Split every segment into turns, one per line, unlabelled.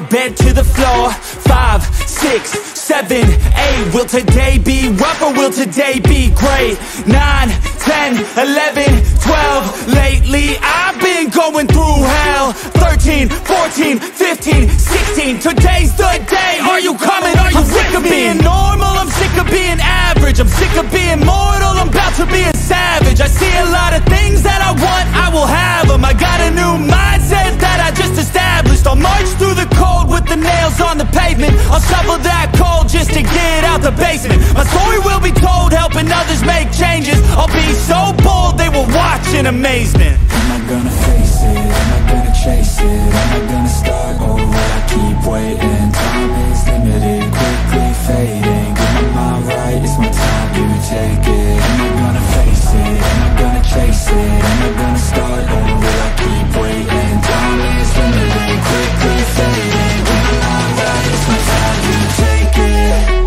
bed to the floor. 5, 6, 7, 8. Will today be rough or will today be great? 9, 10, 11, 12. Lately I've been going through hell. 13, 14, 15, 16. Today's the day. Are you coming? Are you sick of being normal? I'm sick of being average. I'm sick of being mortal. I'm about to be a savage. I see a lot of things that I want, I will have them. I got a new mindset that I just established. I'll march through the cold with the nails on the pavement. I'll shovel that coal just to get out the basement. My story will be told, helping others make changes. I'll be so bold, they will watch in amazement.
Am I gonna face it? Am I gonna chase it? Am I gonna start over? I keep waiting. Time is limited, quickly fading. Get my mind right, it's my time, you take it. Am I gonna face it? Am I gonna chase it? Am I gonna start over? I keep waiting. Time is limited, quickly fading. Get my mind right, it's my time, you take it.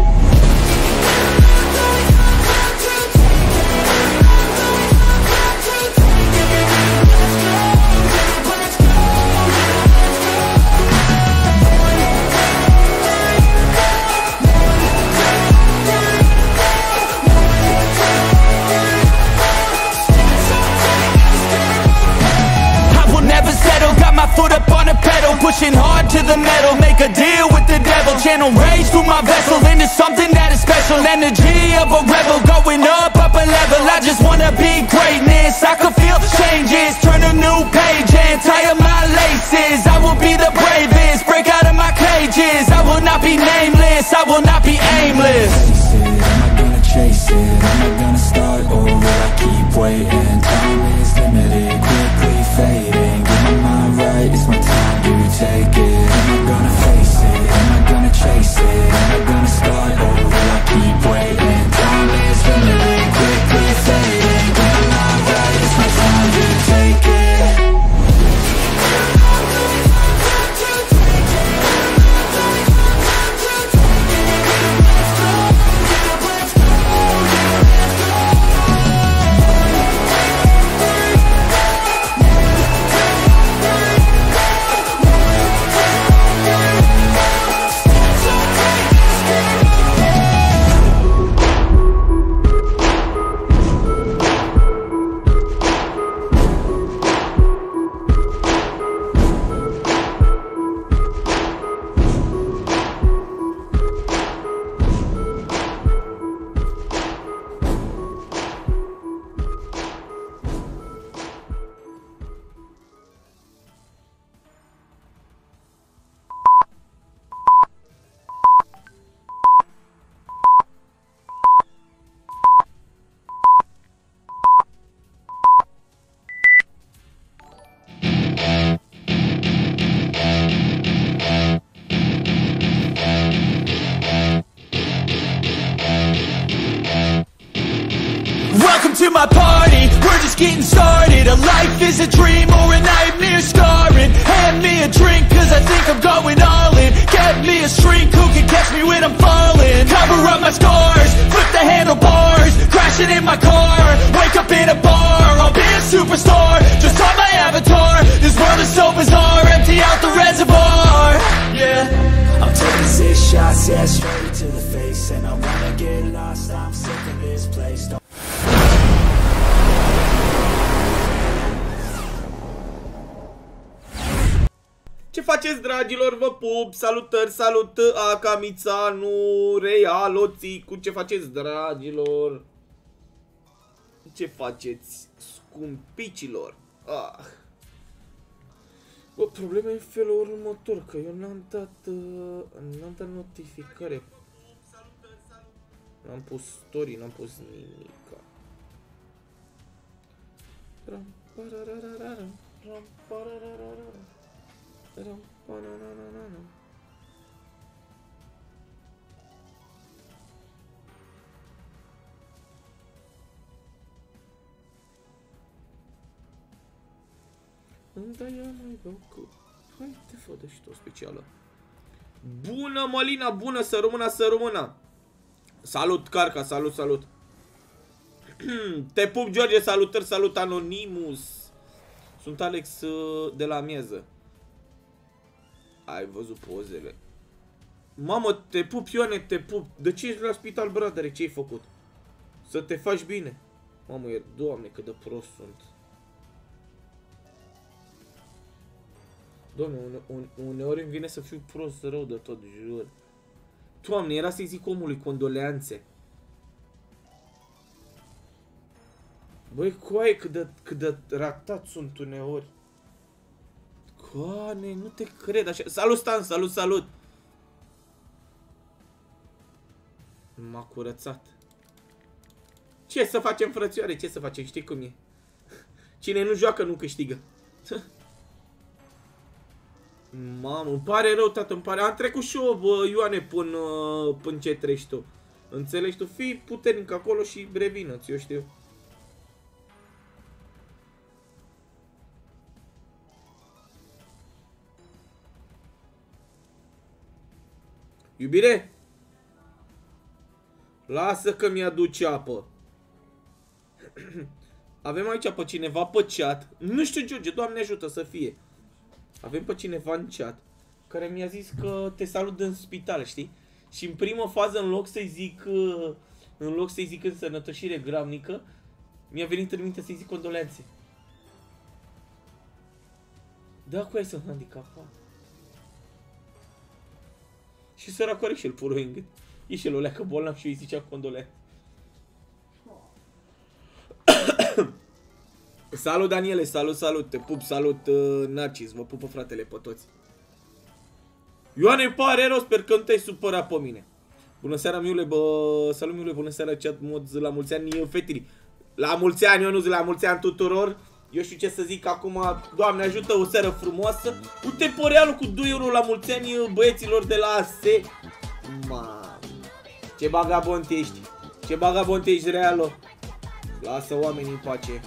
Foot up on the pedal, pushing hard to the metal. Make a deal with the devil. Channel rage through my vessel into something that is special. Energy of a rebel, going up a level. I just wanna be greatness. I can feel changes, turn a new page and tie up my laces. I will be the bravest, break out of my cages. I will not be nameless, I will not be aimless.
Am I gonna chase it? Am I gonna start over? I keep waiting. Time is limited, quickly fading. Get my mind right, it's my time, you take it. Am I gonna face it? Am I gonna chase it? Am I gonna start over? I keep waiting. Time is limited, quickly fading. Get my mind right, it's my time, you take it.
To my party, we're just getting started. A life is a dream or a nightmare scarring. Hand me a drink cause I think I'm going all in. Get me a shrink who can catch me when I'm falling. Cover up my scars, flip the handlebars. Crashing in my car, wake up in a bar. I'll be a superstar, just on my avatar. This world is so bizarre, empty out the reservoir. Yeah,
I'm taking 6 shots, yeah, straight to the face. And I wanna get lost, I'm sick of this place.
Ce faceți, dragilor? Vă pup! Salutări, salut! Akamița, nu rea, loții, cu ce faceți, dragilor? Ce faceți, scumpicilor? Ah. Bă, problema e în felul următor, că eu n-am dat notificare. N-am pus story, n-am pus nimica. Da, ia mai beau că... Hai, te fă de și tot specială. Bună, Mălina, bună, să rămână, să rămână. Salut, Carca, salut, salut. Te pup, George, salutări, salut, Anonymous. Sunt Alex de la mieză. Ai văzut pozele. Mamă, te pup, Ioane, te pup. De ce ești la spital, bradere? Ce ai făcut? Să te faci bine. Mamă, Doamne, cât de prost sunt. Doamne, uneori îmi vine să fiu prost rău de tot, jur. Doamne, era să-i zic omului condoleanțe. Băi, coaie, cât de ratat sunt uneori. Coane, nu te cred așa. Salut, Stan, salut, salut. M-a curățat. Ce să facem, frățioare? Ce să facem? Știi cum e? Cine nu joacă, nu câștigă. Mamă, îmi pare rău, tată, îmi pare. Am trecut și eu, bă, Ioane, până ce treci tu. Înțelegi tu? Fii puternic acolo și revină-ți, eu știu. Iubire? Lasă că mi-aduce apă. Avem aici pe cineva pe chat. Nu știu, George, Doamne ajută să fie. Avem pe cineva în chat care mi-a zis că te salut în spital, știi? Și în primă fază, în loc să-i zic însănătoșire gramnică, mi-a venit în minte să-i zic condolențe. Da, cu aia sunt handicapat. Și săracul are și el purul în gât. E și el o leacă bolnav și îi zicea condolențe. Salut, Daniele, salut, salut, te pup, salut, Narcis, vă pupă fratele pe toți. Ioane, îmi pare rău, sper că nu te-ai supărat pe mine. Bună seara, Miule, bă, salut, Miule, bună seara, chat mod, la mulți ani, fetiri. La mulți ani, Ionuț, la mulți ani tuturor. Eu știu ce să zic acum, Doamne ajută, o seară frumoasă. Uite pe realul cu 2 euro la mulți ani băieților de la AS. Mamă, ce bagabont ești, ce bagabont ești, Realo. Lasă oamenii în pace.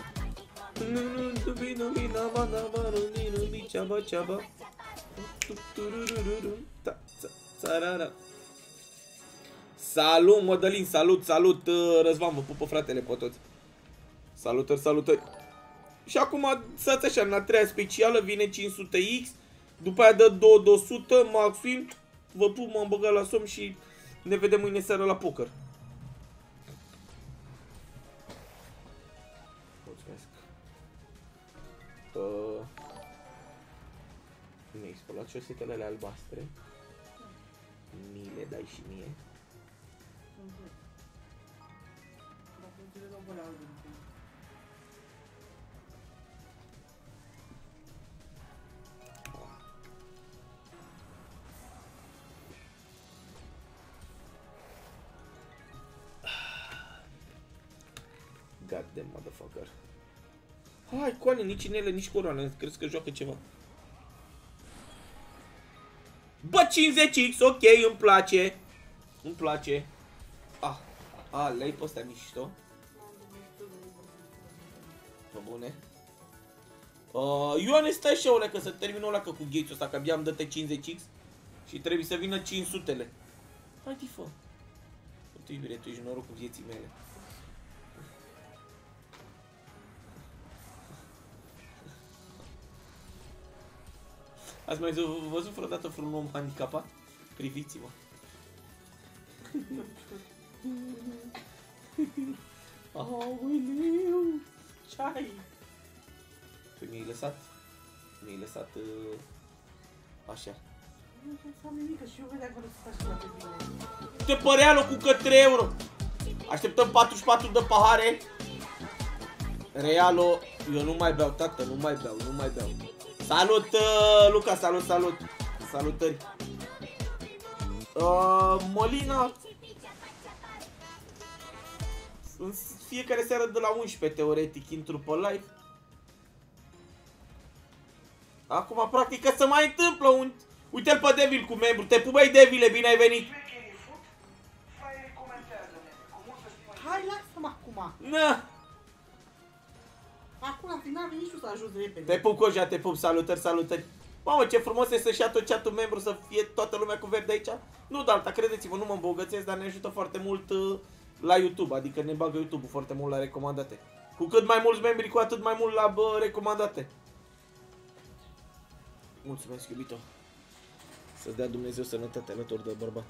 Salut, Mădălin, salut, salut, Răzvan, vă pupă fratele pe toți. Salutări, salutări. Și acum, stați așa, în a treia specială vine 500X, după aia dă 200, maxim, vă pup, m-am băgat la somn și ne vedem mâine seara la poker. Mulțumesc. Mi-ai spălat șosetele albastre. Mi le dai și mie. Goddamn motherfucker. Hai, coane, nici inele, nici coroană. Crezi că joacă ceva? Bă, 50X, ok, îmi place. Îmi place. Le-ai pe ăsta mișto. Bă, bune. Ioane, stai și o că să termin o leacă cu Gates-ul ăsta, că abia îmi dă-te 50X. Și trebuie să vină 500-le. Hai, tifă. Uite, iubire, tu ești norocul vieții mele. Ați mai văzut vreodată vreun om handicapat? Priviți-mă. Aoleu, ce-ai? Păi mi-ai lăsat? Mi-ai lăsat așa.
Nu înseamnă nimic, și eu vedeam că nu se face foarte bine.
Te părea locul că 3 euro. Așteptăm 44 de pahare. Realo, eu nu mai beau, tată, nu mai beau. Salut, Luca, salut. Salutări. Molina. În fiecare seară de la 11, teoretic, intru pe live. Acum, practic, că se mai întâmplă un... Uite-l pe Devil cu membru. Te pupăi, Devile, bine ai venit.
Hai, lasă-mă acum.
Na.
Acum, la final, nici nu s-a ajuns repede.
Te pup, Coja, te pup, salutări. Mamă, ce frumos e să-și ia tot chat-ul membru, să fie toată lumea cu verde aici. Nu de alta, credeți-vă, nu mă îmbogățesc, dar ne ajută foarte mult la YouTube. Adică ne bagă YouTube-ul foarte mult la recomandate. Cu cât mai mulți membri, cu atât mai mult la recomandate. Mulțumesc, iubito. Să-ți dea Dumnezeu sănătate alături de bărbat.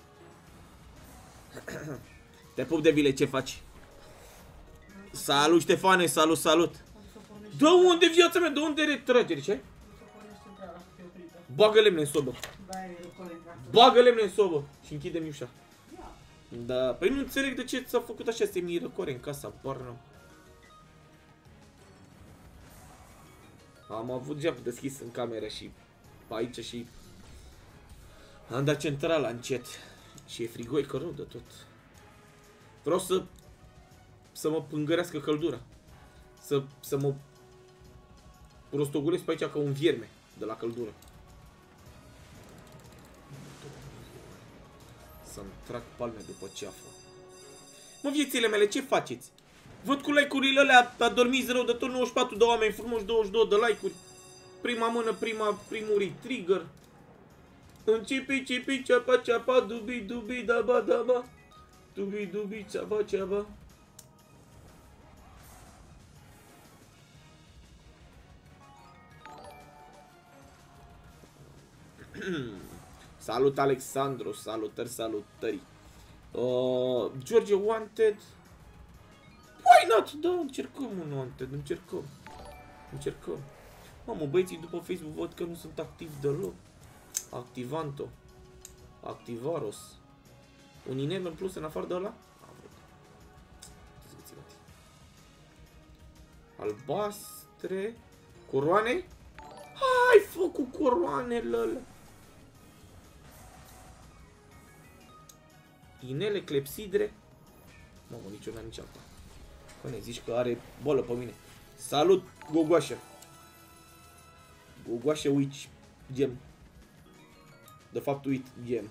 Te pup de vile, ce faci? Salut, Ștefane, salut, salut. De unde viața mea? De unde retragere? Ce? Bagă lemne în sobă. Bagă lemne în sobă și închide-mi ușa. Da, păi nu înțeleg de ce s-a făcut așa, se mi răcoare în casa, barnă. Am avut geam deschis în cameră și pe aici și am dat centrala încet. Și e frigoică rău de tot. Vreau să mă pângărească căldura. Să mă rostogulesc pe aici ca un vierme de la căldură. Să-mi trag palme după ceafă. Mă, viețile mele, ce faceți? Văd cu like-urile alea, adormiți rău de tot, 94 de oameni frumoși, 22 de like-uri. Prima mână, primul trigger. Începi, cipi, ceapa, ceapa, dubi, dubi, daba, daba. Dubi, dubi, ceaba, ceaba. Salut, Alexandru, salutări, salutări. George Wanted. Why not? Da, încercăm un Wanted, încercăm. Mamă, băieții după Facebook văd că nu sunt activi deloc. Activanto. Activaros. Un inel în plus în afară de ăla? Albastre. Coroane? Hai, fă cu coroanele alea. Inele, clepsidre. Mamă, nici una, nici alta. Că ne zici că are bolă pe mine. Salut, Gogoașă. Gogoașă Witch Gem. De fapt, uit Gem.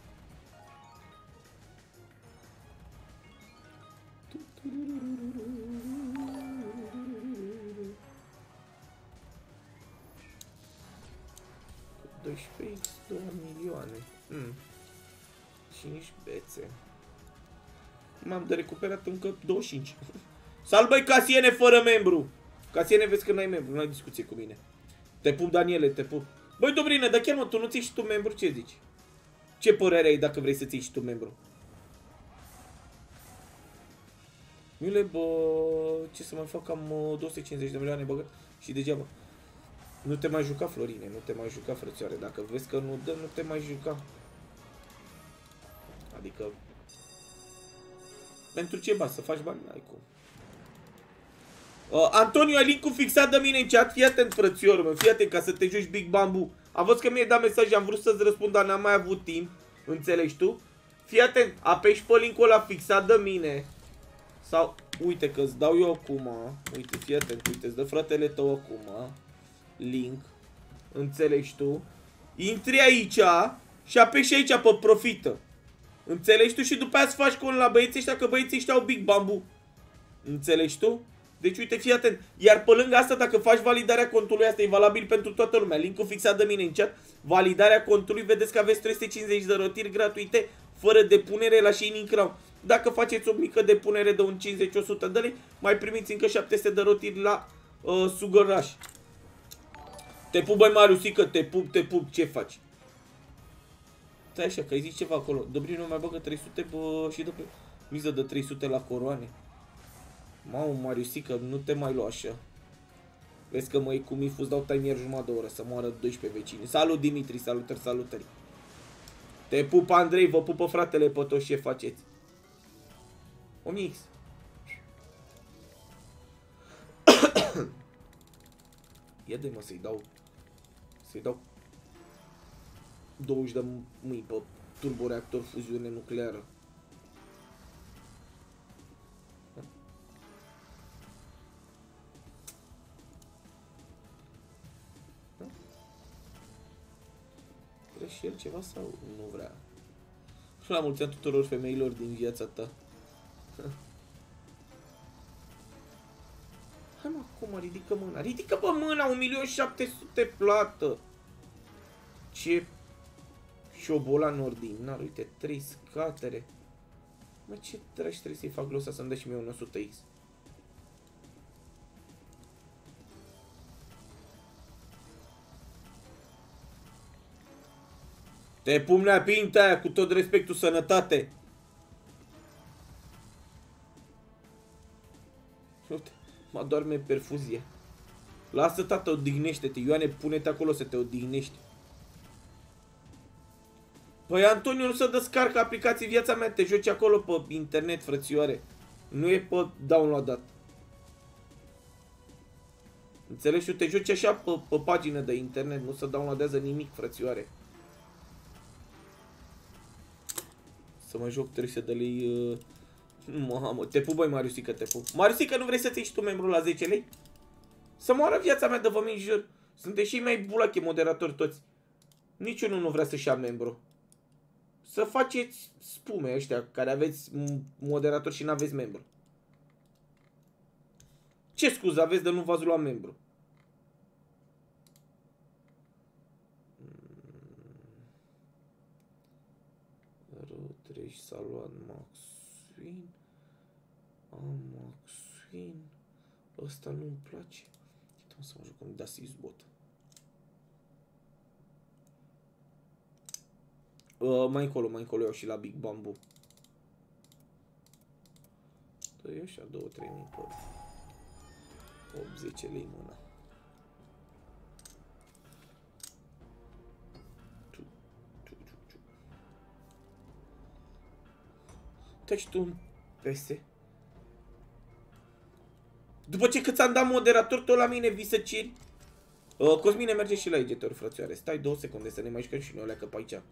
Cu 12x, 2 milioane. Și nici bețe. M-am de recuperat încă 25. Salut, băi, Casiene fără membru. Casiene, vezi că n-ai membru, n-ai discuție cu mine. Te pup, Daniele, te pup. Băi, Dobrine, dar chiar mă, tu nu ții și tu membru? Ce zici? Ce părere ai dacă vrei să ții și tu membru? Miule, bă, ce să mai fac, am 250 de milioane băgat și degeaba. Nu te mai juca, Florine, nu te mai juca, frățioare. Dacă vezi că nu dă, nu te mai juca. Adică... Pentru ce bani? Să faci bani? N-ai cum. Antonio, ai link-ul fixat de mine în chat. Fii atent, frățiorul meu, fii atent ca să te joci Big Bamboo. Am văzut că mi-ai dat mesaj, am vrut să-ți răspund, dar n-am mai avut timp. Înțelegi tu? Fii atent, apeși pe link-ul ăla fixat de mine. Sau, uite că îți dau eu acum. Uite, fii atent, uite, îți dă fratele tău acum link. Înțelegi tu? Intri aici și apeși aici pe profită. Înțelegi tu? Și după aia să faci cont la băieții ăștia, că băieții ăștia au Big Bamboo. Înțelegi tu? Deci uite, fii atent. Iar pe lângă asta, dacă faci validarea contului, asta e valabil pentru toată lumea. Link-ul fixat de mine în chat. Validarea contului, vedeți că aveți 350 de rotiri gratuite, fără depunere la Shining Crown. Dacă faceți o mică depunere de un 50-100 de lei, mai primiți încă 700 de rotiri la Sugar Rush. Te pup, băi, Mariusică, te pup, ce faci? Stai așa, că ai zis ceva acolo. Dobrinu mai bagă 300, bă, și după miză de 300 la coroane. Mamă, Mariusică, nu te mai lua așa. Vezi că măi cu Mifus dau timer jumătate de oră să moară 12 vecini. Salut, Dimitri, salutări, salutări. Te pup, Andrei, vă pupă fratele pe toți, ce faceți? Omix. Ia de mă să-i dau 20 de mâini pe turboreactor fuziune nucleară. Vrea și el ceva sau nu vrea? Și la mulți ani tuturor femeilor din viața ta. Hai mă, acum, ridică mâna. Ridică pe mâna, 1.700.000 plată. Ce șobolan ordinar. Uite, 3 scatere. Mă, ce treci trebuie să-i fac glosa să-mi dea și mie un 100x? Te pumnea pintea aia, cu tot respectul, sănătate. Uite, mă doarme perfuzie. Lasă, tată, odihnește-te. Ioane, pune-te acolo să te odihnești. Păi, Antonio, nu să descarcă aplicații Viața Mea. Te joci acolo pe internet, frățioare. Nu e pe downloadat. Înțelegi? Tu te joci așa pe pagină de internet. Nu se downloadează nimic, frățioare. Să mă joc 300 de lei. Mamă, te pup, băi, Mariusică, te pup. Mariusică, nu vrei să-ți iei și tu membru la 10 lei? Să moară Viața Mea de vă min jur. Sunteți și mai bulache moderatori toți. Niciunul nu vrea să-și ia membru. Să faceți spume ăștia care aveți moderatori și n-aveți membru. Ce scuză aveți de nu v-ați luat membru? Rodriguez s-a luat Maxwin. Maxwin. Ăsta nu-mi place. Uite, să mă jucăm, da să-i zbot. Mai încolo iau și la Big Bamboo. Dă-i așa 2-3 mii pe 80 lei mâna. Te-și tu un pese. După ce că ți-am dat moderator, tot la mine vii să ceri. Cosmine, merge și la editor, frățioare. Stai 2 secunde să ne mai jucăm și noi alea, că pe aici.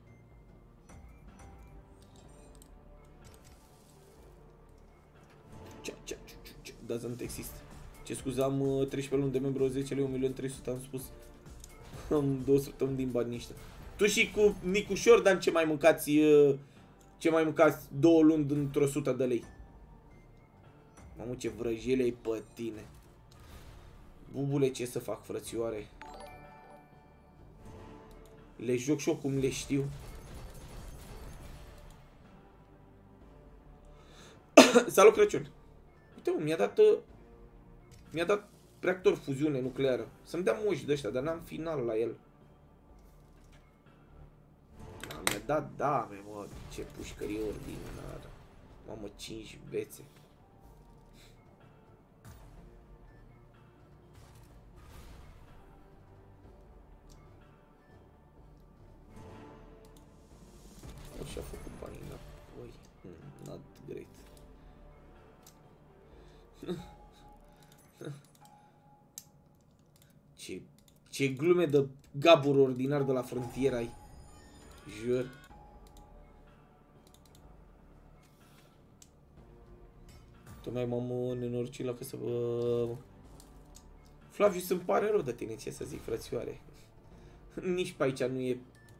Doesn't exist. Ce scuze, am 13 luni de membru, 10 lei, 1.300.000, am spus. Am 2 săptămâni din banii ăștia. Tu și cu Nicușor, Dan, ce mai mâncați 2 luni într-o 100 de lei. Mamă, ce vrăjele ai pe tine. Bubule, ce să fac, frățioare? Le joc și eu cum le știu. Salut, Crăciun! Uite, mă, mi-a dat reactor fuziune nucleară. Să-mi dea moși de ăștia, dar n-am final la el. Mi-a dat dame, mă, ce pușcărie ordinară. Mamă, 5 bețe. Și-a făcut banii înapoi. Not great. Ce glume de gaburi ordinar de la frontieră ai. Jur. Tocmai m-am nenorocit la că să vă... Flaviu, să-mi pare rău de tine, ce să zic, frățioare. Nici pe aici nu e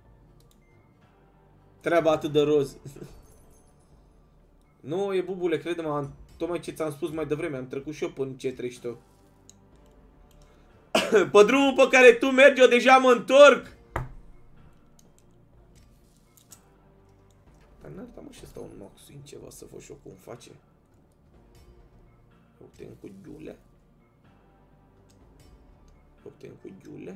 treaba atât de roz. Nu, e bubule, crede-mă, tocmai ce ți-am spus mai devreme, am trecut și eu până ce treci tu. Pe drumul pe care tu mergi, eu deja mă întorc. Dar n-ar da, mă, și ăsta un Maxwin ceva să văd și eu cum face. Uite cu ghiule. Uite cu ghiule.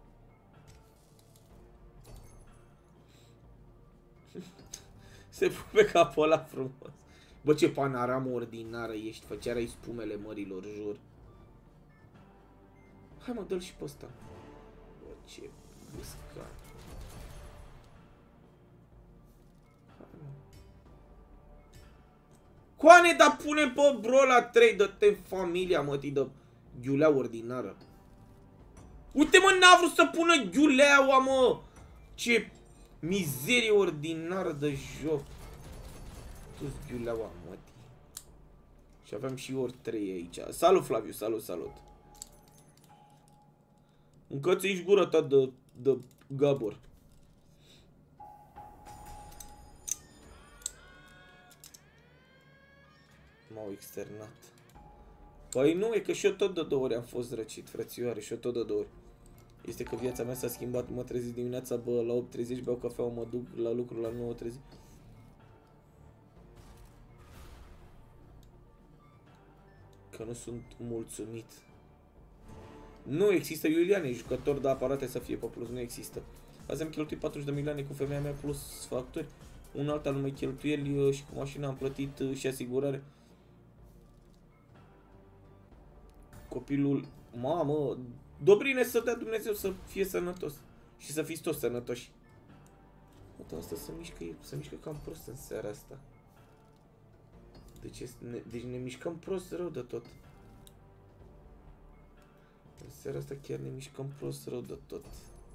Se pune pe capul ăla frumos. Bă, ce panoramă ordinară ești, făceai spumele mărilor, jur. Hai, mă, dă-l și pe ăsta. Bă, ce buscat. Coane, dar pune pe bro la 3, dă-te în familia, mă, tii de ghiulea ordinară. Uite, mă, n-a vrut să pună ghiuleaua, mă. Ce mizerie ordinară de joc. Tu-ți ghiuleaua, mă, tii. Și aveam și ori 3 aici. Salut, Flaviu, salut, salut. Încă ți-ești gura ta de gabor. M-au externat. Păi nu, e că și eu tot de 2 ori am fost răcit, frățioare, și eu tot de 2 ori. Este că viața mea s-a schimbat, mă trezesc dimineața, bă, la 8:30 beau cafea, mă duc la lucru la 9:30. Că nu sunt mulțumit. Nu există, Iuliane, jucător de aparate să fie pe plus, nu există. Azi am cheltuit 40 de milioane cu femeia mea plus facturi. Un alt al numai cheltuieli și cu mașina am plătit și asigurare. Copilul... Mamă, Dobrine, să dea Dumnezeu să fie sănătos. Și să fiți toți sănătoși. Uite, asta se mișcă cam prost în seara asta. Deci ne mișcăm prost rău de tot. În seara asta chiar ne mișcăm prost rău de tot.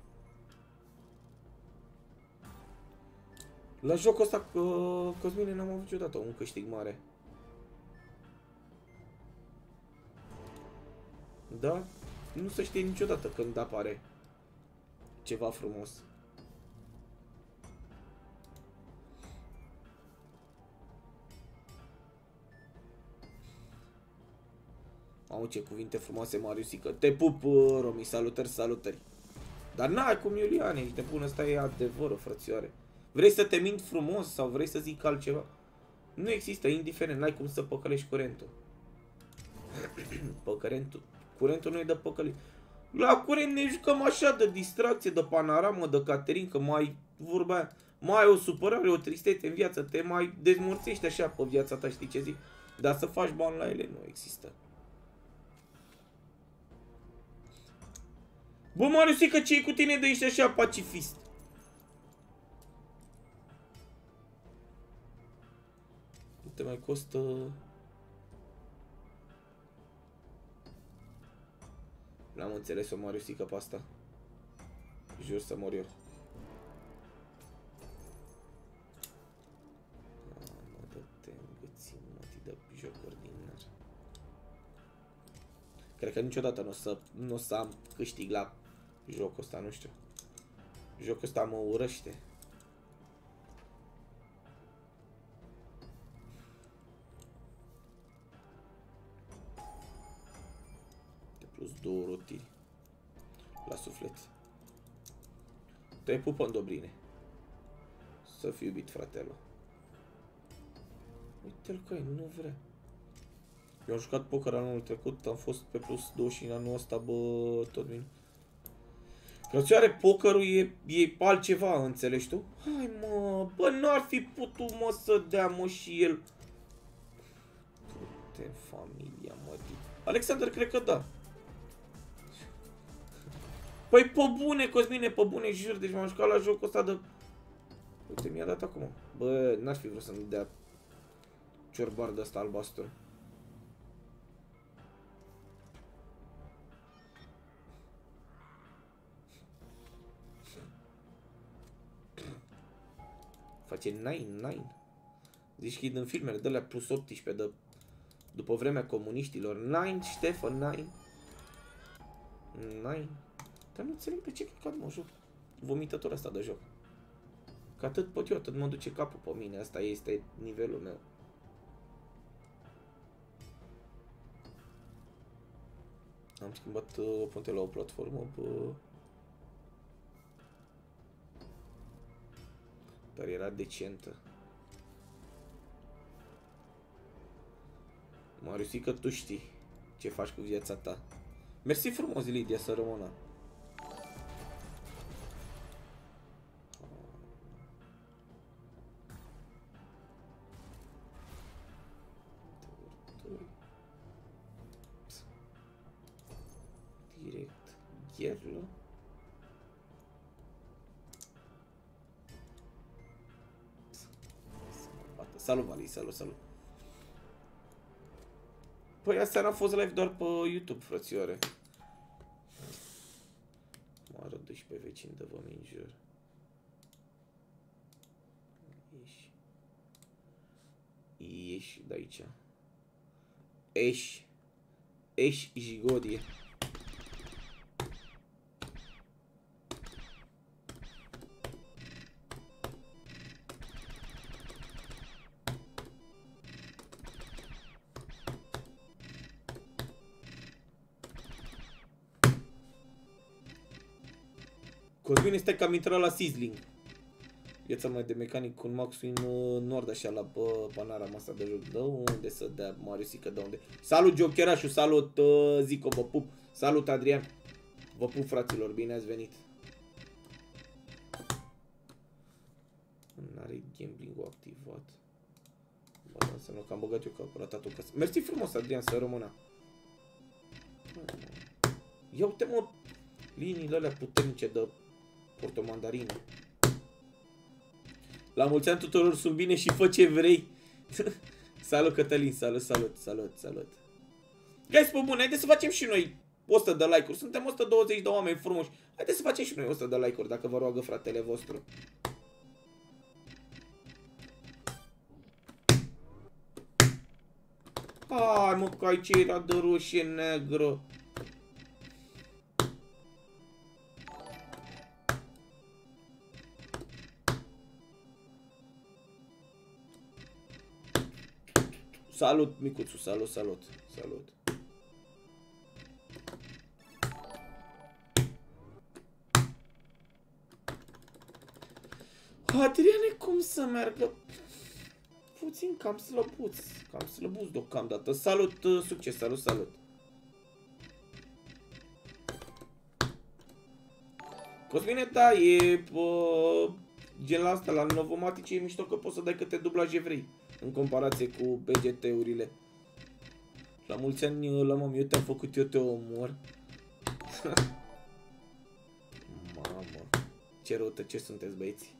La jocul ăsta, Cosmine, n-am avut niciodată un câștig mare. Da? Nu se știe niciodată când apare ceva frumos. Mamă, ce cuvinte frumoase, Mariusică. Te pup, Romi, salutări, salutări. Dar n-ai cum, Iuliane, ești nebun, ăsta e adevărul, frățioare. Vrei să te mint frumos sau vrei să zic altceva? Nu există, indiferent, n-ai cum să păcălești curentul. Curentul nu e de păcălit. La curent ne jucăm așa, de distracție, de panoramă, de Caterin, că mai vorba aia, mai ai o supărare, o tristețe în viață, te mai dezmorțești așa pe viața ta, știi ce zic? Dar să faci bani la ele nu există. Bă, Mariusică, ce-i cu tine de ești așa pacifist? Nu te mai costă... N-am înțeles-o, Mariusică, pe asta. Jur să mor eu. Mă, dă-te îngâțim, mă, ti dă joc ordinar. Cred că niciodată nu o să am câștig la jocul ăsta, nu știu. Jocul ăsta mă urăște. Plus 2 rotiri la suflet. Te pupă în Dobrine. Să fii iubit, fratelo. Uite-l că nu vrea. Eu am jucat poker anul trecut, am fost pe plus 20 în anul ăsta, bă, tot bine. Frățioare, pokerul e altceva, înțelegi tu? Hai, mă, bă, n-ar fi putut, mă, să dea, mă, și el. Du-te, familia, mă, Alexander, cred că da. Păi, pe bune, Cosmine, pe bune, jur, deci m-am jucat la jocul ăsta de... Uite, mi-a dat acum. Bă, n-ar fi vrut să-mi dea ciorbar de ăsta albastru. Face 9. Zici că e din filmele de alea plus 18 de... După vremea comuniștilor. 9, Ștefan, 9. Dar nu înțeleg pe ce cred că mă joc vomitătorul ăsta de joc. Că atât pot eu, atât mă duce capul pe mine. Asta este nivelul meu. Am schimbat o punte la o platformă, bă. Dar era decentă. Mariusică, tu știi ce faci cu viața ta. Mersi frumos, Lidia, să rămână. Direct gherlă. Salut, Mali, salut. Păi aseară a fost live doar pe YouTube, frățioare. Mă arăt 12 vecini de vă minjur. Ieși de aici. Ești jigodie. Cosmin, stai că am intrat la Sizzling. Viața mai de mecanic cu un Maxwin Nord așa la panara asta de joc. De unde să dea Mariusică, de unde? Salut Jokerașu, salut Zico, vă pup. Salut Adrian. Vă pup, fraților, bine ați venit. Gambling-ul activat. Bă, înseamnă că am băgat eu că ratat o casă. Mersi frumos, Adrian, să rămână. Ia uite, mă, liniile alea puternice de portomandarină. La mulți ani tuturor, sunt bine și fă ce vrei. Salut, Cătălin, salut. Guys, pe bune, haideți să facem și noi 100 de like-uri. Suntem 120 de oameni frumoși. Haideți să facem și noi 100 de like-uri, dacă vă roagă fratele vostru. Hai, mă, că aici era de roșie negră. Salut, micuțu, salut. Adriane, cum să meargă? Puțin cam slăbuț deocamdată. Salut, succes, salut. Cosmine, da, e gen la asta, la Novomatic e mișto că poți să dai câte dublaje vrei în comparație cu BGT-urile. La mulți ani, la mami, eu te-am făcut, eu te omor. Mamă, ce răutăci sunteți, băieți.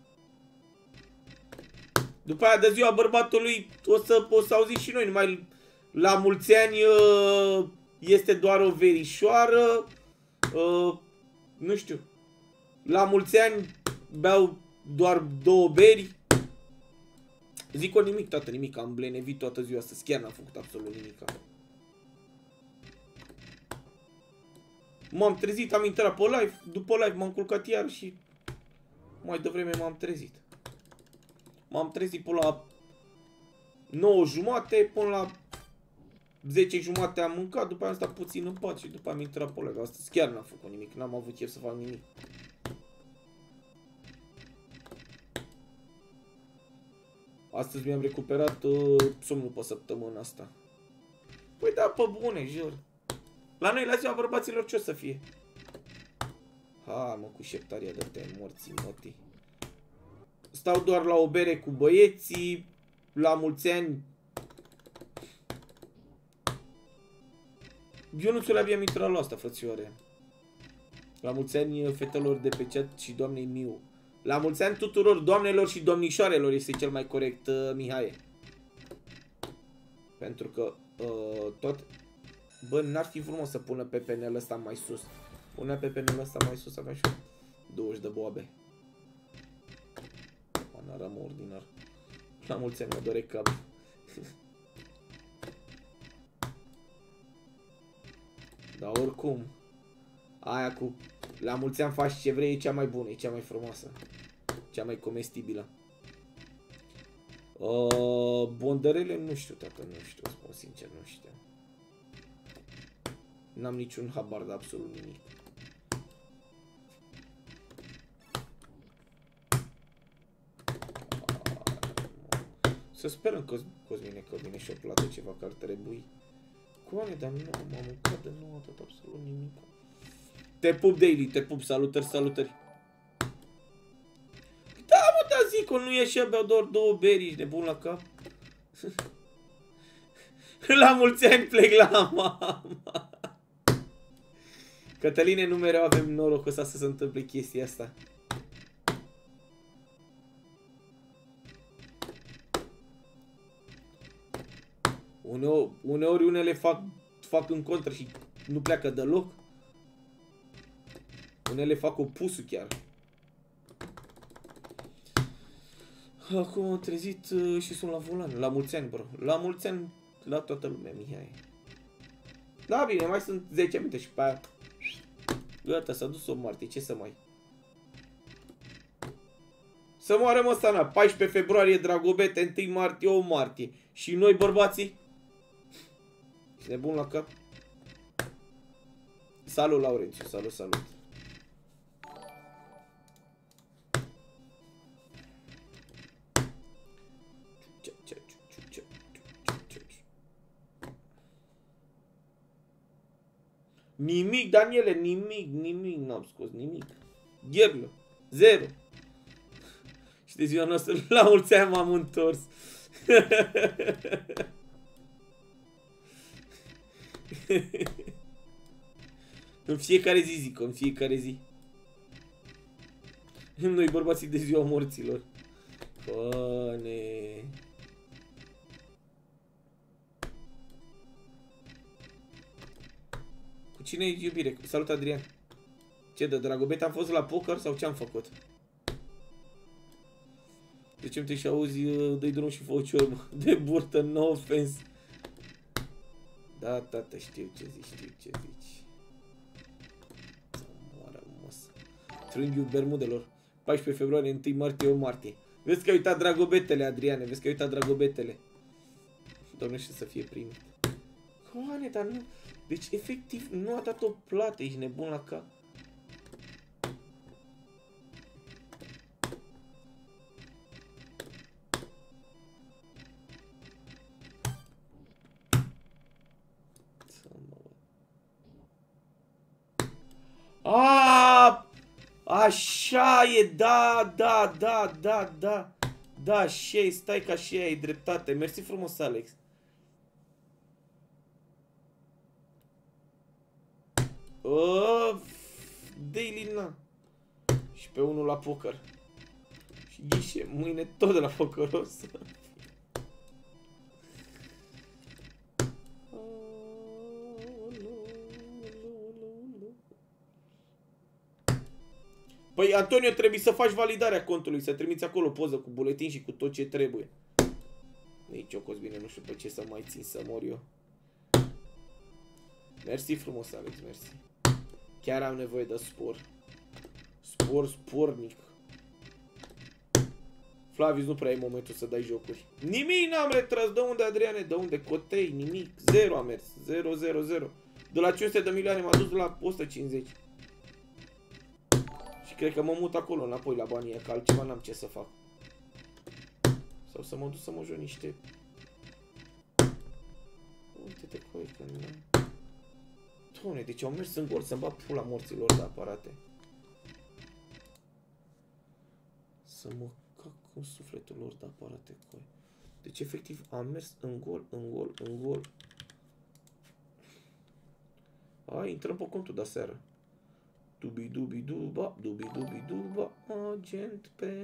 După aia, de ziua bărbatului, o să auziți și noi, numai la mulți ani este doar o verișoară, nu știu, la mulți ani beau doar 2 beri. Zic-o nimic, tată, nimic, am blenevit toată ziua astăzi, chiar n-am făcut absolut nimic. M-am trezit, am intrat pe live, după live m-am culcat iar și mai devreme m-am trezit. M-am trezit până la 9:30, până la 10:30 am mâncat, după aia am stat puțin în pat și după aia am intrat pe live. Astăzi chiar n-am făcut nimic, n-am avut chef să fac nimic. Astăzi mi-am recuperat somnul pe săptămâna asta. Păi da, pe bune, jur. La noi, la ziua bărbaților, ce o să fie? Ha, mă, cu șeptaria de te morții, mătii. Stau doar la o bere cu băieții, la mulți ani. Eu nu ți-o abia intrat la asta, frățioare. La mulți ani fetelor de pe chat și doamnei Miu. La mulți ani tuturor doamnelor și domnișoarelor este cel mai corect, Mihai. Pentru că tot... Bă, n-ar fi frumos să pună PPN-ul ăsta mai sus. Punea PPN-ul ăsta mai sus, avea și 20 de boabe. N-aram ordinar. La mulți ani mă dore cap. Dar oricum, aia cu la mulți ani faci ce vrei e cea mai bună, e cea mai frumoasă, cea mai comestibilă. Bondărele nu știu, tată, nu știu, spun sincer, nu știu. N-am niciun habar de absolut nimic. Să sperăm că Cosmine că vine și o plată ceva care trebuie. Coane, dar nu m-am mâncat de nou tot absolut nimic. Te pup, Daily, te pup, salutări. Da, mă, da, zic, nu e așa, beau doar 2 beri, ești nebun la cap. La mulți ani plec la mama. Cătăline, nu mereu avem norocul să se întâmple chestia asta. Uneori unele fac în contră și nu pleacă deloc. Unele fac opusul chiar. Acum am trezit și sunt la volan. La mulți ani, bro. La mulți ani la toată lumea, Mihai. Da, bine, mai sunt 10 minute și pe aia. Gata, s-a dus 8 martie, ce să mai... Să moară, mă, Sana, 14 februarie Dragobete, 1 martie, 8 martie. Și noi, bărbații? Ești nebun la cap? Salut, Laurențiu, salut. Nimic, Daniele, nimic n-am scos, nimic. Gherlă, 0. Și de ziua noastră. La mulți ani m-am întors. În fiecare zi, zic, în fiecare zi. Noi bărbații de ziua morților. Pane. Cu cine e iubire? Salut, Adrian. Ce, de dragobete am fost la poker sau ce am făcut? De ce-mi te și auzi, dă-i drum și fă o ciorbă de burtă, no offense. Da, tată, știu ce zici, știu ce zici. Să moară, mos. Triunghiul Bermudelor. 14 februarie, 1 martie, 8 martie. Vezi că ai uitat dragobetele, Adriane, vezi că ai uitat dragobetele. Doamne, și să fie primit. Coane, dar nu... Deci, efectiv, nu a dat o plată, ești nebun la cap. Așa e, da, și stai ca și ai dreptate. Mersi frumos, Alex. Daily, na. Și pe unul la poker. Și ghișe, mâine tot de la pokeros. Păi, Antonio, trebuie să faci validarea contului, să trimiți acolo poză cu buletin și cu tot ce trebuie. Nici o bine, nu știu pe ce să mai țin să mor eu. Mersi frumos, Alex, mersi. Chiar am nevoie de spor. Spornic. Flavius, nu prea e momentul să dai jocuri. Nimic n-am retras. De unde, Adriane? De unde? Cotei, nimic. 0 a mers. 0. De la 500 de milioane m-a dus la 150. Și cred că mă mut acolo, înapoi la banii aia, că altceva n-am ce să fac. Sau să mă duc să mă joc niște... Uite-te coi că nu... Doamne, deci au mers în gol să-mi bat pula morților de aparate. Să mă cac în sufletul lor de aparate, coi. Deci efectiv am mers în gol. Hai, intrăm pe contul de aseară. Dubi-dubi-duba, agent pe...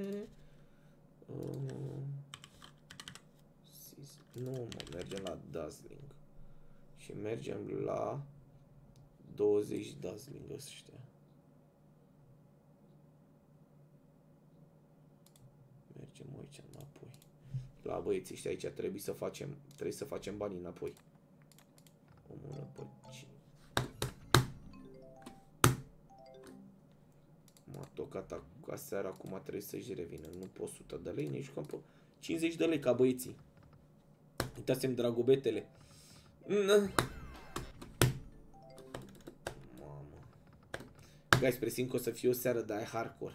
Nu, mă, mergem la Dazzling. Și mergem la 20 Dazzling ăștia. Mergem aici înapoi. La băieții ăștia aici trebuie să facem banii înapoi. O mână pe 5. M-a tocat aseară, acum trebuie să-și revină. Nu pot 100 de lei, nici jucăm pe 50 de lei ca băieții. Uitați-mi dragobetele. Mamă. Guys, presimt că o să fie o seară de aia hardcore.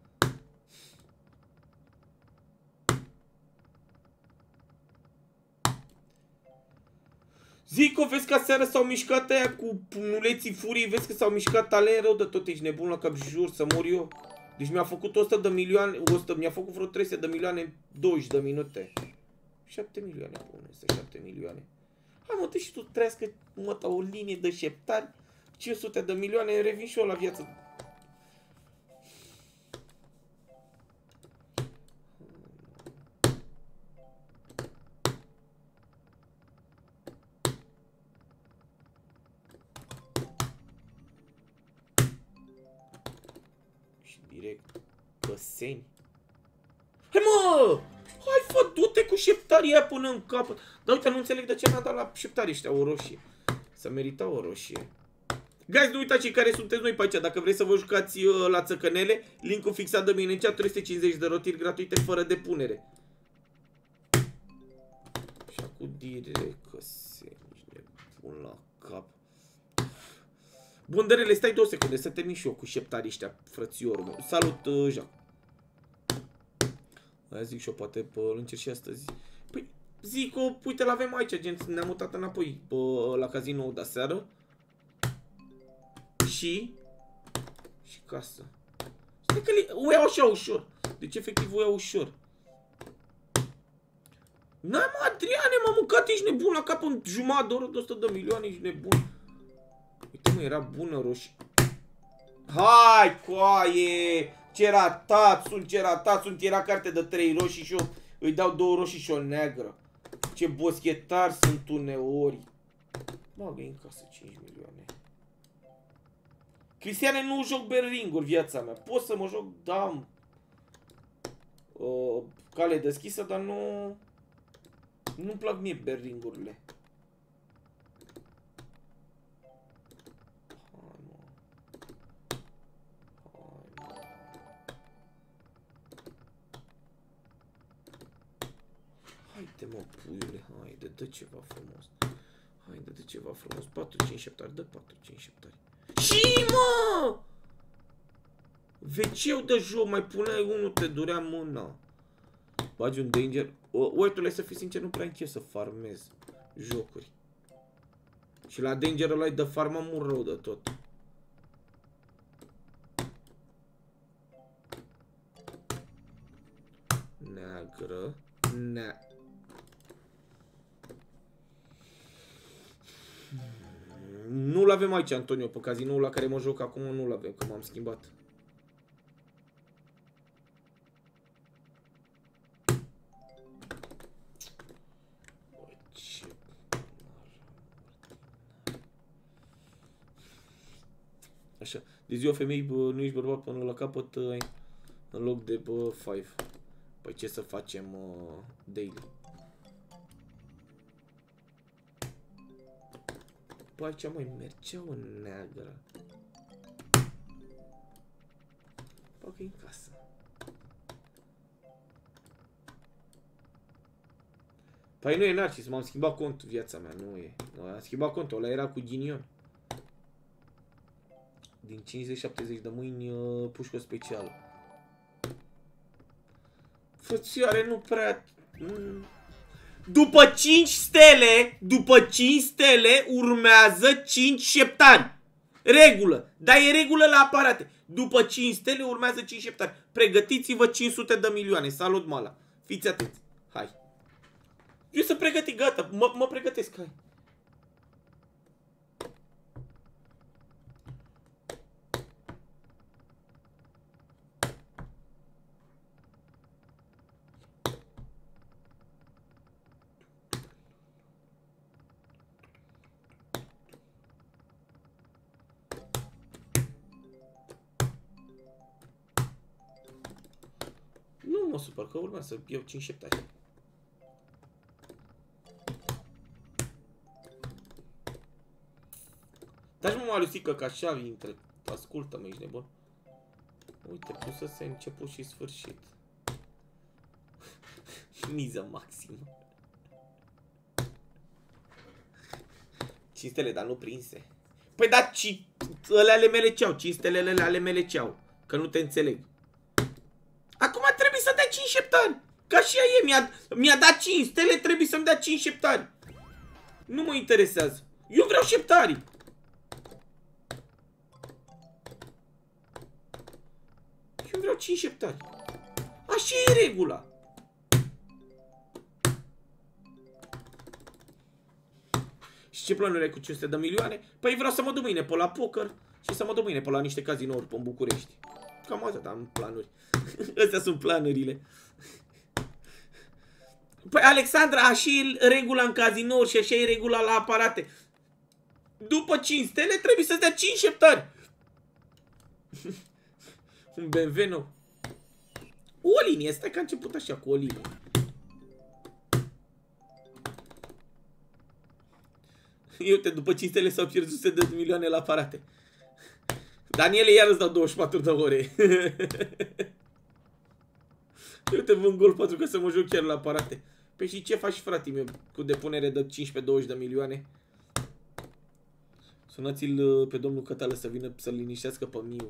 Zico, vezi că aseară s-au mișcat aia cu punuleții furii, vezi că s-au mișcat talen rău de tot, ești nebun la cap, jur, să mor eu. Deci mi-a făcut 100 de milioane, mi-a făcut vreo 300 de milioane în 20 de minute. 7 milioane, bune, este 7 milioane. Hai mă, și tu trească, mă, o linie de șeptari, 500 de milioane, revin și eu la viață. Și direct, Căseni. Hai mă! Hai, fă, du-te cu șeptarii aia până în capăt. Dar uite, nu înțeleg de ce n-a dat la șeptarii ăștia o roșie. Să merita o roșie. Guys, nu uitați cei care sunteți noi pe aici. Dacă vreți să vă jucați la țăcănele, linkul fixat de mine în chat, 350 de rotiri gratuite fără depunere. Și acum direct că se pun la cap. Bundărele, stai 2 secunde să termin și eu cu șeptarii ăștia, frățiorul meu. Salut, Jacques. Aia zic și eu, poate îl încerc și astăzi. Păi, zic, uite, l-avem aici, gen, ne-am mutat înapoi la casino de aseară. Și casă. Stai că o iau așa ușor. Deci efectiv o iau ușor. N-ai mă, Adriane, m-am mâncat, ești nebun la cap în jumătate de oră de 100 de milioane, ești nebun. Uite mă, era bună roșie. Hai, coaie! Ce ratat sunt, era carte de 3 roșii și eu îi dau 2 roșii și o neagră. Ce boschetari sunt uneori. Bagă în casă 5 milioane. Cristiane, nu joc berringuri viața mea. Pot să mă joc, da, cale deschisă, dar nu-mi plac mie berringurile. Haide mă, puiule, haide, dă ceva frumos. Haide, dă ceva frumos. 4, 5 șeptari, dă 4, 5 șeptari. Și mă! WC-ul de joc, mai puneai unul, te durea mâna. Bagi un danger. Uite, să fii sincer, nu prea închef să farmez jocuri. Și la danger ăla de farmă mult rău de tot. Neagră. Nu-l avem aici, Antonio, pe cazinoul la care mă joc acum nu-l avem, că m-am schimbat. Așa, de ziua femei, nu ești bărbat până la capăt în loc de 5. Păi ce să facem daily? Păi aici mai mergea o neagră. Bagă în casă. Păi nu e Narcis, m-am schimbat contul, viața mea, nu e. Am schimbat contul, ăla era cu ghinion. Din 50-70 de mâini, pușcă specială. Fățioare, nu prea... După 5 stele, urmează 5 șeptari. Regulă. Dar e regulă la aparate. După 5 stele urmează 5 șeptari. Pregătiți-vă 500 de milioane. Salut, Mala. Fiți atenți. Hai. Eu să pregăti, gata. Mă pregătesc, hai. Nu mă supăr, că urmează să iau 5 șeptari. Taci mă, Malusică, că așa intră. Ascultă-mă, ești nebun. Uite, pusă să început și sfârșit. Miză maximă. 5 stele, dar nu prinse. Păi da, ăle ale mele ce-au? 5 stelele ale mele ce-au? Că nu te înțeleg. Acum trebuie să dea 5 șeptari. Ca și ea e, mi-a dat 5 stele, trebuie să-mi dea 5 șeptari. Nu mă interesează. Eu vreau șeptarii. Eu vreau 5 șeptari. Așa e regula. Și ce planuri ai cu 500 de milioane? Păi vreau să mă duc mâine pe la poker și să mă duc mâine pe la niște cazinouri pe București. Cam atât am planuri. Astea sunt planurile. Păi, Alexandra, așa e regula în cazinouri și așa e regula la aparate. După 5 stele trebuie să-ți dea 5 șeptari. Un BMW nou. O linie, stai că a început așa cu o linie. Uite, după 5 stele s-au pierdut 100 de milioane la aparate. Daniele, iar îți dau 24 de ore. Uite, vă un gol pentru că să mă joc chiar la aparate. Păi și ce faci, frate meu, cu depunere de 15-20 de milioane? Sunați-l pe domnul Cătală să vină să-l liniștească pe Miu.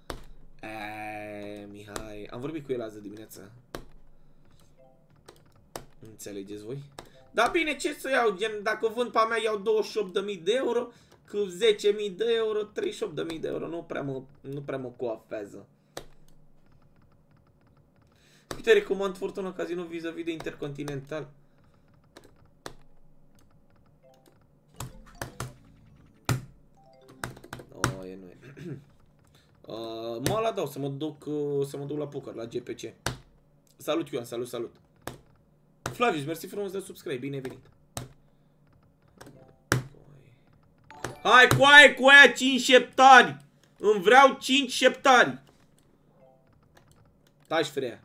Mihai, am vorbit cu el azi dimineața. Înțelegeți voi? Dar bine, ce să iau? Gen, dacă vând pe a mea, iau 28.000 de euro. Cu 10.000 de euro, 38.000 de euro. Nu prea mă coafează. Uite, recomand Fortuna Casino vis-a-vis de Intercontinental. Nu e. Mă la dau să mă duc la poker, la GPC. Salut Ioan, salut. Flavius, mersi frumos de subscribe, bine venit. Hai cu aia 5 șeptari. Îmi vreau 5 șeptari. Taci freia.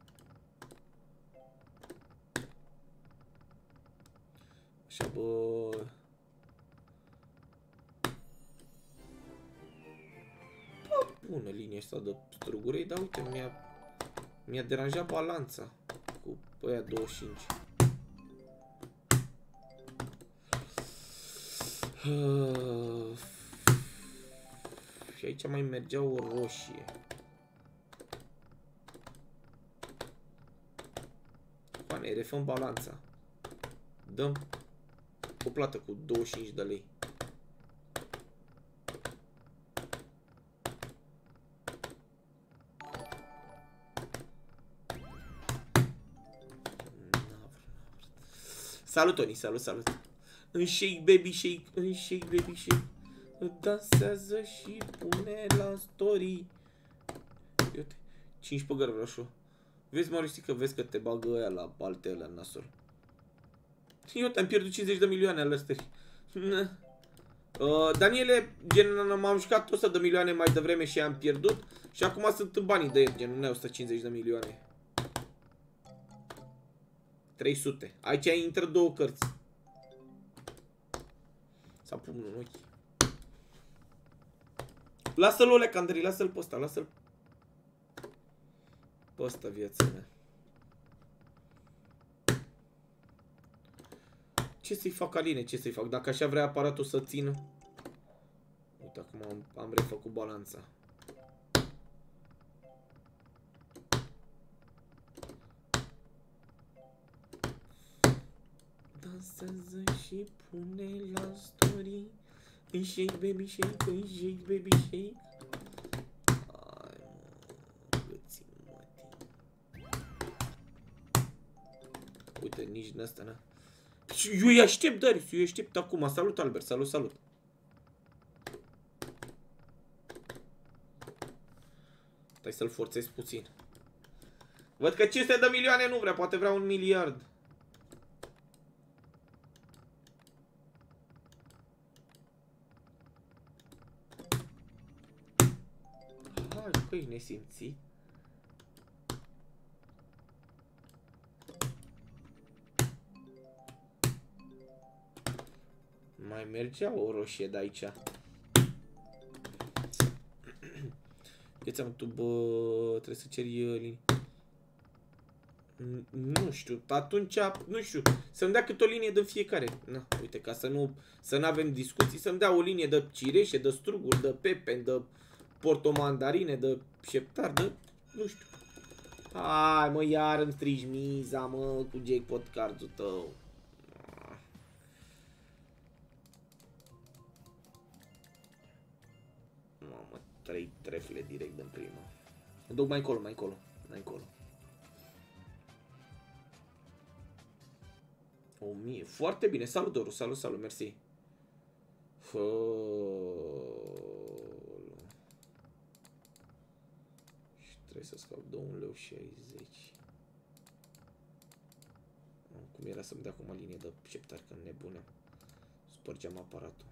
Așa, bă. Bună linia asta de strugurei, dar uite, mi-a deranjat balanța cu ăia 25. Și aici mai mergea o roșie. Bine, refăm balanța. Dăm o plată cu 25 de lei. Salut, Tony, salut. În shake, baby, shake. Dansează și pune la story. Uite, 5 păgări roșu. Vezi, Mauristică, vezi că te bagă aia la altele în nasol. Eu te-am pierdut 50 de milioane ale astea. Daniele, gen, m-am jucat 100 de milioane mai devreme și am pierdut. Și acum sunt banii de el, gen, nu 150 de milioane. 300. Aici intră 2 cărți. S-a pus în ochi. Lasă-l, ole, Candării, lasă-l pe ăsta, lasă-l pe ăsta, viața mea. Ce să-i fac, Aline, ce să-i fac? Dacă așa vrea aparatul să țină. Uite, acum am refăcut balanța. Dansează și pune la story. În shake, baby, shake, în shake, baby, shake. Hai, mă, gății, mătii. Uite, nici din asta, na. Eu îi aștept, Darius, eu îi aștept acum. Salut, Albert, salut. Stai să-l forțez puțin. Văd că 500 de milioane nu vrea, poate vrea 1 miliard. Hai, că-i nesimțit. Mai mergea o roșie de aici. Tu, bă, trebuie să ceri linii. Nu știu, atunci, nu știu, să-mi dea câte o linie de fiecare. Na, uite, ca să nu avem discuții, să-mi dea o linie de cireșe, de struguri, de pepen, de portomandarine, de șeptar, de, nu știu. Hai, mă, iar îmi strigi miza, mă, cu jackpot cardul tău. Mamă, 3 trefle direct în prima. Mă duc mai încolo. 1000. Foarte bine. Salut, Doru. Salut. Mersi. Și trebuie să scap de 1,60 lei. Cum era să-mi dea acum linie de șeptari, că nebune. Spărgeam aparatul.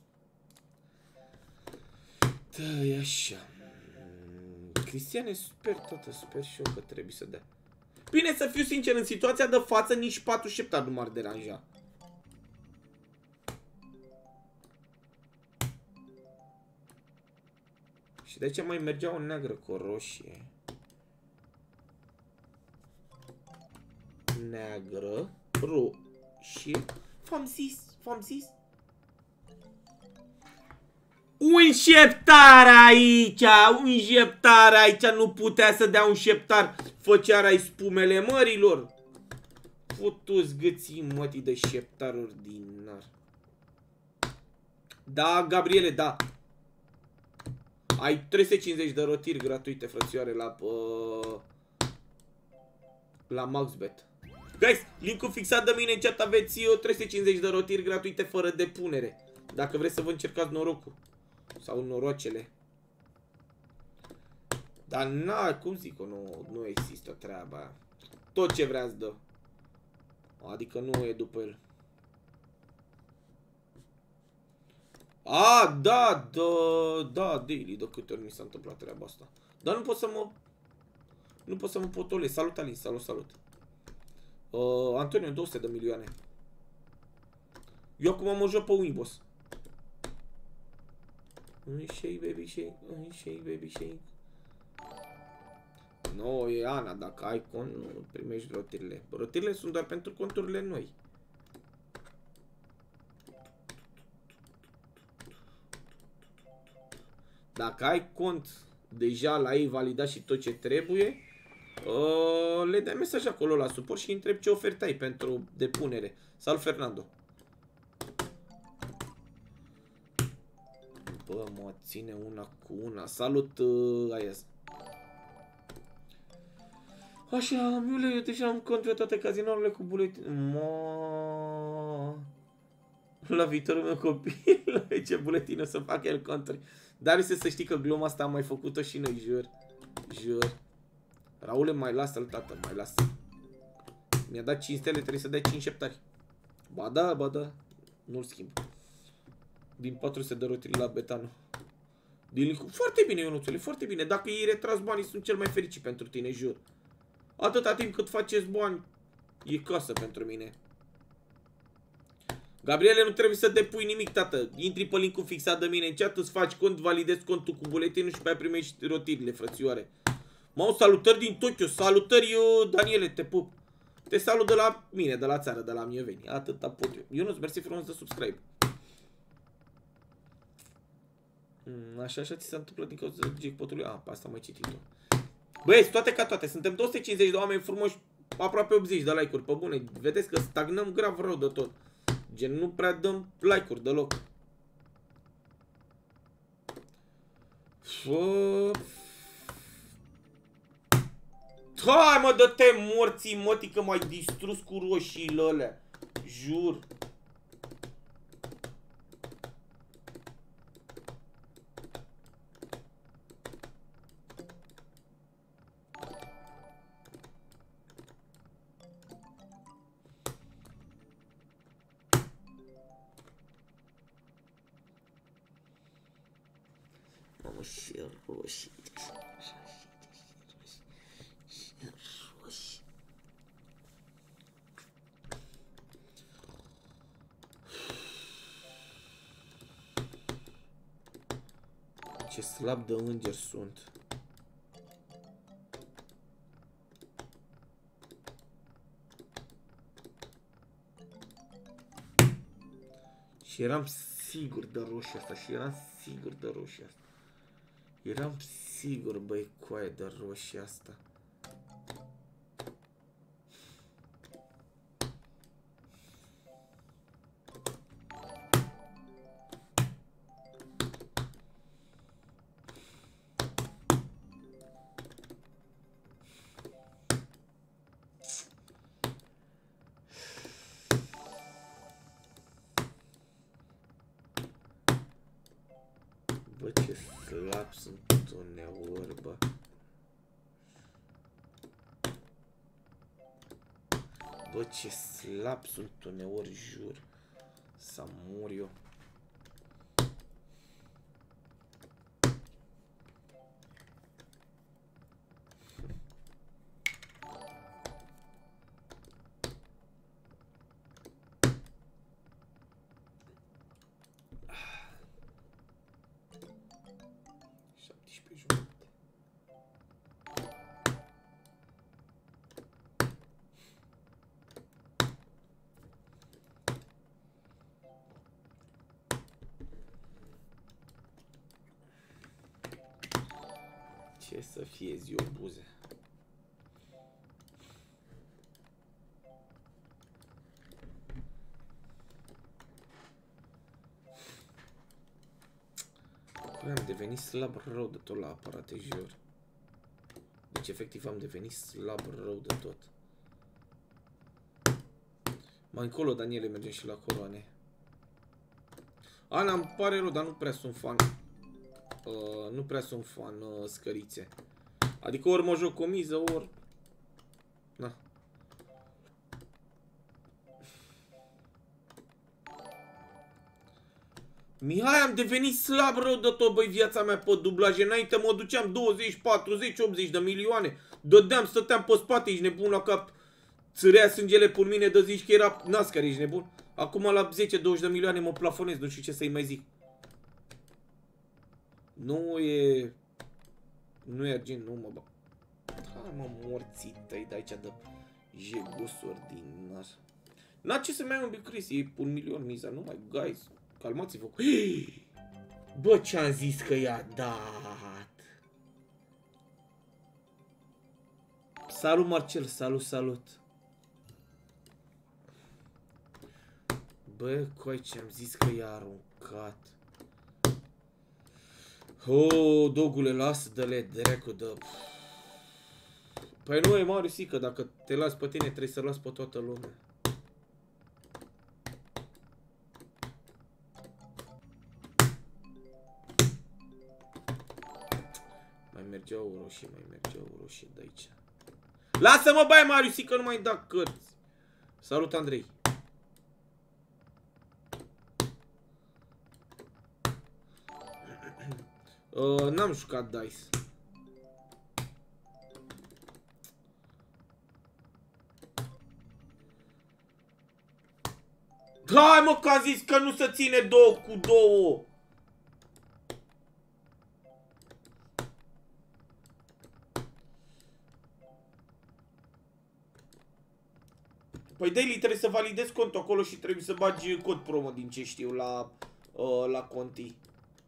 Da, e așa. Cristiane, sper și eu că trebuie să dea. Bine, să fiu sincer, în situația de față nici 4 șeptari nu m-ar deranja. Și de ce mai mergea o neagră cu o roșie? Neagră, roșie. V-am zis. Un șeptar aici, nu putea să dea un șeptar. Făceara-i spumele mărilor. Putu-ți gății, mătii, de șeptar ordinar. Da, Gabriele, da. Ai 350 de rotiri gratuite, frățioare, la MaxBet. Guys, linkul fixat de mine în chat, aveți 350 de rotiri gratuite fără depunere. Dacă vreți să vă încercați norocul. Sau norocele. Dar na, cum zic, nu există treaba aia. Tot ce vrea îți dă. Adică nu e după el. A, da, daily, de câte ori mi s-a întâmplat treaba asta. Dar nu pot să mă potolesc. Salut, Alin, salut. Antonio, 200 de milioane. Eu acum mă joc pe Winboss. Shake, baby, shake. Nu, e Ana, dacă ai cont, nu primești rotirile. Rotirile sunt doar pentru conturile noi. Dacă ai cont deja la ei validat și tot ce trebuie, le dai mesaj acolo la suport și îi întrebi ce ofertă ai pentru depunere. Salut, Fernando. Bă, mă ține una cu una. Salut, Aiaz. Așa, miule, eu deja am cont pe toate cazinourile cu buletin. La viitorul meu copil, ce buletin o să facă el conturi. Dar să știi că gluma asta am mai făcut-o și noi, jur. Raule, mai lasă-l, tată, mai lasă. Mi-a dat 5 stele, trebuie să dai 5 șeptari. Ba da, nu-l schimb. Din 400 de rotiri la Betanu. Foarte bine, Ionuțule, foarte bine. Dacă ei retras banii, sunt cel mai fericit pentru tine, jur. Atâta timp cât faceți bani, e casă pentru mine. Gabriele, nu trebuie să depui nimic, tată. Intri pe linkul fixat de mine în chat, îți faci cont, validezi contul cu buletinul și pe aia primești rotirile, frățioare. Mă, salutări din Tokyo, salutări, Daniele, te pup. Te salut de la mine, de la țară, de la Mioveni. Atâta pot eu. Ionuț, mersi frumos de subscribe. Așa ți se întâmplă din cauza jackpotului. Pe asta mai citit-o. Băieți, toate ca toate, suntem 250 de oameni frumoși, aproape 80 de like-uri, pe bune. Vedeți că stagnăm grav rău de tot. Gen, nu prea dăm like-uri deloc. Hai, mă, dă-te morții, mătii, că m-ai distrus cu roșiile alea. Jur. Mamă, și roșii. Ce slab de îngeri sunt. Și eram sigur de roșia asta. Eram sigur, băi, coaie, de roșia asta. Bă, ce slab sunt uneori, bă. Bă, ce slab sunt uneori, jur. Să mor eu. Ce să fie zi o buze. Am devenit slab rău de tot la aparate, jur. Deci efectiv am devenit slab rău de tot. Mai încolo, Daniele, mergem și la coroane. Ana, îmi pare rău, dar nu prea sunt fan. Nu prea sunt fan scărițe. Adică ori mă joc cu o miză, ori... Na. Mihai, am devenit slab rău de tot, băi, viața mea pe dublaje. Înainte mă duceam 20, 40, 80 de milioane. Dădeam, stăteam pe spate, ești nebun la cap. Țârea sângele pe mine, de zici că era NASCAR, ești nebun. Acum la 10-20 de milioane mă plafonez, nu știu ce să-i mai zic. Nu e... Nu e argint, nu mă bag. Hai mă, morții tăi de aici de jegosuri din nas. N-a ce să mai ai un bicris, e 1 milion miza, nu mai, guys. Calmați-vă. Bă, ce-am zis că i-a dat. Salut, Marcel, salut, salut. Bă, coi, ce-am zis că i-a aruncat. Oh, dogule, lasă, dă-le dracu de... Păi nu e, Marius, că dacă te las pe tine, trebuie să las pe toată lumea. Mai mergeau roșii de aici. Lasă-mă, bai, Marius, că nu mai da cărți. Salut, Andrei. N-am jucat DICE. Hai, mă, că am zis că nu se ține 2 cu 2. Păi, Daily, trebuie să validezi contul acolo și trebuie să bagi cod promo din ce știu la conti.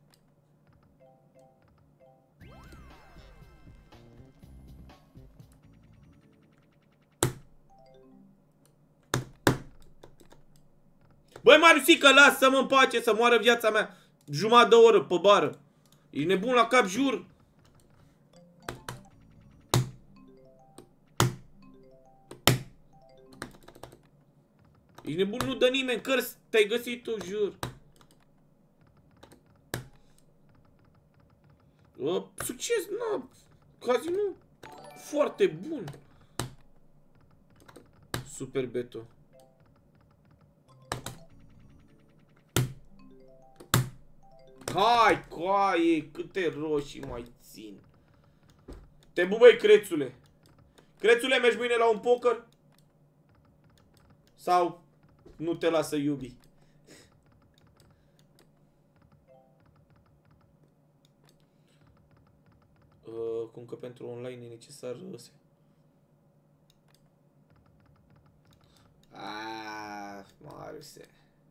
Băi, Mariusică, lasă-mă în pace să moară viața mea. Jumătate de oră pe bară. Ești nebun la cap, jur. Ești nebun, nu dă nimeni cărți. Te-ai găsit tu, jur. Succes, na. Casino foarte bun. Super beto. Hai, coaie, câte roșii mai țin. Te bubăi, crețule. Crețule, mergi mâine la un poker? Sau nu te lasă iubi? Cum că pentru online e necesar să... Mariuse.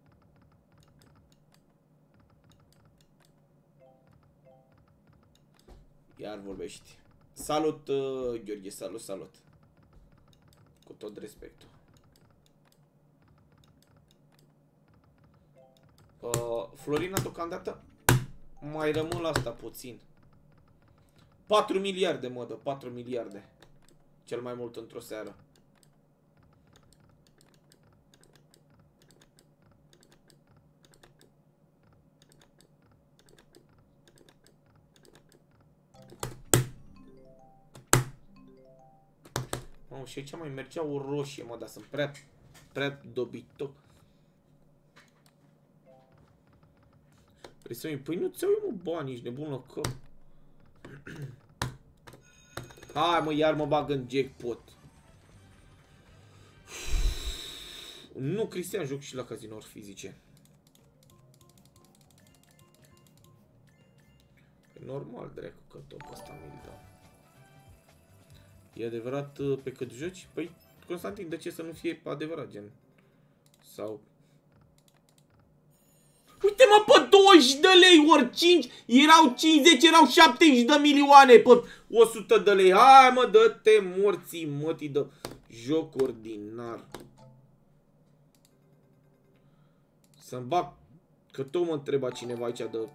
Iar vorbești. Salut, Gheorghe, salut, salut. Cu tot respectul. Florina, deocamdată mai rămân la asta puțin. 4 miliarde, mă, de 4 miliarde. Cel mai mult într-o seară. Și aici mai mergea o roșie, mă, dar sunt prea dobitoc. Vrei păi nu ți-au eu, mă, bani, ești nebun la cap. Hai, mă, iar mă bag în jackpot. Nu, Cristian, joc și la cazinouri fizice. E normal, dracu, că tot ăsta mi-l dau. E adevărat pe cât joci? Păi, Constantin, de ce să nu fie adevărat, gen? Sau... Uite-mă, pe 20 de lei ori 5, erau 50, erau 70 de milioane pe 100 de lei. Hai, mă, dă-te morții, mătii de joc ordinar. Să-mi bag, că tot mă întreba cineva aici de...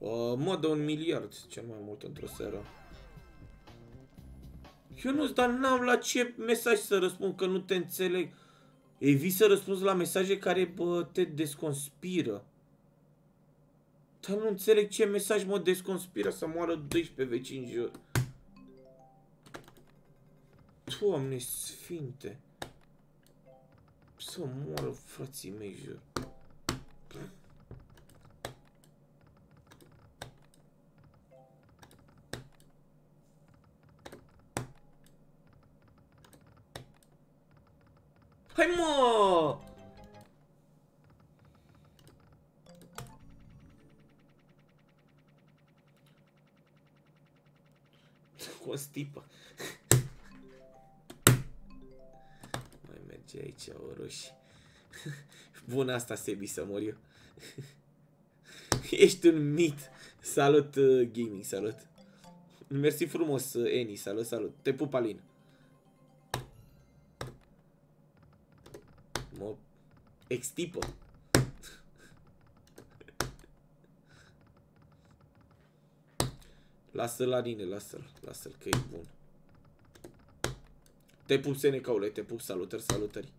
Mă dă 1 miliard, cel mai mult într-o seară. Eu nu-ți, dar n-am la ce mesaj să răspund, că nu te înțeleg. Evit să răspunzi la mesaje care, bă, te desconspiră. Dar nu înțeleg ce mesaj mă desconspiră să moară 12 vecini în jur. Doamne sfinte. Să moară frații mei jur. Hai mă! Constipă. Mai merge aici o roșie. Bun, asta, Sebi, să mor eu. Ești un mit. Salut, gaming, salut. Mersi frumos, Eni, salut, salut. Te pup, Alin. Mă extipă. Lasă-l, Aline, lasă-l. Lasă-l că e bun. Te pup, Senecaule, te pup, salutări, salutări.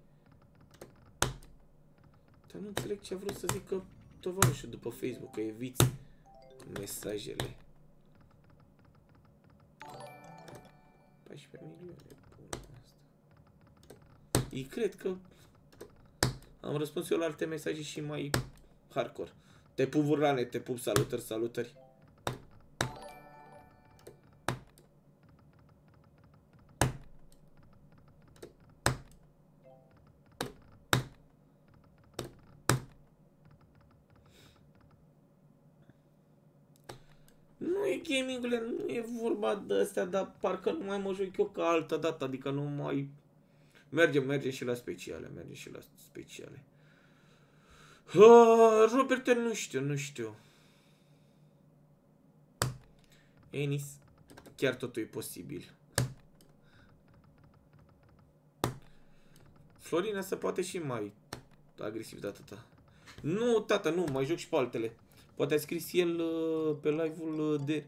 Dar nu înțeleg ce a vrut să zică tovarășul după Facebook, că eviți mesajele. 14 milioane, bună asta. Ei cred că am răspuns eu la alte mesaje și mai hardcore. Te pup, Vurlane, te pup, salutări, salutări. Nu e gaming-ule, nu e vorba de astea, dar parcă nu mai mă joc eu ca altă dată, adică nu mai... Mergem și la speciale, mergem și la speciale. Robert, nu știu. Enis, chiar totul e posibil. Florina se poate și mai agresiv de atâta. Nu, tata, nu, mai joc și pe altele. Poate a scris el pe live-ul de...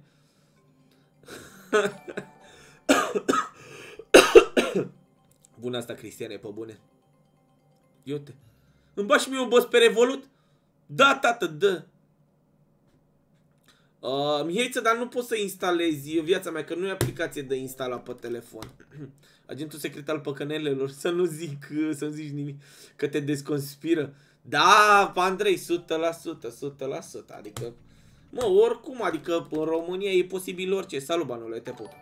Bună asta, Cristiane, pe bune. Iute. Îmi bagi și mie un boss pe Revolut? Da, tată, dă. Mihaiță, dar nu poți să instalezi Viața Mea, că nu e aplicație de instalat pe telefon. Agentul secret al păcănelelor, să nu zici nimic, că te desconspiră. Da, Andrei, 100%, 100%, adică, mă, oricum, adică în România e posibil orice. Salut, banule, te pup.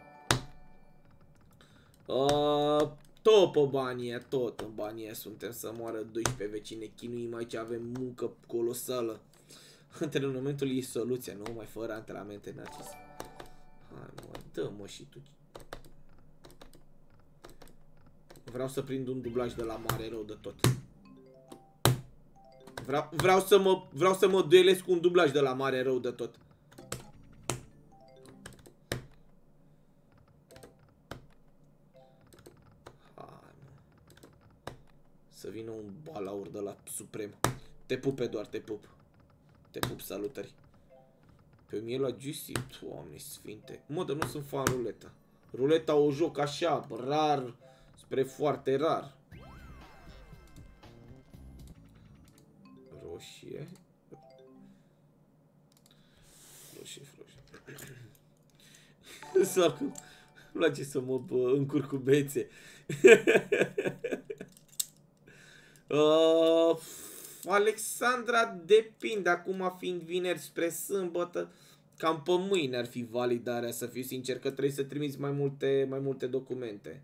Tot pe banie, tot în banie suntem să moară 12 vecine, chinuim aici, avem muncă colosală. Antrenamentul e soluția, nu mai fără antrenamente, Narcis. Hai mă, dă-mă și tu. Vreau să prind un dublaj de la mare rău de tot. Vreau să mă duelesc cu un dublaj de la mare rău de tot. Hai mă. Să vină un balaur de la Suprem. Te pup, Eduard, te pup. Te pup, salutări. Pe mie la Juicy, Doamne sfinte. Mă, dar nu sunt fan ruleta. Ruleta o joc așa, rar, spre foarte rar. Roșie. Roșie. Sau cum îmi place să mă încurc cu bețe. Alexandra, depinde, acum fiind vineri spre sâmbătă, cam pe mâine ar fi validarea, să fiu sincer, că trebuie să trimiți mai multe documente.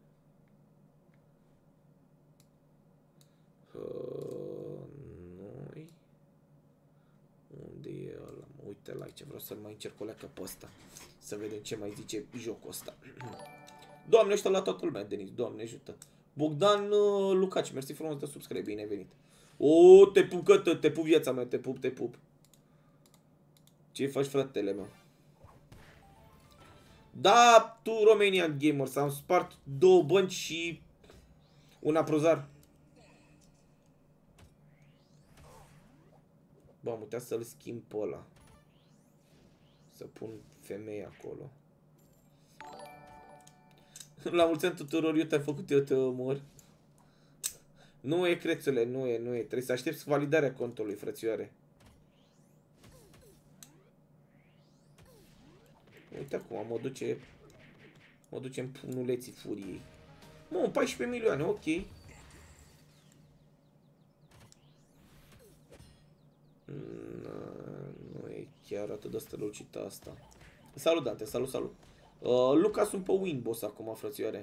Noi. Unde e ăla? Uite la aici, vreau să-l mai încerc o leacă pe ăsta, să vedem ce mai zice jocul ăsta. Doamne, ăștia la toată lumea, Denis, Doamne ajută. Bogdan Lucaci, mersi frumos de subscribe, bine ai venit. O, te pup, Cătă, te pup, Viața Mea, te pup, te pup. Ce faci, fratele meu? Da, tu, Romanian Gamers, am spart 2 bănci și un aprozar. Bă, am putea să-l schimb pe ăla. Să pun femei acolo. La mulți ani tuturor, eu te-am făcut, eu te omor. Nu e, crețule, nu e. Trebuie să aștepți validarea contului, frățioare. Uite acum, mă duce în punuleții furiei. Mă, 14 milioane, ok. Nu e chiar atât de strălucită asta. Salut, Dante, salut. Luca, sunt pe win boss acum, frățioare.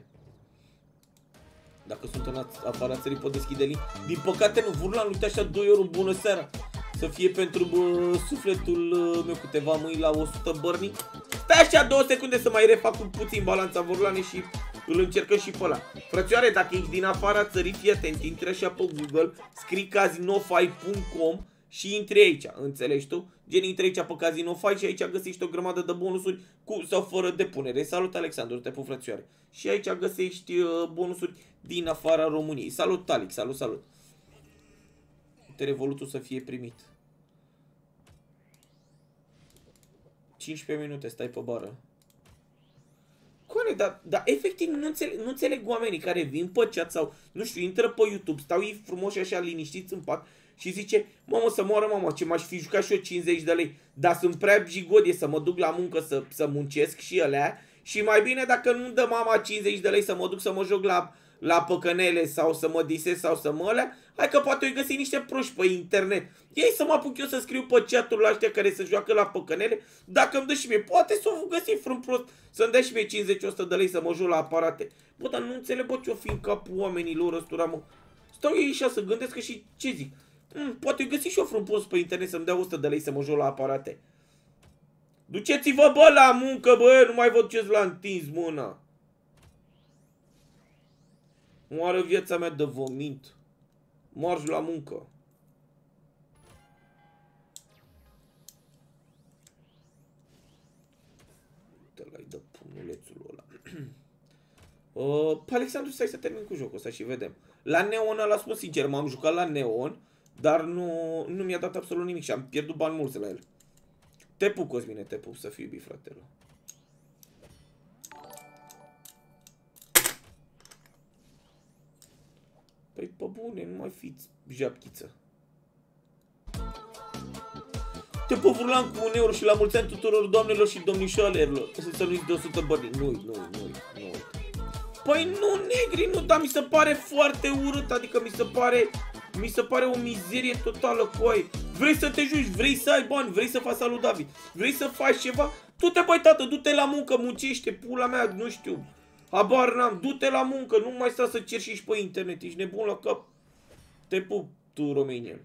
Dacă sunt în afara țării, pot deschide link. Din păcate nu, Vurlan, uite așa 2 euro, bună seara. Să fie pentru sufletul meu câteva mâini la 100 bărni. Stai așa 2 secunde să mai refac puțin balanța, Vurlane, și îl încercăm și pe ăla. Frățioare, dacă ești din afara țării, fii atent, intri așa pe Google, scrii casinofy.com și intri aici, înțelegi tu? Gen, intri aici pe Casinofy și aici găsești o grămadă de bonusuri cu sau fără depunere. Salut, Alexandru, te pup, frățioare. Și aici găsești bonusuri din afara României. Salut, Alex, salut. Uite revolutul să fie primit. 15 minute, stai pe bară. Coane, dar efectiv nu înțeleg oamenii care vin pe chat sau, nu știu, intră pe YouTube, stau ei frumoși așa liniștiți în pat și zice, mamă, să moară mama, ce m-aș fi jucat și eu 50 de lei, dar sunt prea jigodie să mă duc la muncă să muncesc și alea și mai bine dacă nu dă mama 50 de lei să mă duc să mă joc la păcănele sau să mă disez sau să mă alea, hai că poate o găsi niște proști pe internet. Ei să mă apuc eu să scriu pe chat-ul la ăștia care se joacă la păcănele, dacă îmi dă și mie, poate să o găsi frân prost, să-mi dea și mie 50-100 de lei să mă joc la aparate. Bă, dar nu înțeleg, bă, ce-o fi în capul oamenilor ăstora, mă. Stau ei așa să gândesc că și ce zic? Poate o găsi și eu frân prost pe internet să-mi dea 100 de lei să mă joc la aparate. Duceți-vă, bă, la muncă, bă, nu mai vă duceți la întins mâna. Moară viața mea de vomit. Marș la muncă. Te-l-ai de punulețul ăla. Alexandru, stai să termin cu jocul ăsta și vedem. La Neon ăla, spun sincer, m-am jucat la Neon, dar nu mi-a dat absolut nimic și am pierdut bani mulți la el. Te pup, Cosmine, te pup, să fii iubit, fratele. Păi, pe bune, nu mai fiți japchiță. Te pup, Vurlan, cu 1 euro și la mulți ani tuturor doamnelor și domnișoarelor. Să nu-i de 100 bani. Nu. Păi nu, negri, nu, dar mi se pare foarte urât, adică mi se pare o mizerie totală, coi. Vrei să te juci, vrei să ai bani, vrei să faci salut David, vrei să faci ceva? Du-te, băi, tată, du-te la muncă, muncește, pula mea, nu știu. Habar n-am, du-te la muncă, nu mai sta să cerșești pe internet, ești nebun la cap. Te pup, tu, romanian.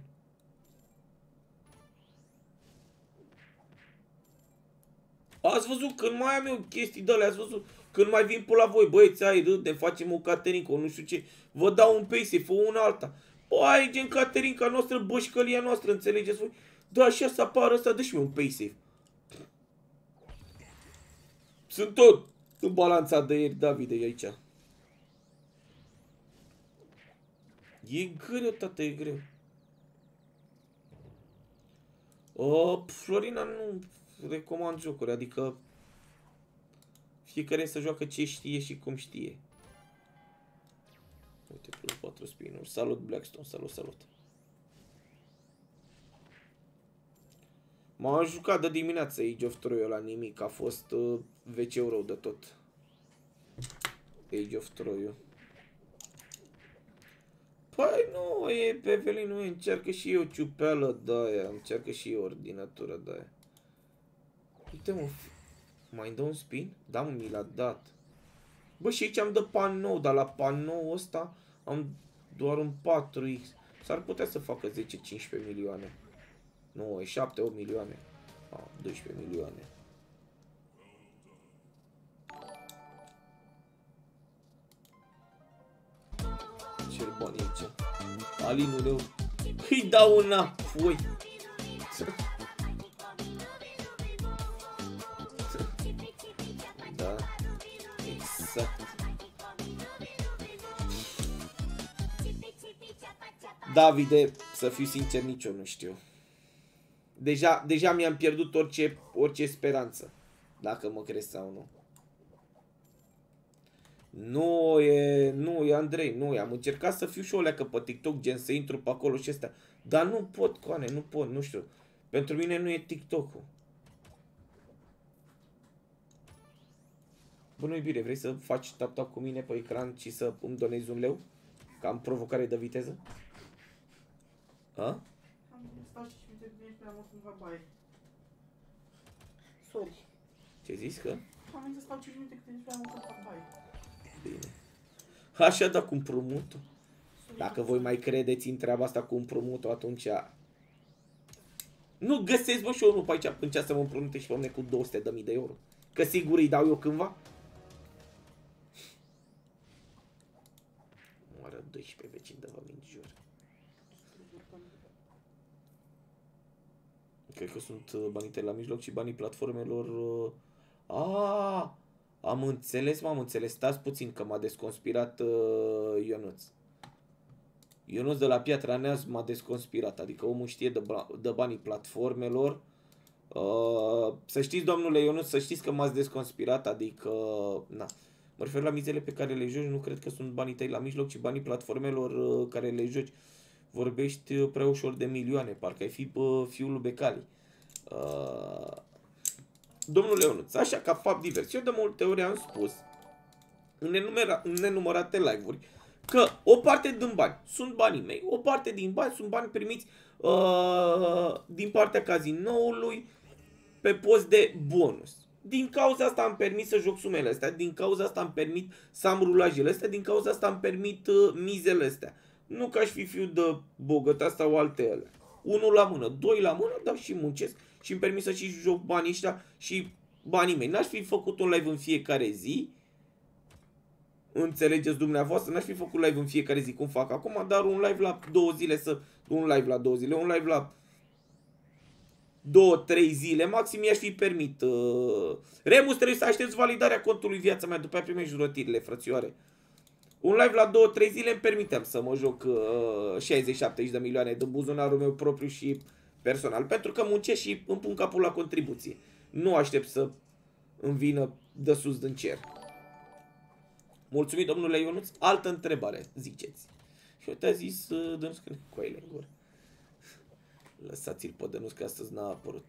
Ați văzut, când mai am eu chestii de alea, ați văzut, când mai vin pe la voi, băieți, hai, râdem, facem o caterincă, nu știu ce, vă dau un paysafe, fă una alta. Băi, gen caterinca noastră, bășcălia noastră, înțelegeți voi? Da, așa să apară ăsta, dă și mie un paysafe. Sunt tot în balanța de ieri, Davide, e aici. E greu, tată, e greu. Florina, nu recomand jocuri, adică fiecare să joacă ce știe și cum știe. Uite, plus 4 spin-uri. Salut, Blackstone, salut. M-am jucat de dimineață Age of Troy la nimic, a fost VC rău de tot. Age of Troy. Păi nu, e pe Evelyn, nu, încearcă și eu ciupeală de aia, încearcă și eu ordinatură de aia. Uite, mă, mai dă un spin? Da, mă, mi l-a dat. Bă, și aici am de panou, dar la panou ăsta am doar un 4x. S-ar putea să facă 10-15 milioane. Nu, e 7-8 milioane. 12 milioane. Ce-l bani aici? Alinul, îi dau înapoi. Da, exact. Davide, să fiu sincer, nici eu nu știu. Deja mi-am pierdut orice speranță. Dacă mă crezi sau nu. Nu e Andrei, nu e. Am încercat să fiu și o leacă pe TikTok, gen să intru pe acolo și astea. Dar nu pot, coane, nu pot, nu știu. Pentru mine nu e TikTok-ul. Bună iubire, vrei să faci tap-tap cu mine pe ecran și să îmi donezi un leu? Că am provocare de viteză? A?
Am stau și uite că ești prea mult în babaie. Sorry.
Ce zis că?
Am venit să stau 5 minute că ești prea mult în babaie.
Bine. Așa, dar cu împrumutul? Dacă voi mai credeți în treaba asta cu împrumutul, atunci... Nu găsesc, bă, și eu nu pe aici până să mă împrumute și pe mine cu 200.000 de euro. Că sigur îi dau eu cândva. Moară 12 vecini de vă minjur. Cred că sunt banii tăi la mijloc și banii platformelor... Am înțeles, m-am înțeles. Stați puțin că m-a desconspirat Ionuț. Ionuț de la Piatra Neamț m-a desconspirat. Adică omul știe de banii platformelor. Să știți, domnule Ionuț, să știți că m-ați desconspirat. Adică, na. Mă refer la mizele pe care le joci. Nu cred că sunt banii tăi la mijloc, ci banii platformelor care le joci. Vorbești prea ușor de milioane. Parcă ai fi fiul lui Becali. Domnule Ionuț, așa ca fapt divers, eu de multe ori am spus în nenumărate live-uri că o parte din bani sunt banii mei, o parte din bani sunt bani primiți din partea cazinoului pe post de bonus. Din cauza asta am permis să joc sumele astea, din cauza asta am permit să am rulajele astea, din cauza asta am permit mizele astea. Nu că aș fi fiu de bogăta sau alte ele. 1 la mână, 2 la mână, dar și muncesc și îmi permis să și joc banii ăștia și banii mei. N-aș fi făcut un live în fiecare zi. Înțelegeți dumneavoastră? N-aș fi făcut live în fiecare zi cum fac acum, dar un live la 2 zile un live la 2-3 zile maxim i-aș fi permit. Remus, trebuie să aștepți validarea contului Viața Mea, după aia primești jurătirile, frățioare. Un live la 2-3 zile îmi permiteam să mă joc 60-70 de milioane de buzunarul meu propriu și personal. Pentru că muncesc și îmi pun capul la contribuție. Nu aștept să îmi vină de sus din cer. Mulțumit, domnule Ionuț. Altă întrebare, ziceți. Și eu te-a zis Dănuț că cu ele în gură. Lăsați-l pe Dănuț că astăzi n-a apărut.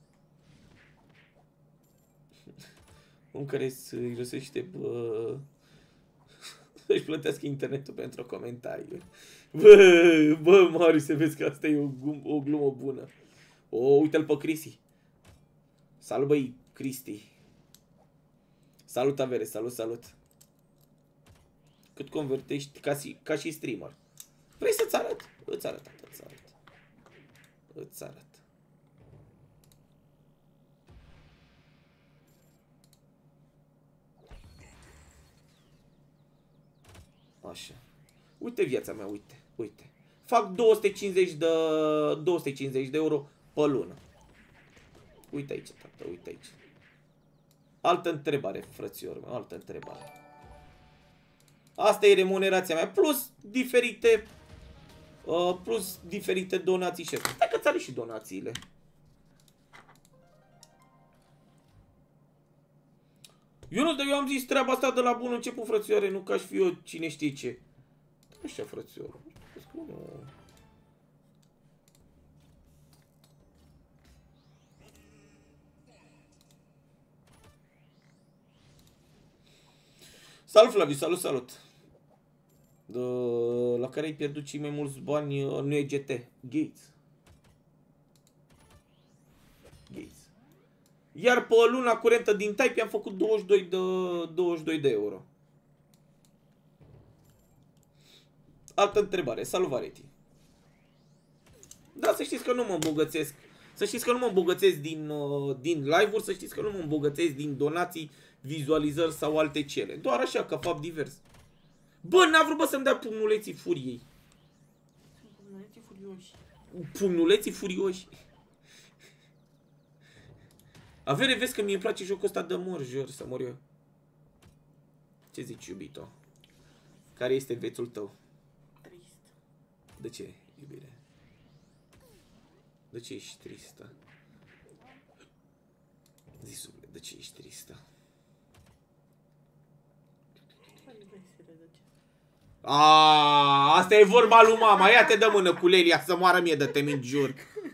Un care îi răsește să-și plătească internetul pentru comentarii. Bă, Marius, să vezi că asta e o glumă bună. Uite-l pe Cristi. Salut, băi, Cristi. Salut, Avere, salut. Cât convertești ca și streamer. Vrei să-ți arăt? Îți arăt. Așa. Uite Viața Mea, uite. Fac 250 de euro pe lună. Uite aici, tată, uite aici. Altă întrebare, frățior meu, altă întrebare. Asta e remunerația mea, plus diferite donații și asta. Stai că-ți are și donațiile. Eu am zis treaba asta de la bun început, frățioare, nu că aș fi eu cine știe ce. Așa, frățior. Salut, Flaviu, salut. La care ai pierdut cei mai mulți bani, nu e GT, Gates. Iar pe luna curentă din Type am făcut 22 de euro. Altă întrebare. Salut, Vareti. Da, să știți că nu mă îmbogățesc. Să știți că nu mă îmbogățesc din live-uri, să știți că nu mă îmbogățesc din donații, vizualizări sau alte cele. Doar așa, ca fapt divers. Bă, n-a vrut, bă, să-mi dea pumnuleții furiei. Pumnuleții furioși. Avere, vezi că mie îmi place jocul ăsta de mor, jur, să mor eu. Ce zici, iubito? Care este vețul tău?
Trist.
De ce, iubire? De ce ești tristă? Zisule, de ce ești tristă? Asta e vorba lui mama. Ia te dă mână cu Lelia să moară mie de te jur.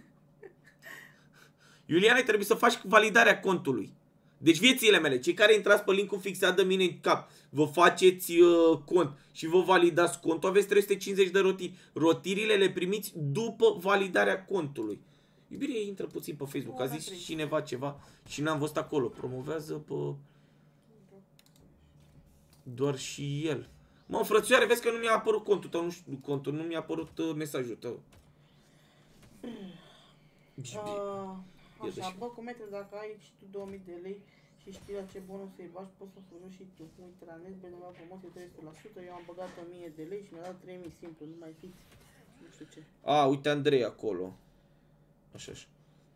Iuliane, trebuie să faci validarea contului. Deci viețile mele, cei care intrați pe linkul fixat de mine în cap, vă faceți cont și vă validați contul, aveți 350 de rotiri. Rotirile le primiți după validarea contului. Iubire, intră puțin pe Facebook, a zis cineva ceva și n-am văzut acolo. Promovează pe... doar și el. Mă, frățioare, vezi că nu mi-a apărut contul tău, nu știu, contul, nu mi-a apărut mesajul tău.
Așa, bă, cum e, dacă ai și tu 2000 de lei și știi la ce bonus să-i bagi, poți să folosi și tu. Uite la net, bine, la promoție 300%, eu am băgat 1000 de lei și mi-a dat 3000 simplu, nu mai fiți, nu știu ce.
A, uite Andrei acolo. Așa, așa.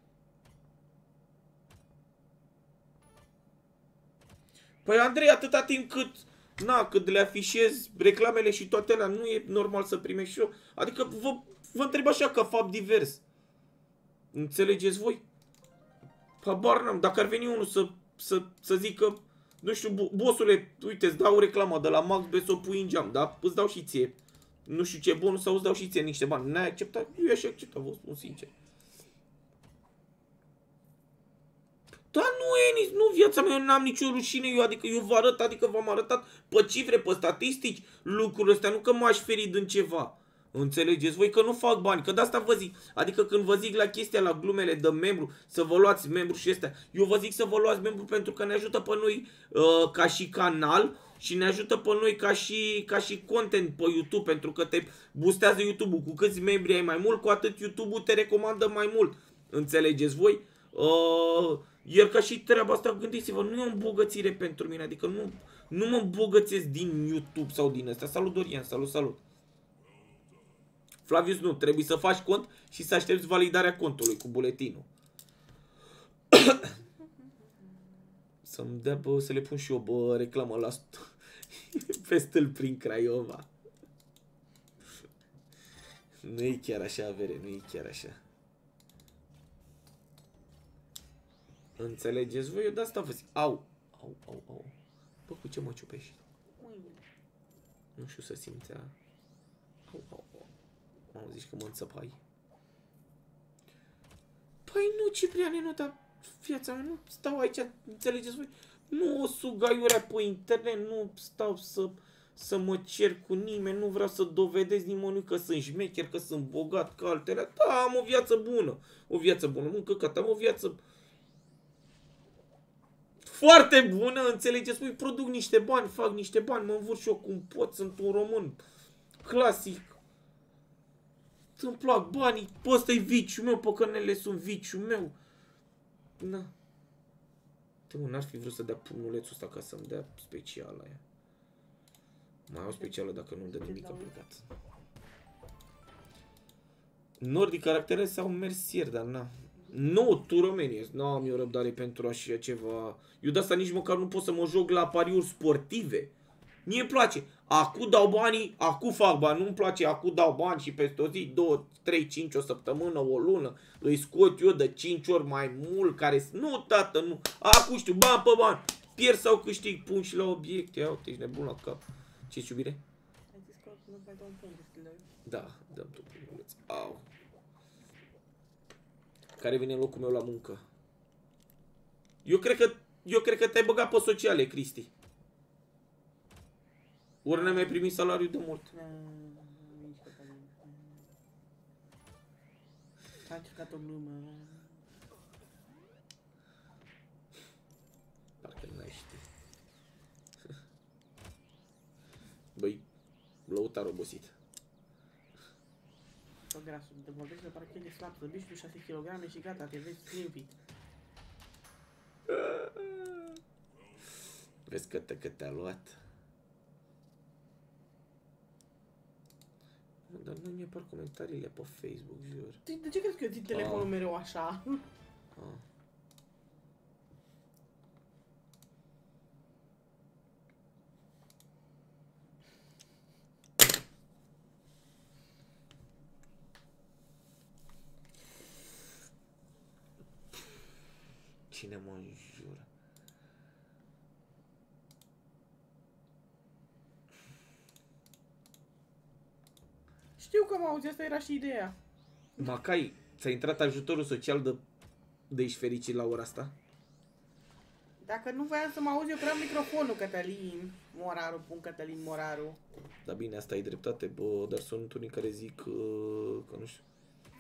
Păi Andrei, atâta timp cât, na, cât le afișez reclamele și toate alea, nu e normal să primești și eu. Adică vă întreb așa, ca fapt divers. Înțelegeți voi? Habar n-am. Dacă ar veni unul să zică, nu știu, bossule, uite, îți dau reclamă de la Max B să o pui în geam, da? Îți dau și ție. Nu știu ce bonus sau îți dau și ție niște bani. N-ai acceptat? Eu aș accepta, vă spun sincer. Dar nu e nici, nu, viața mea, eu n-am nicio rușine, eu vă arăt, adică v-am arătat pe cifre, pe statistici, lucrurile astea, nu că m-aș feri din ceva. Înțelegeți voi că nu fac bani, că de asta vă zic. Adică când vă zic la chestia, la glumele de membru, să vă luați membru și astea, eu vă zic să vă luați membru pentru că ne ajută pe noi ca și canal și ne ajută pe noi ca și content pe YouTube, pentru că te boostează YouTube-ul. Cu câți membri ai mai mult, cu atât YouTube-ul te recomandă mai mult. Înțelegeți voi? Iar ca și treaba asta, gândiți-vă, nu e o îmbogățire pentru mine, adică nu mă îmbogățesc din YouTube sau din astea. Salut Dorian, salut. Flavius, nu, trebuie să faci cont și să aștepți validarea contului cu buletinul. Să-mi dea, bă, să le pun și eu, bă, reclamă la pe stâlp prin Craiova. Nu e chiar așa, avere, nu e chiar așa. Înțelegeți voi? Eu de asta vă zic. Au. Bă, cu ce mă ciupești? Nu știu să simțea. Au. Mă zici că mă înțăpai. Păi nu, Cipriane, nu, dar viața mea, nu stau aici, înțelegeți voi? Nu o sug aiurea pe internet, nu stau să mă cer cu nimeni, nu vreau să dovedesc nimănui că sunt șmecher, că sunt bogat, ca altele. Da, am o viață bună. O viață bună, mă, căcat, am o viață foarte bună, înțelegeți voi? Produc niște bani, fac niște bani, mă învârt și eu cum pot, sunt un român clasic. Îmi plac banii, ăsta e viciul meu, păcănele sunt viciul meu. Na. N-ar fi vrut să dea pumnulețul ăsta ca să-mi dea speciala aia. Mai au specială dacă nu-mi dă nimic, a plecat. Nordic caractere sau mersier, dar na. Nu, tu românie, n-am eu răbdare pentru așa ceva. Eu de asta nici măcar nu pot să mă joc la pariuri sportive. Mie îmi place. Acu dau banii, acu fac bani. Nu-mi place, acu dau bani și peste o zi, 2, 3, 5, o săptămână, o lună, îi scot eu de 5 ori mai mult care... Nu, tată, nu. Acu știu, bani pe bani. Pierd sau câștig, pun și la obiecte. Ia uite, ești nebun la cap. Ce-ți iubire?
Ai zis că nu mai dau un punct de stilă.
Da, dăm tu punguleț. Au. Care vine în locul meu la muncă? Eu cred că te-ai băgat pe sociale, Cristi. Ori n-ai mai primit salariu de mult.
A încercat o glumă.
Parcă n-ai ști. Băi, lăutar obosit.
Tot grasul, te vorbești de parcă e slab, să bici tu 6 kg și gata, te vezi slim fit.
Vezi că te-a luat. Dar nu mi apar comentariile pe Facebook, jur.
De ce crezi că eu țin telefonul mereu așa?
cine mă înjură.
Știu că mă auzi, asta era și ideea.
Macai, ți-a intrat ajutorul social de ești fericit la ora asta?
Dacă nu voiam să mă auzi, eu vreau microfonul, Cătălin Moraru, pun Cătălin Moraru.
Da bine, asta ai dreptate, bă, dar sunt unii care zic că nu știu.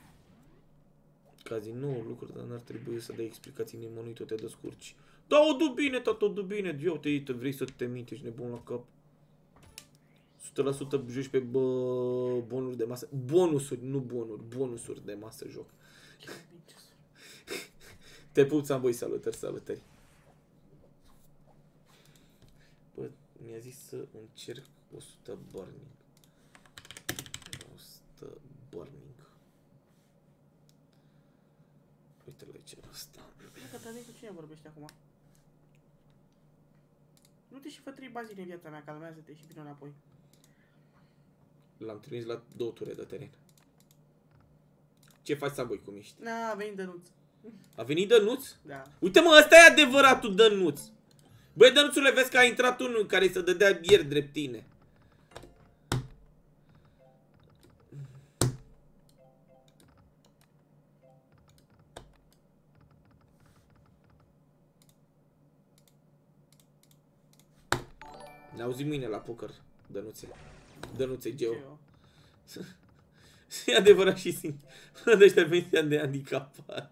Că azi nu lucruri, dar n-ar trebui să dai explicații nimănui, tu te descurci. Da, o du bine, tată, o du bine, eu te vrei să te minti, ești nebun la cap. 100% joci pe bonuri de masă. Bonusuri, nu bonuri, bonusuri de masă joc. Te pup, Țamboi, salutări, salutări. Bă, mi-a zis să încerc 100 burning. 100 burning. Uite la ce asta.
Cătălin, cu cine vorbește acum? Nu te și fă 3 bazine în viața mea, calmează-te și vino înapoi.
L-am trimis la 2 ture de teren. Ce faci, Țamboi, cum ești?
Na, a venit Dănuț.
A venit Dănuț?
Da.
Uite mă, ăsta e adevăratul Dănuț. Băi, Dănuțule, vezi că a intrat unul care să dădea ieri drept tine. Ne auzim mâine la poker, Dănuțe. Dănuțe Geo. E adevărat și sincer. De ăștia pensia de handicapat.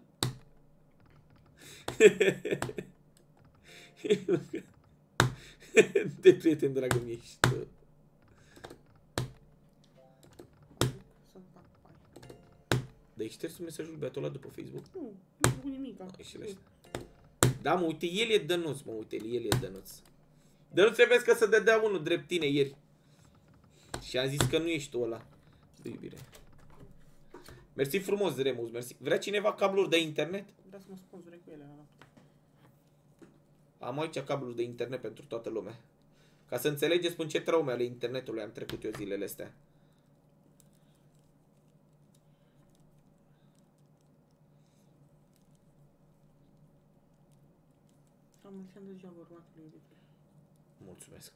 De prieten, dragă mie, ești. Dar îi ștergi mesajul băiatul ăla după Facebook?
Nu, nu cu nimic.
Da, mă, uite, el e Dănuț, mă, uite, el e Dănuț. Dănuț, vezi că să dădea unul drept tine ieri. Și am zis că nu ești tu ăla. De iubire. Mersi frumos, Remus, mersi. Vrea cineva cabluri de internet?
Da, să mă sponsore cu ele, da.
Am aici cabluri de internet pentru toată lumea. Ca să înțelegeți până ce traume ale internetului am trecut eu zilele astea.
Am mulțumit de ziua urmatului iubitule.
Mulțumesc.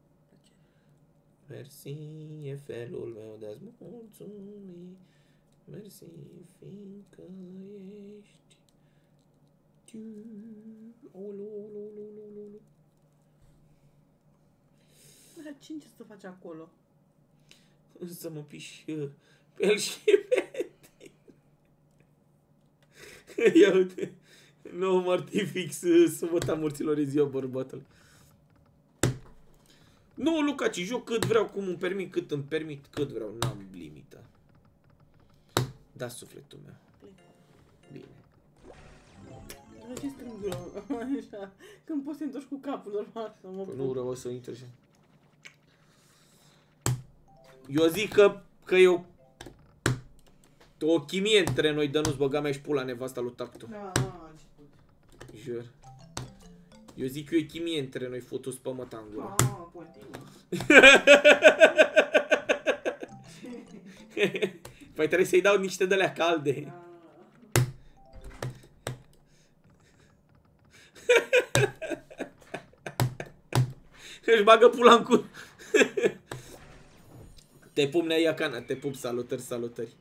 Mersi, e felul meu de a-ți mulțumi. Mersi, fiindcă ești.
Așa, ce să faci acolo?
Să mă piși pe el și pe tine. Ia uite. Nou mortifix, săbăta morților e ziua bărbatului. Nu, Luca, ci joc cât vreau, cum îmi permit, cât îmi permit, cât vreau, n-am limită. Da, sufletul meu. Bine.
Dar ce strângură, așa, când poți să întorci cu capul normal să mă...
Păi nu vreau să intre așa. Eu zic că e o chimie între noi, dă nu-ți băga mea și pula nevasta lui Tactu.
Da,
Jur. Eu zic că e o chimie între noi, fotus pe mătangură.
continuă.
Păi trebuie să-i dau niște de-alea calde. Își bagă pula în cur. Te pup, Nea Iacana, te pup, salutări, salutări.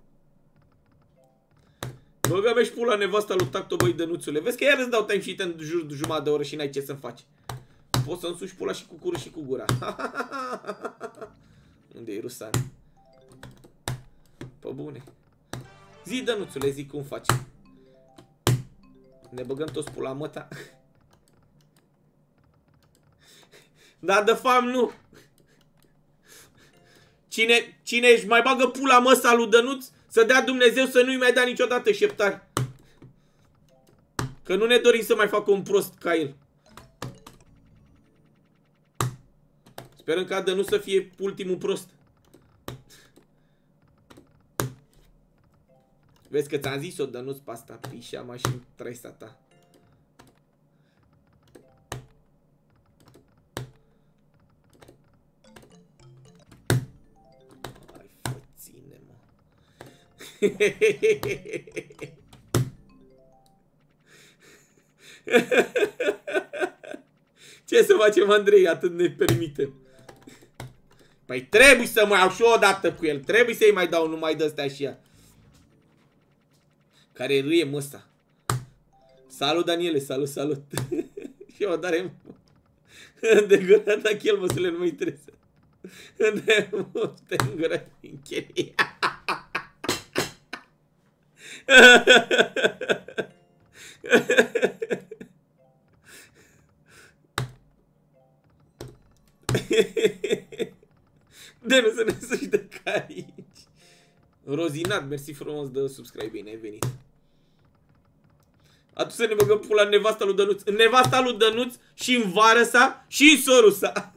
Băga-mi și pula nevasta lui Tacto, băi, Dănuțule. Vezi că iar îți dau time sheet în jur de jumătate de oră și n-ai ce să-mi faci. Poți să-mi suși pula și cu curul și cu gura. Unde e Rusan? Pă bune. Zi, Dănuțule, zi cum faci. Ne băgăm toți pula măta. Da, de fapt nu. Cine își mai bagă pula măsa lui Dănuț, să dea Dumnezeu să nu-i mai dea niciodată șeptari. Că nu ne dorim să mai facă un prost ca el. Sperăm ca Dănuț să fie ultimul prost. Vezi că ți-am zis-o, Dănuț, pe asta, pișeama și trăisa ta. Hai, fă-ține, mă. Ce să facem, Andrei? Atât ne permitem. Păi trebuie să mă iau și eu odată cu el. Trebuie să-i mai dau numai de-astea și ea. Care râie măsta. Salut, Daniele, salut, salut. Și eu, dar de gura ta, chel, măsule, nu mă interesează. De multe în gură din chelie. De nu să ne suși de carici. Rozinat, mersi frumos de subscribe, bine ai venit. Atunci să ne băgăm pula în nevasta lui Dănuț. În nevasta lui Dănuț și în vară sa și în sorul sa.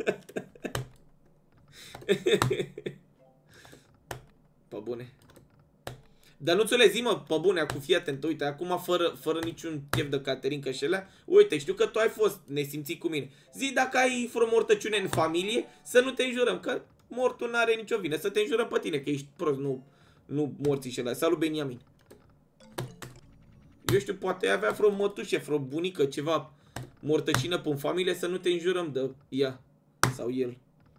Pă bune. Dănuțule, zi-mă, pă bune, acum fii atent, uite, acum fără niciun chef de Caterinca și alea, uite, știu că tu ai fost nesimțit cu mine. Zi dacă ai vreo mortăciune în familie, să nu te înjurăm, că mortul n-are nicio vină, să te înjurăm pe tine, că ești prost, nu morții și alea. Salut, Beniamin. Eu știu, poate avea vreo mătușe, vreo bunică, ceva mortăcină pe-n familie, să nu te înjurăm de ea sau el.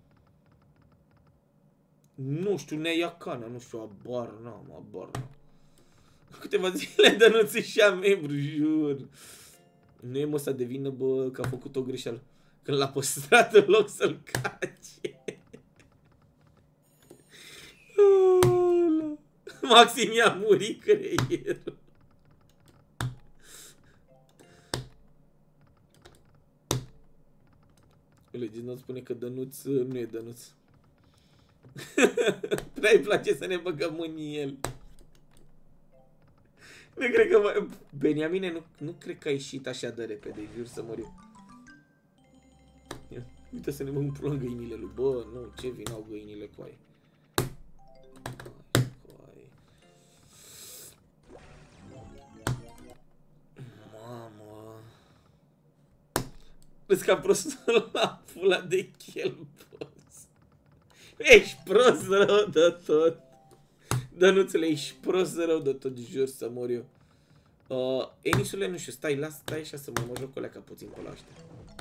Nu știu, Nea Cana, nu știu, abar n-am. Câteva zile de nu ți ia membru, jur. Nu e mă să devină, bă, că a făcut o greșeală. Când l-a păstrat în loc să-l cace. Maxim i-a murit creierul. Legenda spune că Dănuț nu e Dănuț. Prea îi place să ne băgăm în el. Nu cred că... Beniamine, nu cred că a ieșit așa de repede, jur să mor eu. Uite să ne băgăm pula în găinile lui. Bă, nu, ce vin au găinile cu aia. Mamă. Vezi că am prostul la pula de chelpos. Ești prost rău de tot. Dănuțule, ești prost rău de tot, jur să mor eu. Enisule, nu știu, stai așa să mă joc alea ca puțin pe la ăștia.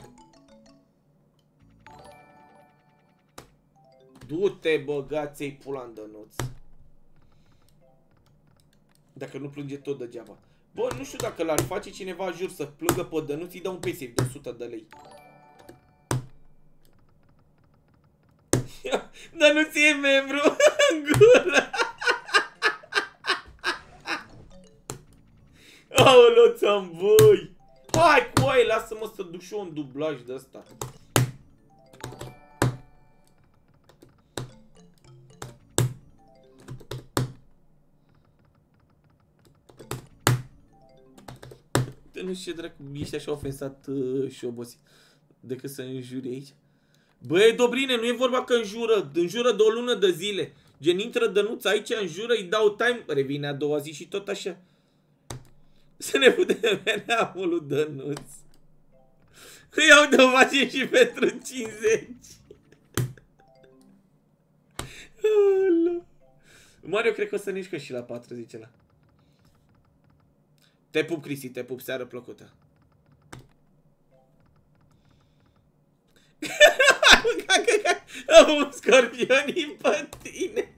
Du-te, băgați-i pula în Dănuț. Dacă nu plânge tot degeaba. Bă, nu știu dacă l-ar face cineva, jur, să plângă pe Dănuț, îi dau un paysafe de 100 de lei. Dar nu ți-e membru în gură. Aoleu, ți-am voi. Hai cu aia, lasă-mă să duc și eu un dublaj de ăsta. Nu știu ce dracu, ești așa ofensat și obosit decât să înjuri aici. Băi, Dobrine, nu e vorba că înjură de o lună de zile. Gen, intră Dănuț aici, înjură, îi dau time, revine a doua zi și tot așa. Să ne putem venea lui Dănuț. Îi iau de o facem și pentru 50. Mario, cred că o să nici că și la 40 ăla. Te pup, Cristi, te pup, seară plăcută. Am scorpionii pe tine.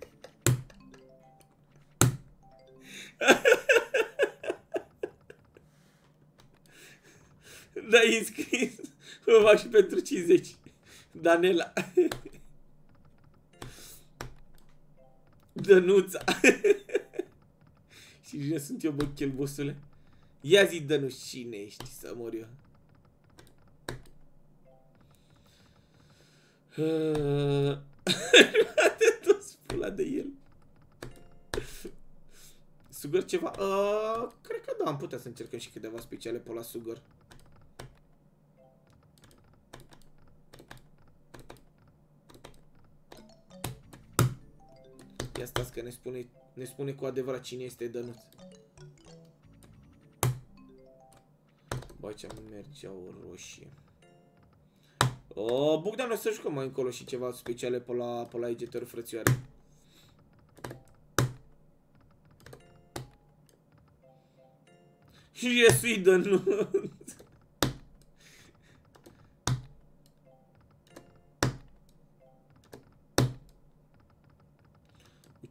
Da, inscris. Mă fac și pentru 50. Danela. Dănuța. Și cine sunt eu, bă, chelbosule? Ia zi, Dănuț, cine ești să mor eu? Te toți pula de el. Sugar ceva? Cred că da, am putea să încercăm și câteva speciale pe la Sugar. Ia stați că ne spune cu adevărat cine este Dănuț. Bă, ce-am mergeau roșie. Bogdan, o să jucăm mai încolo și ceva speciale pe la EGTR, frățioare. Și e sui Dănuț.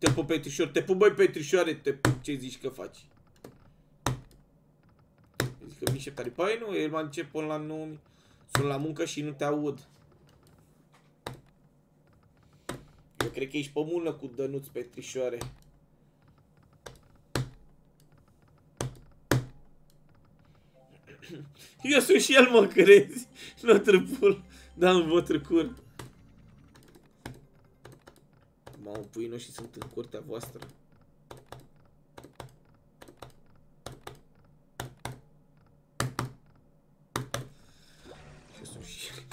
Te pup, Petrișor, te pup, băi, Petrișoare, te pup, ce zici că faci? Zic că vin șeptare. Păi nu, el m-a început până la 9.000. Sunt la muncă și nu te aud. Eu cred că ești pe mână cu Dănuț, Petrișoare. Eu sunt și el, mă, crezi? Notrăpul. Da, un votrăcur. Mamă, puii noștri sunt în curtea voastră. Eu sunt și el.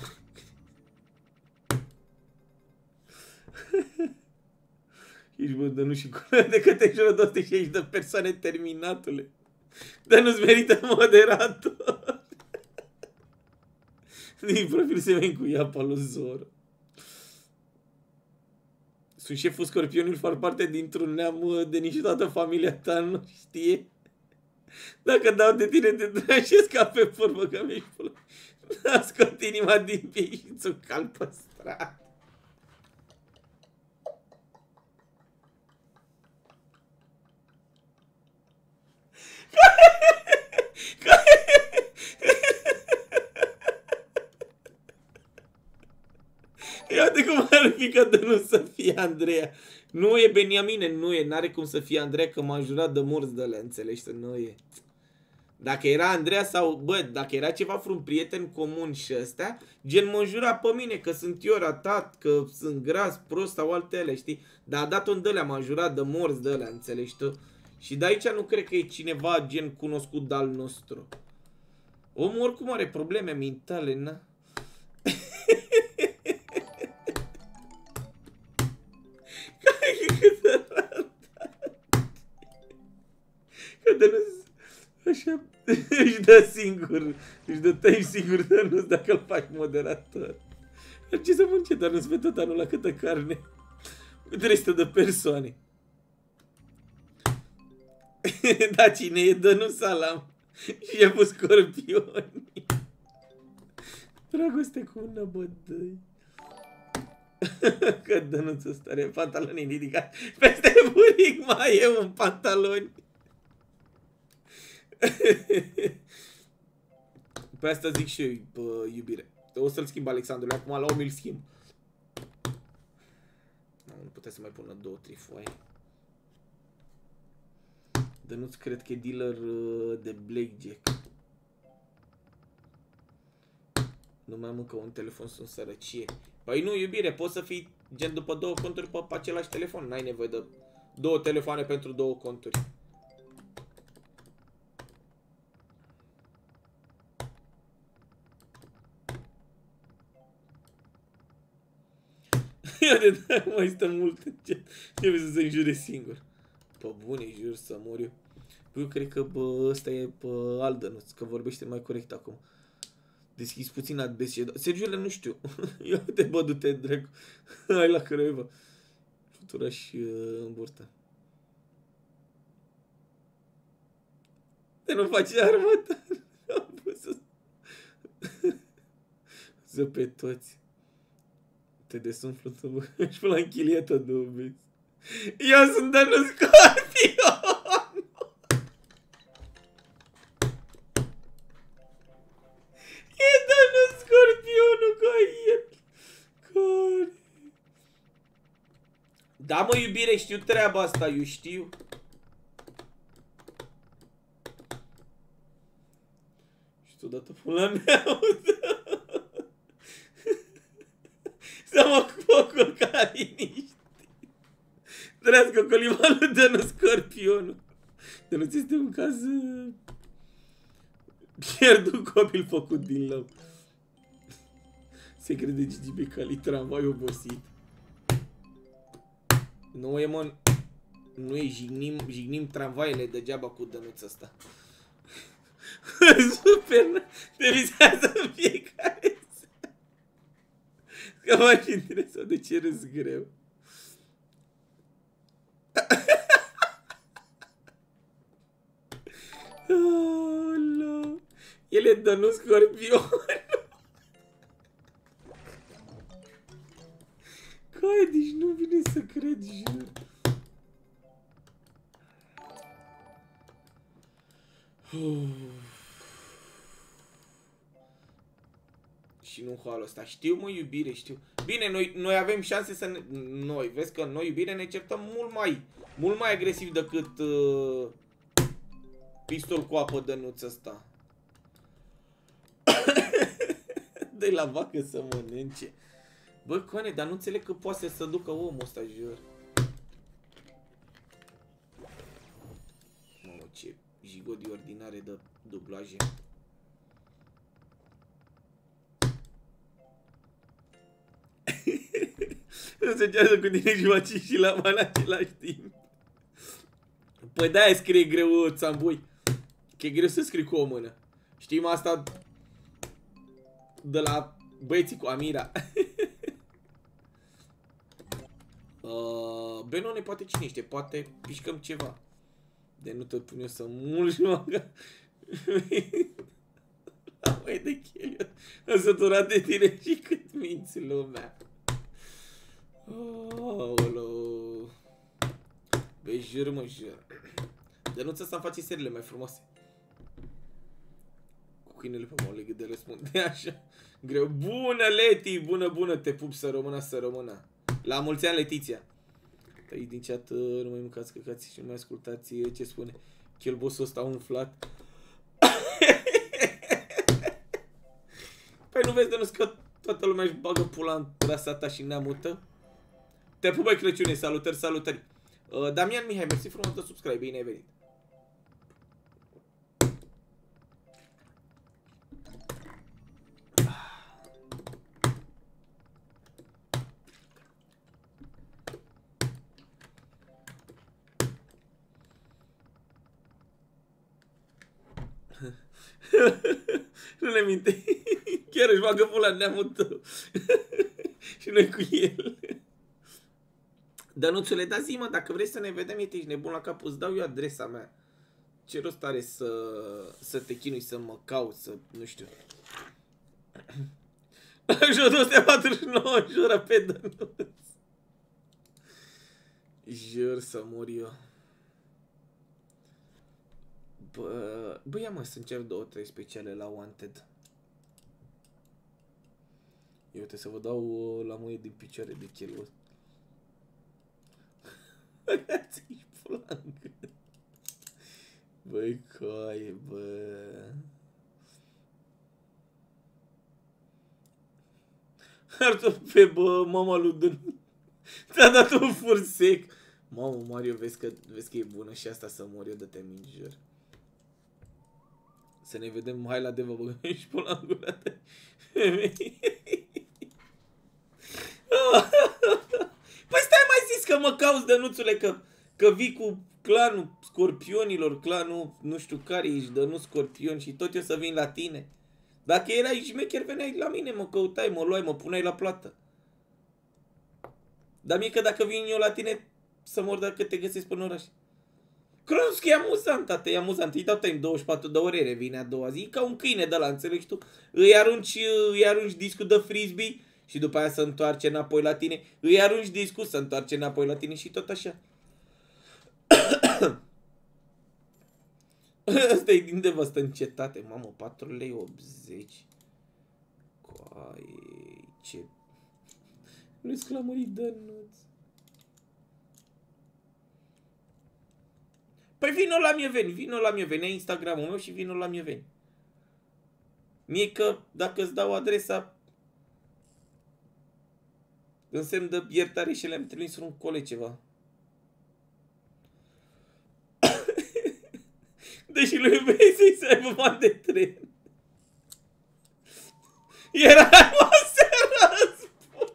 Ești, bă, Dănuț și cură de către jură 260 de persoane, terminatule. Dănuț merită moderator. Din profil se veni cu iapa lui Zoro. Sunt șeful Scorpionului, fac parte dintr-un neam de niciodată familia ta nu știe. Dacă dau de tine te tranșez ca pe formă, că mi-ești pula. Da, scot inima din piei și ți-o cal pe stradă. Iată cum ar fi că Dănuț să fie Andreea. Nu e Beniamine, nu e, n-are cum să fie Andreea, că m-a jurat de morți de alea, înțelegi, să nu e. Dacă era Andreea sau, bă, dacă era ceva vreun prieten comun și ăstea, gen mă jura pe mine că sunt eu ratat, că sunt gras, prost sau altele, știi? Dar a dat-o în de-alea, m-a jurat de morți de alea, înțelegi tu? Și de aici nu cred că e cineva gen cunoscut de-al nostru. Omul oricum are probleme mentale, na? Că Dănuț așa își dă singur, își dă tăi singur Dănuț dacă îl faci moderator. Dar ce să mânce Dănuț pe tot anul la câtă carne? 300 de persoane. Da, cine e Dănuț Salam? Șeful Scorpionii. Dragoste cu una bădăi. Că Dănuț ăsta are pantaloni ridicat. Peste buric mai e un pantaloni. Pe asta zic și eu, bă, iubire. O să-l schimb Alexandru, acum la 1000 îl schimb. Nu putea să mai pună 2-3 foaie. Dănuț cred că e dealer de blackjack. Nu mai am încă un telefon, sunt sărăcie. Păi nu, iubire, poți să fii gen după 2 conturi pe același telefon. N-ai nevoie de 2 telefoane pentru 2 conturi. Ia de da, mai stă mult în chat. Trebuie să se înjure singur. Pe bune, jur să mor eu. Păi eu cred că, bă, ăsta e pe alt Dănuț, că vorbește mai corect acum. Deschis puțin adbesc. Sergiule, nu știu. Ia te bă, du-te, dracu. Hai la Craiova. Futura și în burtă. Te nu faci armata. Am pus să pe toți. Te desumflu să mă și la închilietă 2 bezi. Eu sunt Dănuț Scorpion! E Dănuț Scorpionul ca el! Care? Da, mă, iubire, știu treaba asta, eu știu. Și tu dată pula mea, să mă focul ca liniști. Trească colimalul Dănuț Scorpionul. Dănuț este un caz pierdut copil făcut din lău. Se crede Gigi Becali, tramvai obosit. Nu e, mă, nu e, jignim tramvaiele degeaba cu Dănuț ăsta. Super, te vizează în fiecare seară. Că m-aș interesa de ce râs greu. Oh, no. El e Dănuț Scorpion. Coaie, deci nu vine să cred, jur. Și nu halul ăsta. Știu, mă, iubire, știu. Bine, noi avem șanse să ne... Noi, vezi că noi, iubire, ne certăm mult mai agresiv decât pistol cu apă de nuț ăsta. Dă-i la vacă să mănânce. Bă, Coane, dar nu înțeleg că poate să ducă omul ăsta, jur. Mamă, ce jigodii ordinare de dublaje. Nu se ceară cu tine joaci și la bani același timp. Păi de-aia scrie greu, țambui. Că e greu să scrii cu o mână. Știm asta de la băieții cu Amira. Bă, nu ne poate cine ești, poate pișcăm ceva. De nu tot pun eu să mulți joacă. Măi de cheliu. Am săturat de tine și cât minți lumea. Aoleu. Băi, jur, mă, jur. Dănuța asta îmi face seriile mai frumoase. Cu câinele pe mă de răspunde așa. Greu. Bună, Leti! Bună, bună! Te pup, să rămână, să rămână. La mulți ani, Letiția. Tăi din chat, nu mai mâncați căcați și nu mai ascultați ce spune. Chelbosul ăsta umflat. Păi nu vezi, Dănuț, că toată lumea își bagă pula în rasa ta și neamul tău? Te pup, băi, Crăciune, salutări, salutări. Damian Mihai, mersi frumos de subscribe, bine ai venit. Nu ne minte. Chiar își bagă pula în neamul tău. Și noi cu el. Dănuțule, da zi, mă, dacă vrei să ne vedem, ești nebun la cap, îți dau eu adresa mea. Ce rost are să te chinui, să mă cauți, să, nu știu. Jur 249, jură pe Dănuț. Jur să mor eu. Bă, ia mă, să încerc 2-3 speciale la Wanted. Eu uite să vă dau la mâie din picioare de chelul. Băgați-i flancă. Băi, coaie, bă. Arătă pe bă, mama lui Dân. Ți-a dat un fur sec. Mamă, Mario, vezi că e bună și asta să mor eu, dă-te minjur. Să ne vedem, hai la Deva, băgăm și până la gura ta. Păi stai, mai zis că mă cauți, Dănuțule, că vii cu clanul scorpionilor, clanul nu știu care ești, Dănuț Scorpion și tot eu să vin la tine. Dacă erai șmecher, veneai la mine, mă căutai, mă luai, mă puneai la plată. Dar mie că dacă vin eu la tine, să mor dacă te găsesc până în oraș. Crezi că e amuzant, tată, e amuzant. Îi dau time 24 de ore, revine a doua zi, ca un câine de la, înțelegi tu? Îi arunci discul de frisbee și după aia să întoarce înapoi la tine. Îi arunci discul, să întoarce înapoi la tine și tot așa. Asta e din devastă în cetate. Mamă, 4,80 lei. Coaie, ce... Nu-i sclamărit Dănuț. Păi vino la Mieveni, vino la Mieveni, ai Instagram-ul meu și vino la Mieveni. Mie că dacă îți dau adresa, în semn de iertare și le-am trimis un coleg ceva. Deși lui vrei să-i aibă bani de tren. Era mă să răspund.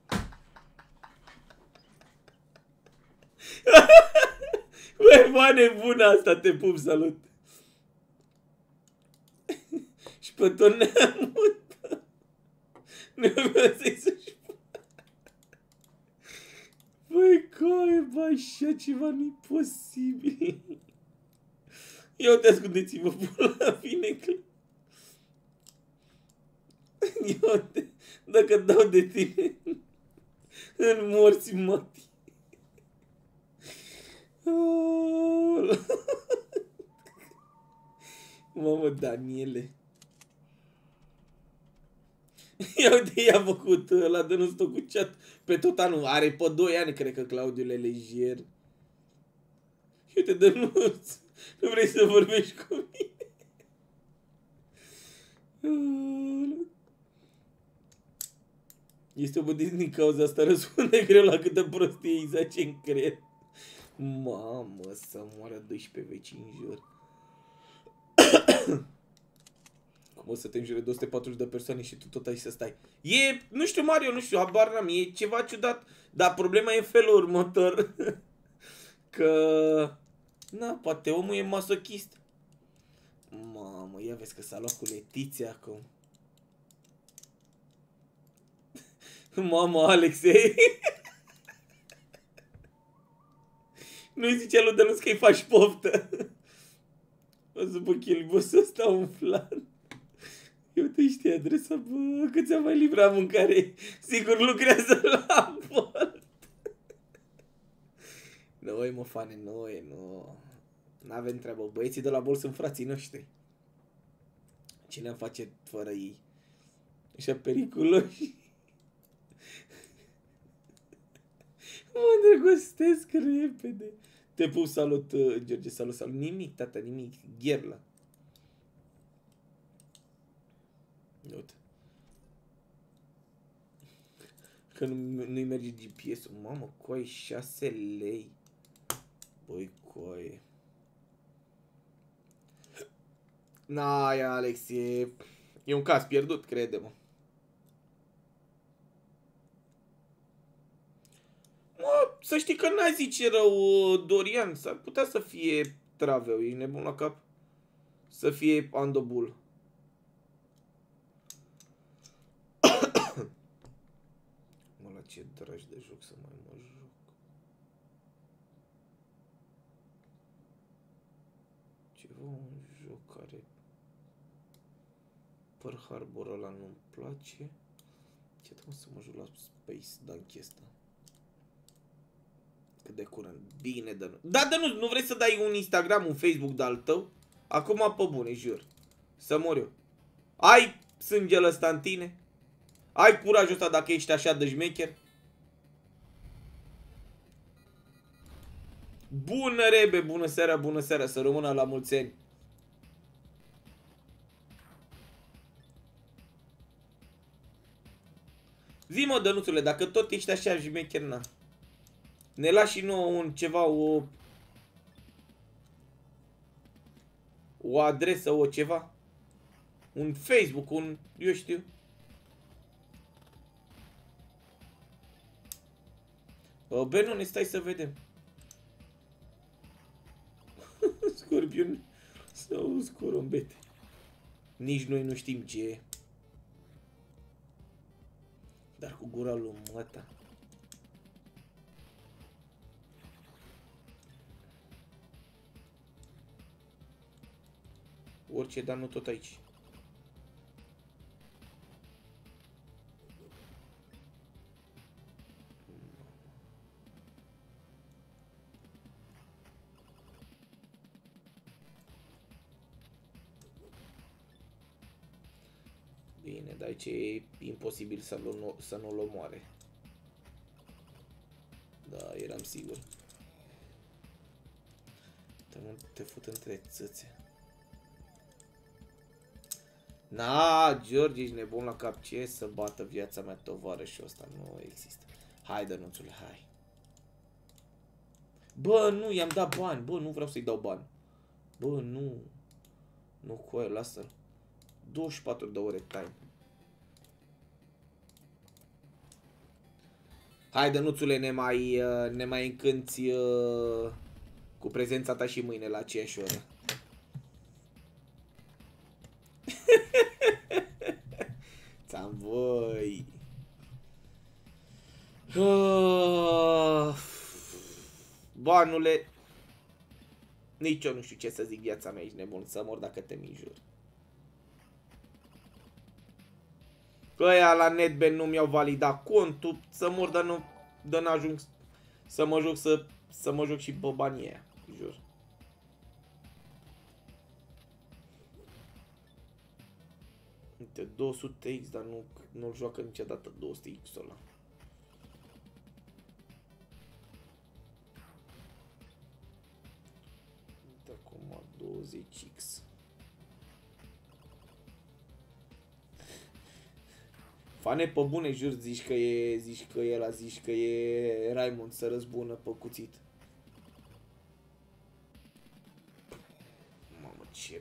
Băi, bă, nebună asta, te pup, salut. Și pe tot neamul tău. Nu vreau să-i să-și... Băi, coaie, bă, așa ceva nu-i posibil. Eu te ascundeți-vă, pula, vine clar. Eu te... Dacă dau de tine, în morți mati. Mamă, Daniele. Ia uite, i-a făcut la Dănuț tot cu chat pe tot anul. Are pe 2 ani, cred că, Claudiu Lelegier. Uite, Dănuț, nu vrei să vorbești cu mine? Este obădit din cauza asta, răspunde greu la câtă prostie îi zace în creier. Mamă, să moară 12 vecini în jur. Cum o să te înjure 240 de persoane și tu tot ai să stai? E, nu știu, Mario, nu știu, habar n-am, e ceva ciudat. Dar problema e în felul următor. Că... Na, poate omul e masochist. Mamă, ia vezi că s-a luat cu Letiția acum. Mama, Alexei. Nu-i zicea lui Dănuț că-i faci poftă. O să pe chilibosul ăsta umflat. Eu te știi adresa, bă, că ți-am mai livrat mâncare. Sigur lucrează la Bolt. Noi, mă, fane, noi, nu. N-avem treabă. Băieții de la Bolt sunt frații noștri. Ce ne-am face fără ei? Așa periculoși. Mă îndrăgostesc repede. Te pup, salut, George, salut, salut. Nimic, tata, nimic. Gherla. Uite. Că nu-i merge GPS-ul. Mamă, coi, 6 lei. Băi, coi. N-ai, Alex, e un caz pierdut, crede-mă. Mă, să știi că n-ai zice rău, Dorian. S-ar putea să fie traveu, ești nebun la cap. Să fie andobul. Mă, la ce dragi de joc să mai mă joc. Ceva un joc care... Pearl Harbor ăla nu-mi place. Ce trebuie să mă joc la Space Dunk ăsta. Cât de curând. Bine, Dănuț. Da, Dănuț, nu vrei să dai un Instagram, un Facebook de-al tău? Acum pe bune, jur. Să mor eu. Ai sângele ăsta în tine? Ai curajul ăsta dacă ești așa de șmecher? Bună, Rebe, bună seara, să rămână la mulți ani. Zi-mă, Dănuțule, dacă tot ești așa șmecher, na. Ne lași și nouă un ceva, o adresă, o ceva. Un Facebook, un, eu știu. Benone, stai să vedem. Scorpion sau scorombete. Nici noi nu știm ce e. Dar cu gura lui măta. Orice, dar nu tot aici. Bine, dar aici e imposibil să nu-l omoare. Da, eram sigur. Te fut între țâțe. Na, George, ești nebun la cap. Ce să bată viața mea tovarășul ăsta? Nu există. Hai, Dănuțule, hai. Bă, nu, i-am dat bani. Bă, nu vreau să-i dau bani. Bă, nu. Nu, coaie, lasă-l. 24 de ore time. Hai, Dănuțule, ne mai încânți cu prezența ta și mâine la aceeași oră. Ți-am voi. Banule. Nici eu nu știu ce să zic, viața mea, ești nebun, să mor dacă te minjur. Că ăia la NetBank nu mi-au validat contul, să mor, dar nu, de n-ajung să mă joc, să mă joc și pe banii aia, jur. Uite, 200x, dar nu-l joacă niciodată 200x-ul ăla. Uite acum 20x. Fane pe bune, jur, zici că e Raimond să răzbună pe cuțit. Mamă, ce...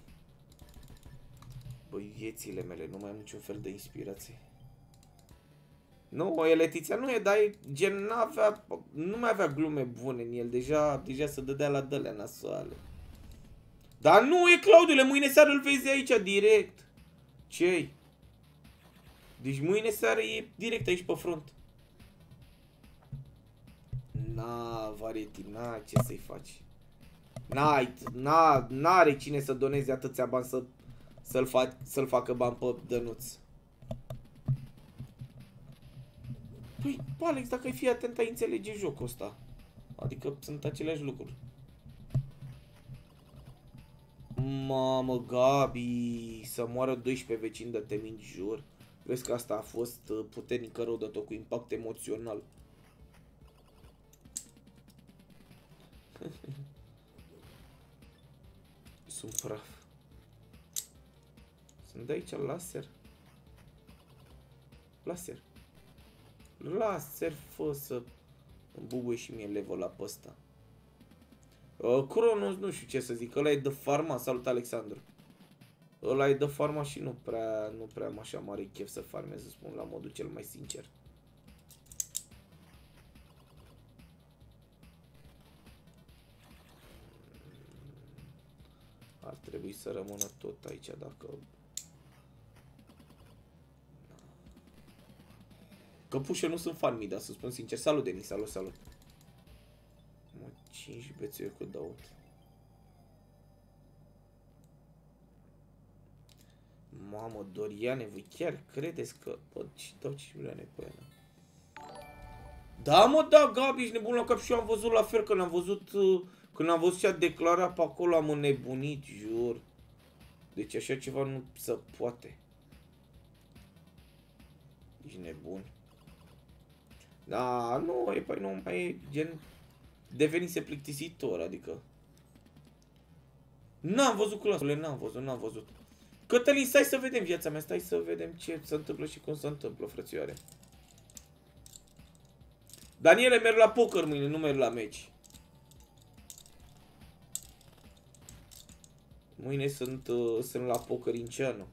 Băi, viețile mele, nu mai am niciun fel de inspirație. Nu, Letiția nu e, dar e gen nu mai avea glume bune în el, deja se dădea la dălea nasoale. Dar nu, e Claudiule, mâine seară îl vezi aici direct. Ce-i? Deci mâine seară e direct aici pe front. Na, Vareti, na, ce să-i faci? N-are cine să doneze atâția bani să-l facă bani pe Dănuț. Păi, Alex, dacă ai fi atent, ai înțelege jocul ăsta. Adică sunt aceleași lucruri. Mamă, Gabi, să moară 12 vecini de te mint, jur. Vezi că asta a fost puternică rău de tot, cu impact emoțional. Sunt praf. Sunt de aici laser. Laser. Laser, fă să îmi bubuie și mie level la pe ăsta. Cronos, nu știu ce să zic, ăla e de farma. Salut, Alexandru. Ăla e de farma și nu prea am așa mare chef să farmez, să spun la modul cel mai sincer. Ar trebui să rămână tot aici dacă... Căpușe nu sunt fan dar să spun sincer. Salut, Denis, salut. Mă, 5 bețe cu Daut. Mamă, Doriane, voi chiar credeți că pot și dau 5 milioane pe ele? Da, mă, da, Gabi, ești nebun la cap și eu am văzut la fel când am văzut ce a declarat pe acolo, am înnebunit, jur. Deci așa ceva nu se poate. Ești nebun. Da, nu, păi nu mai e gen devenise plictisitor, adică. N-am văzut clasele, n-am văzut. Cătălin, stai să vedem viața mea, stai să vedem ce se întâmplă și cum se întâmplă, frățioare. Daniele, merg la poker mâine, nu merg la meci. Mâine sunt la poker în Ceanu.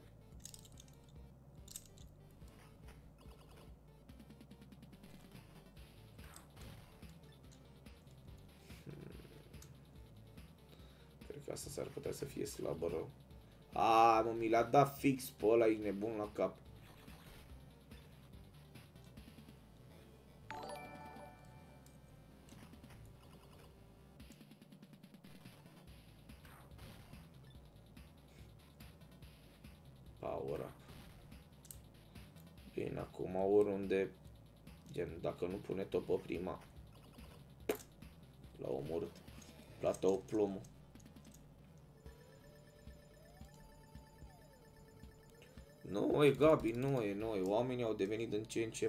Cred că asta s-ar putea să fie slabă rău. A, mă, mi l-a dat fix pe ăla, e nebun la cap. Power up. Bine, acum oriunde, gen, dacă nu pune tot pe prima, l-a omorât. Plată o plomul. Nu e, Gabi, nu e. Oamenii au devenit în ce în ce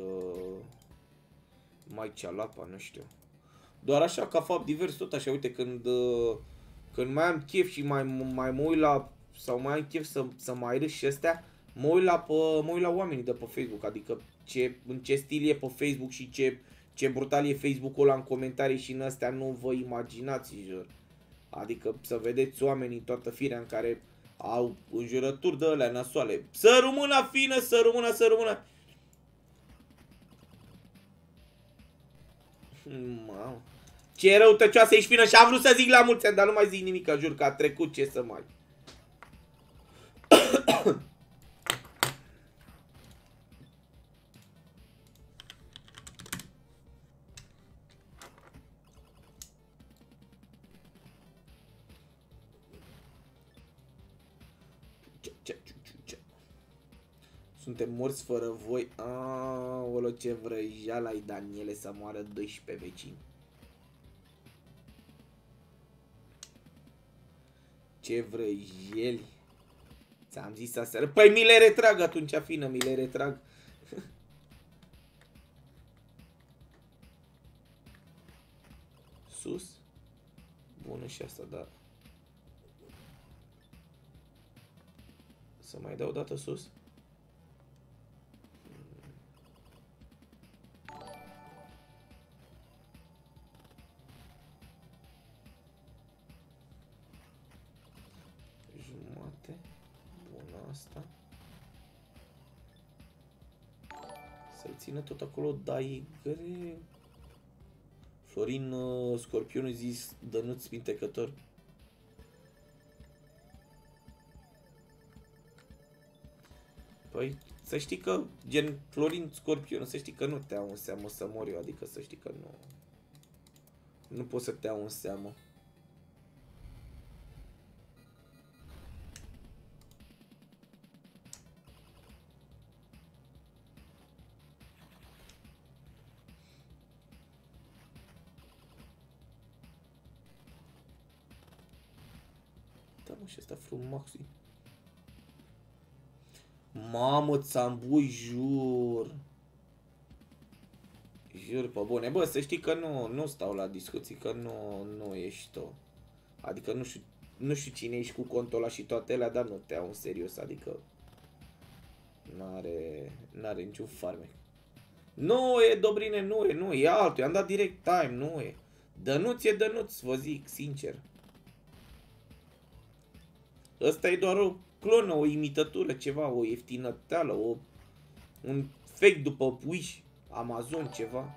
mai cealapa, nu știu. Doar așa, ca fapt divers, tot așa, uite, când mai am chef și mai mă uit la, sau mai am chef să mai râs și astea, mă uit la oamenii de pe Facebook, adică în ce stil e pe Facebook și ce brutal e Facebook-ul ăla în comentarii și în astea, nu vă imaginați, jur. Adică să vedeți oamenii, toată firea în care au înjurături de alea nasoale. Să rămână fină, să rămână. Mamă. Ce răutăcioasă ești fină și am vrut să zic la mulți ani, dar nu mai zic nimic, jur că a trecut, ce să mai... Suntem morți fără voi. Aoleu, ce vrăjeală ai, Daniele, să moară 12 vecini. Ce vrăjeli. Ți-am zis aseară. Păi mi le retrag atunci, fină, mi le retrag. Sus? Bună și asta, da. Să mai dau o dată sus? Jumate. Bună asta. Să-l țină tot acolo, da, e greu. Florin Scorpion zis Dănuț Spintecător. Păi, să știi că, gen Florin Scorpion, să știi că nu te iau în seamă să mor eu, adică să știi că nu pot să te iau în seamă. Da, mă, și ăsta frumos. Mamă, țambui, jur. Jur pe bune. Bă, să știi că nu stau la discuții, că nu ești tu. Adică nu știu cine ești cu contul ăla și toate alea, dar nu te iau în serios, adică n-are niciun farmec. Nu e, Dobrine, nu e altul, i-am dat direct time, nu e. Dănuț e Dănuț, vă zic, sincer. Ăsta e doar o clonă, o imitătură, ceva, o ieftinăteală, un fake după Wish, Amazon, ceva.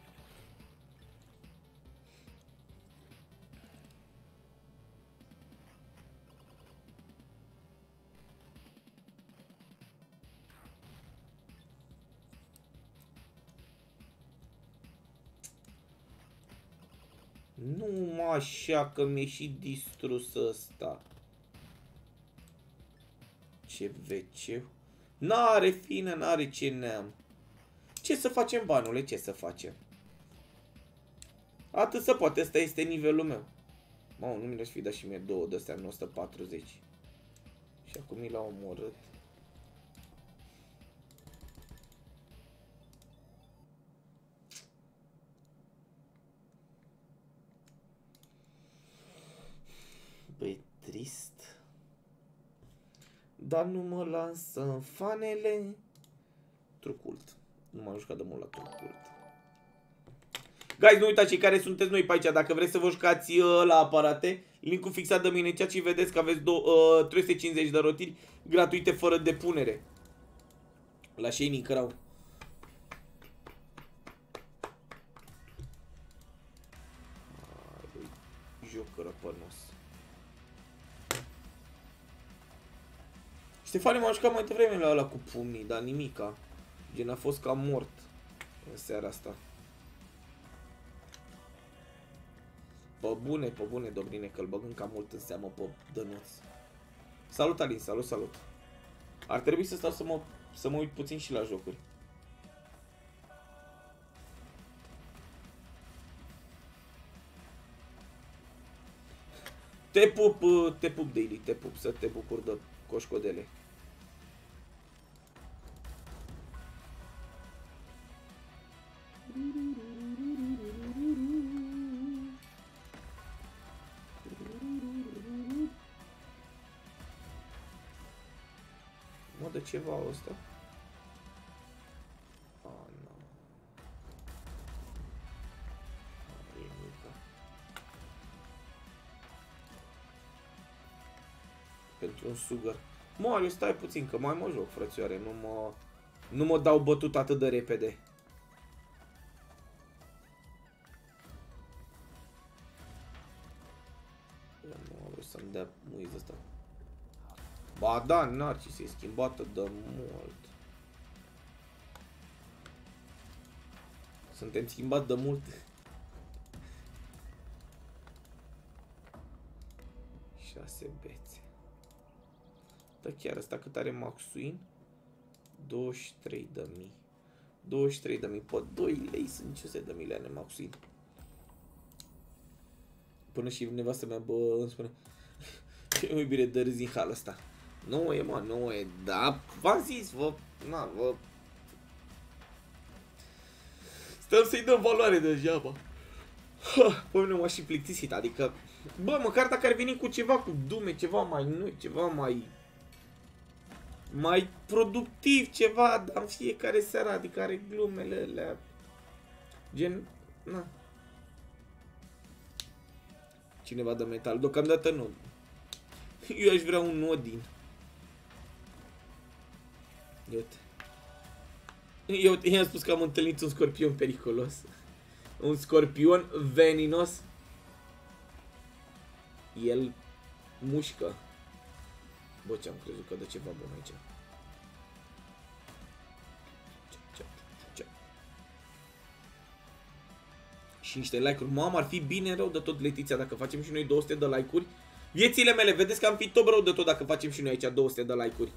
Nu așa că mi-e și distrus ăsta. Ce veceu. N-are fină, n-are ce neam. Ce să facem, banule? Ce să facem? Atât să poate, ăsta este nivelul meu. Mamă, nu mi le-aș fi dat și mie două de astea în 140. Și acum mi l-au omorât. Băi, trist. Dar nu mă lasă în fanele. Trucult. Nu m-am jucat de mult la Trucult. Guys, nu uitați cei care sunteți noi pe aici. Dacă vreți să vă jucați la aparate, linkul fixat de mine în chat și vedeți că aveți 350 de rotiri gratuite fără depunere. La Shining Crown. Joc răpănos. Ștefane m-a jucat mai devreme la ăla cu pumnii, dar nimica. Gen a fost cam mort în seara asta. Pe bune, Dobrine, că-l băgăm cam mult în seamă pe Dănuț. Salut, Alin, salut. Ar trebui să stau să mă uit puțin și la jocuri. Te pup, Daily, te pup, să te bucuri de coșcodele. Mă dă ceva ăsta? Nu. Pentru un sugar. Mă, stai puțin, că mai mă joc, frățioare. Nu mă dau bătut atât de repede. Nu vreau să-mi dea muiz ăsta. Ba da, Narcis e schimbată de mult. Suntem schimbați de mult. 6 bețe. Da, chiar ăsta cât are Maxuin? 23.000. 23.000 pe 2 lei sunt 500 de milioane Maxuin. Până și nevastă mea, bă, îmi spune ce iubire de râzi în halul ăsta. Nu e, mă, nu e, da, v-am zis, vă, na, vă... Stăm să-i dăm valoare degeaba. Păi nu m-a și plictisit, adică, bă, măcar dacă ar veni cu ceva cu dume, ceva mai noi, ceva mai productiv, ceva, dar în fiecare seară, adică are glumele alea, gen, na. Cineva de metal, deocamdată nu. Eu aș vrea un Odin. Eu i-am spus că am întâlnit un scorpion periculos. Un scorpion veninos. El mușcă. Bă, ce-am crezut că dă ceva bun aici. Și niște like-uri. Mamă, ar fi bine rău de tot, Letiția, dacă facem și noi 200 de like-uri. Viețile mele, vedeți că am fi top rău de tot dacă facem și noi aici 200 de like-uri.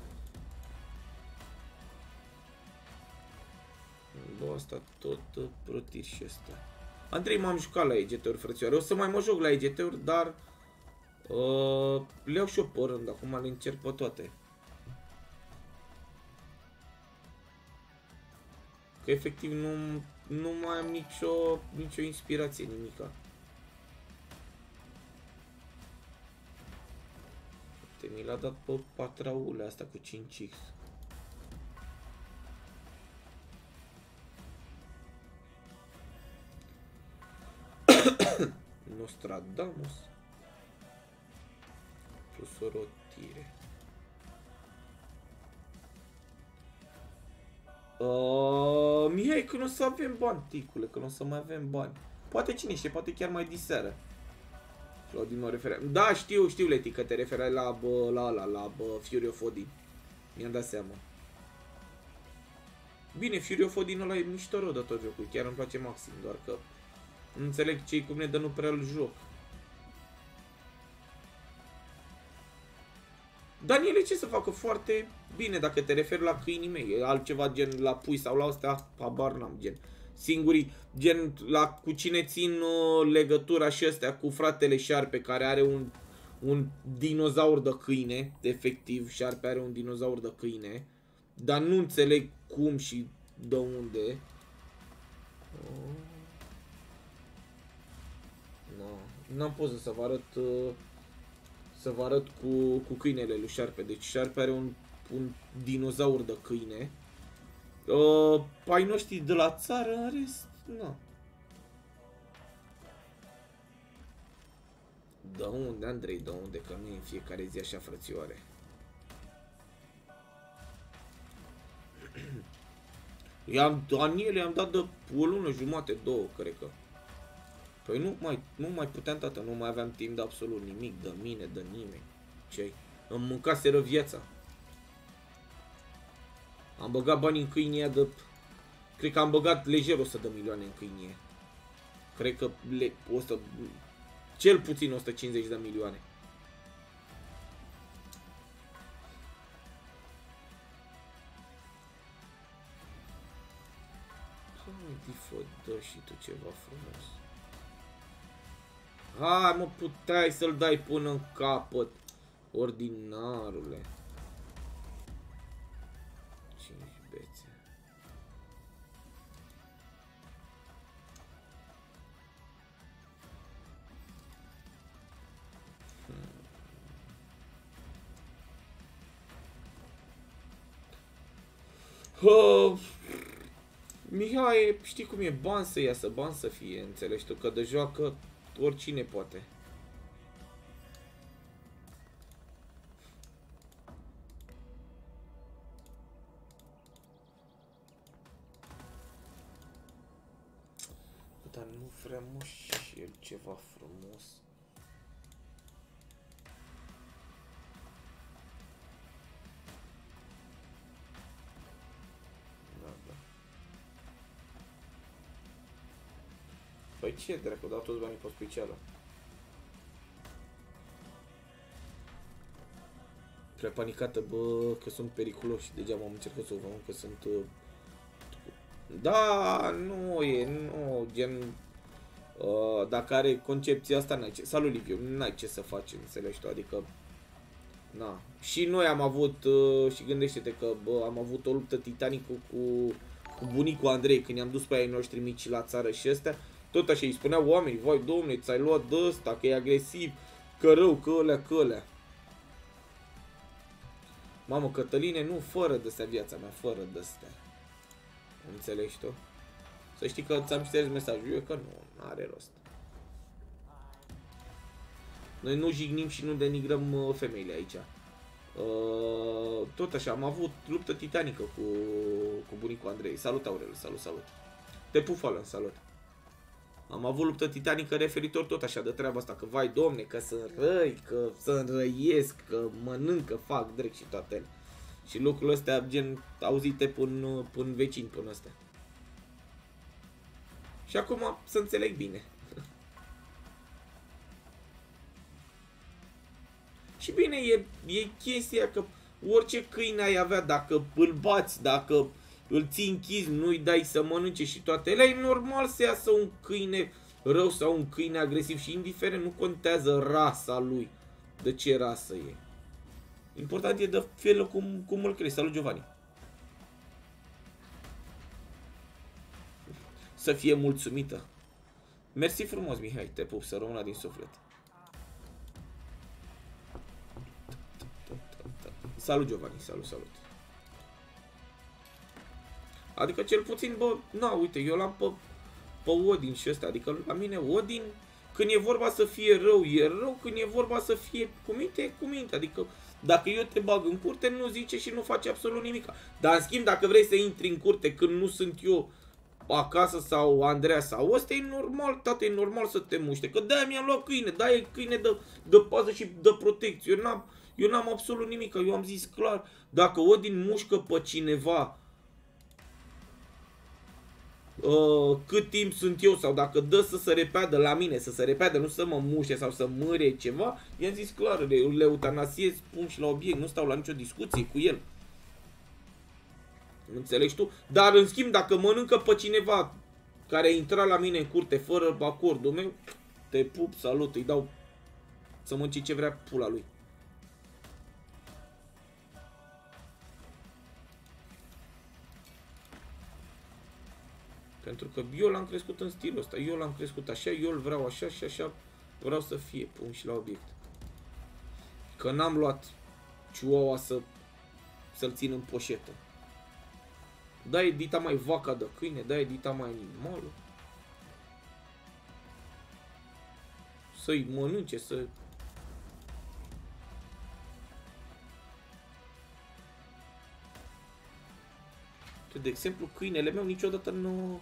Bă, asta tot protir și ăsta. Andrei, m-am jucat la EGT-uri, frățioare. O să mai mă joc la EGT-uri, dar le iau și eu pe rând. Acum le încerc pe toate. Că efectiv nu mai am nicio inspirație, nimica. Mi l-a dat pe patraule asta cu 5x. Nostradamus. Plus o rotire. Mihai, că nu o să avem bani, ticule, că nu o să mai avem bani. Poate cine știe, poate chiar mai diseară. Claudin mă referea. Da, știu, Leti, că te referai la Fury of Odin. Mi-am dat seama. Bine, Fury of Odin ăla e mișto rău de tot jocul, chiar îmi place maxim, doar că nu înțeleg ce-i cu mine de nu prea îl joc. Daniele, ce să facă foarte bine dacă te referi la câinii mei, altceva gen la pui sau la astea, habar n-am, gen. Singurii, gen cu cine țin legătura și astea cu fratele Șarpe, care are un dinozaur de câine, efectiv, Șarpe are un dinozaur de câine, dar nu înțeleg cum și de unde. N-am poză să vă arăt cu câinele lui Șarpe. Deci Șarpe are un dinozaur de câine. Ai noștri de la țară, în rest, nu. De unde, Andrei, de unde? Că nu e în fiecare zi așa, frățioare. Daniele i-am dat de o lună jumate, două, cred că. Păi nu mai puteam, tată, nu mai aveam timp de absolut nimic, de mine, de nimeni. Ce-ai? Îmi mâncaseră viața. Am băgat bani în câinia de... Cred că am băgat lejer 100 de milioane în câinie. Cred că cel puțin 150 de milioane. Difo, dă și tu ceva frumos. Hai, mă, puteai să-l dai până în capăt, ordinarule. 5 bețe. Mihai, știi cum e, bani să iasă, bani să fie, înțelegi tu, că de joacă oricine poate. Dar nu vrea, mă, și el ceva frumos. Păi ce dracu, dau toți banii pe specială. Prea panicată, bă, că sunt periculoși. Degeaba am încercat să o văd, că sunt... Da, nu, gen... dacă are concepția asta, n-ai ce... Salut, Liviu, n-ai ce să faci, înțelegi tu, adică... Na. Și noi am avut, și gândește-te că am avut o luptă titanică cu bunicul Andrei, când i-am dus pe ai noștri mici la țară și ăstea, tot așa îi spuneau oamenii, vai domne, ți-ai luat de ăsta, că e agresiv, că rău, că ălea. Mamă, Cătăline, nu, fără de-astea viața mea, fără de-astea. Înțelegi tu? Să știi că ți-am șters mesajul, eu că nu are rost. Noi nu jignim și nu denigrăm femeile aici. Tot așa, am avut luptă titanică cu bunicul Andrei. Salut, Aurel, salut. Te pufală, salut. Am avut luptă titanică referitor tot așa de treaba asta, că vai domne, că sunt răi, că se înrăiesc, că mănâncă, fac drept și toate. Și lucrurile astea, gen, auzite până vecini, până astea. Și acum să înțeleg bine. Și bine, e chestia că orice câine ai avea, dacă îl bați, dacă îl ții închis, nu-i dai să mănânce și toate ele, e normal să iasă un câine rău sau un câine agresiv și indiferent, nu contează rasa lui, de ce rasă e. Important e de felul cum îl crezi. Salut, Giovanni. Să fie mulțumită. Mersi frumos, Mihai, te pup, să rămână din suflet. Salut, Giovanni, salut. Adică cel puțin, bă, na, uite, eu l-am pe Odin și ăsta, adică la mine Odin, când e vorba să fie rău, e rău, când e vorba să fie cu minte, e cu minte, adică dacă eu te bag în curte, nu zice și nu face absolut nimic. Dar în schimb, dacă vrei să intri în curte când nu sunt eu acasă sau Andreea sau ăsta, e normal, tată, e normal să te muște, că de-aia mi-am luat câine, da, e câine de pază și de protecție, eu n-am absolut nimic, eu am zis clar, dacă Odin mușcă pe cineva cât timp sunt eu sau dacă dă să se repeadă la mine, să se repeadă, nu să mă muște sau să mârie ceva, i-am zis clar, le eutanasiez, pun și la obiect, nu stau la nicio discuție cu el. Înțelegi tu? Dar în schimb, dacă mănâncă pe cineva care a intrat la mine în curte fără acordul meu, te pup, salut, îi dau să mănânce ce vrea pula lui. Pentru că eu l-am crescut în stilul ăsta, eu l-am crescut așa, eu îl vreau așa și așa vreau să fie, pun și la obiect. Că n-am luat Chihuahua să-l țin în poșetă. Da, e dita mai vaca de câine, da, e dita mai animalul. Să-i mănânce, să... De exemplu, câinele meu niciodată nu...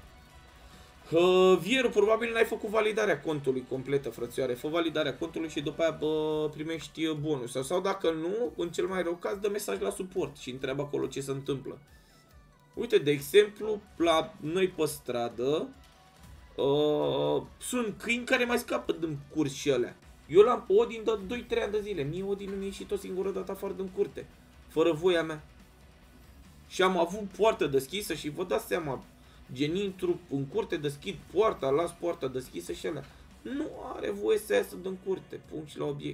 Vieru, probabil n-ai făcut validarea contului completă, frățioare. Fă validarea contului și după aia primești bonus. Sau dacă nu, în cel mai rău caz, dă mesaj la suport și întreabă acolo ce se întâmplă. Uite, de exemplu, la noi pe stradă sunt câini care mai scapă din curs și alea. Eu l-am pe Odin de 2-3 ani de zile. Mie Odin nu mi-a ieșit o singură dată afară din curte. Fără voia mea. Și am avut poartă deschisă și vă dați seama, gen intru în curte, deschid poarta, las poarta deschisă și alea. Nu are voie să iasă din curte, punct și la obiect.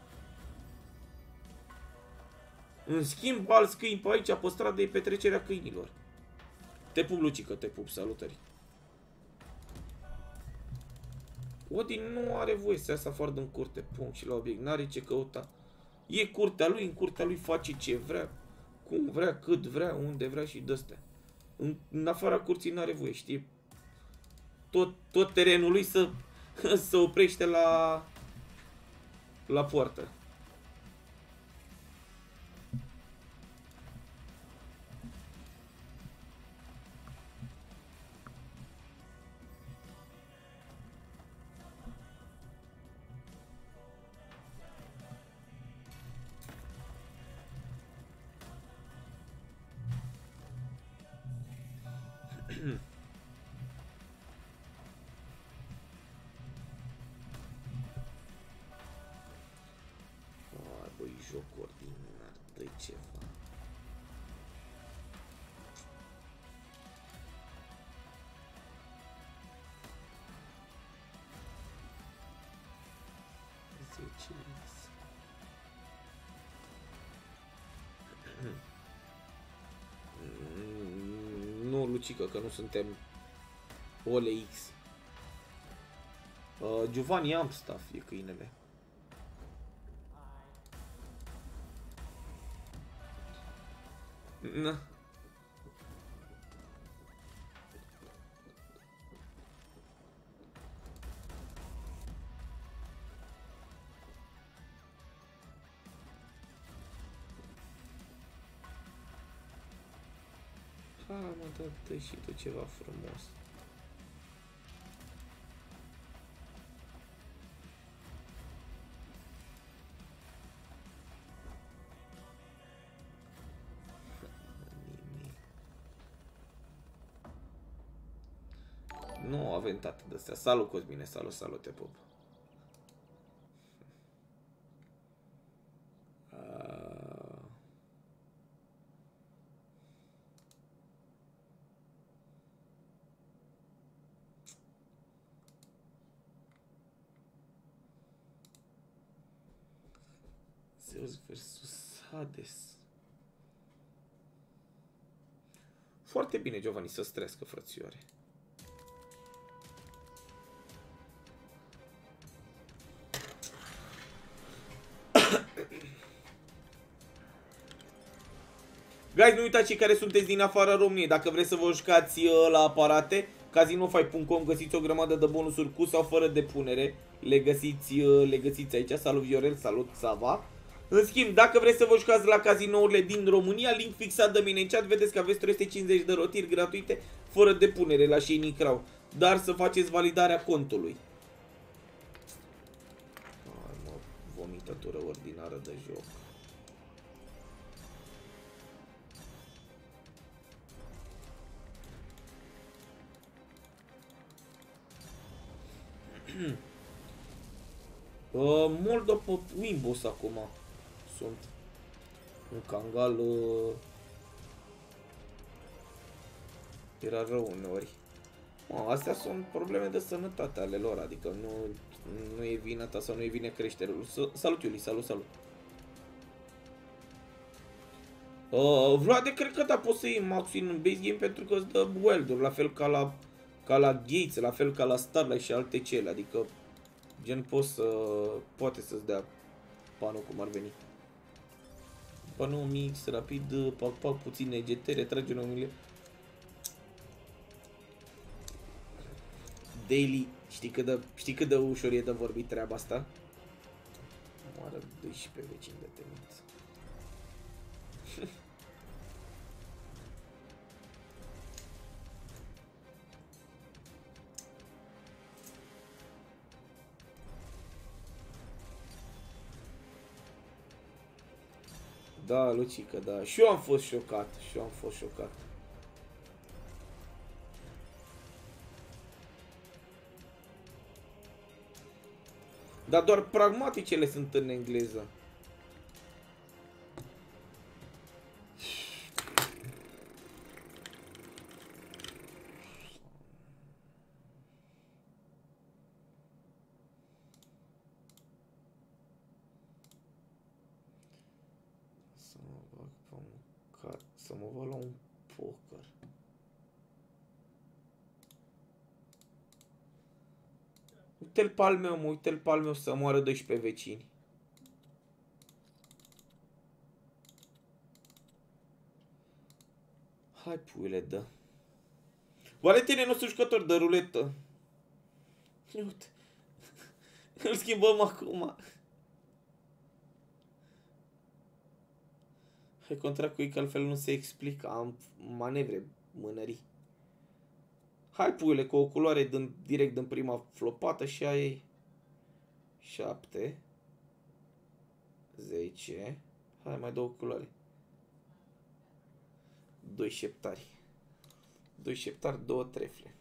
În schimb, alți câini pe aici, pe stradă, e petrecerea câinilor. Te pup, Lucică, te pup, salutări. Odin nu are voie să iasă afară din curte, punct și la obiect, n-are ce căuta. E curtea lui, în curtea lui face ce vrea, cum vrea, cât vrea, unde vrea și de-astea. În afara curții n-are voie, știi? Tot terenul lui să oprește la poartă. Băi, joc ordinar, dă-i ceva. Lucică, că nu suntem OLX. Giovanni Amstaff e câinele. Na. Ha, mă, dă și tu ceva frumos. Nu avem tată de astea. Salut, Cosmine, salut, te pup. Zeus versus Hades. Foarte bine, Giovanni, să strească, frățioare. Guys, nu uitați cei care sunteți din afara României. Dacă vreți să vă jucați la aparate, casinofy.com, găsiți o grămadă de bonusuri cu sau fără depunere. Le găsiți aici. Salut Viorel, salut Sava. În schimb, dacă vreți să vă jucați la cazinourile din România, link fixat de mine în chat, vedeți că aveți 350 de rotiri gratuite fără depunere la Shiny Crown. Dar să faceți validarea contului. Ai, mă, vomitătură ordinară de joc. Moldova Wimbos acum sunt un Kangal era rău uneori. Astea sunt probleme de sănătate ale lor, adică nu e vina ta sau nu e vine creșterea. Salut Iuli, salut. Vlade, cred că da, poți să iei Maxi în base game pentru că îți dă weld-uri, la fel ca la Gates, la fel ca la Starlight și alte cele, adică gen poate să-ți dea panul cum ar veni. Panul mix, rapid, pac, puțin EGT, retrage un umile. Daily, știi cât de ușor e de vorbit treaba asta? Moară 12 vecini de temit. Da, Lucica, da. Și eu am fost șocat. Dar doar pragmaticele sunt în engleză. Să mă văd la un poker. Uite-l pe al meu, uite-l pe al meu să moară 12 vecini. Hai puile, dă. Oare tine nu sunt jucători de ruletă? Uite. Îl schimbăm acum. Hai contra cu ei că altfel nu se explică. Am manevre, mânării. Hai puile cu o culoare direct din prima flopată și ai 7 10. Hai mai două culoare. 2 șeptari. 2 șeptari, 2 trefle.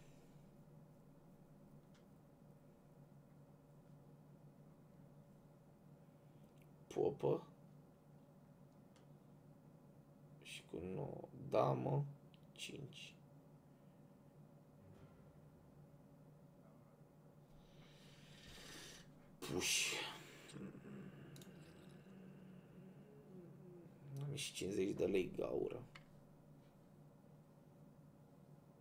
Popă. Și cu 9 damă 5. Puși. Am și 50 de lei gaură.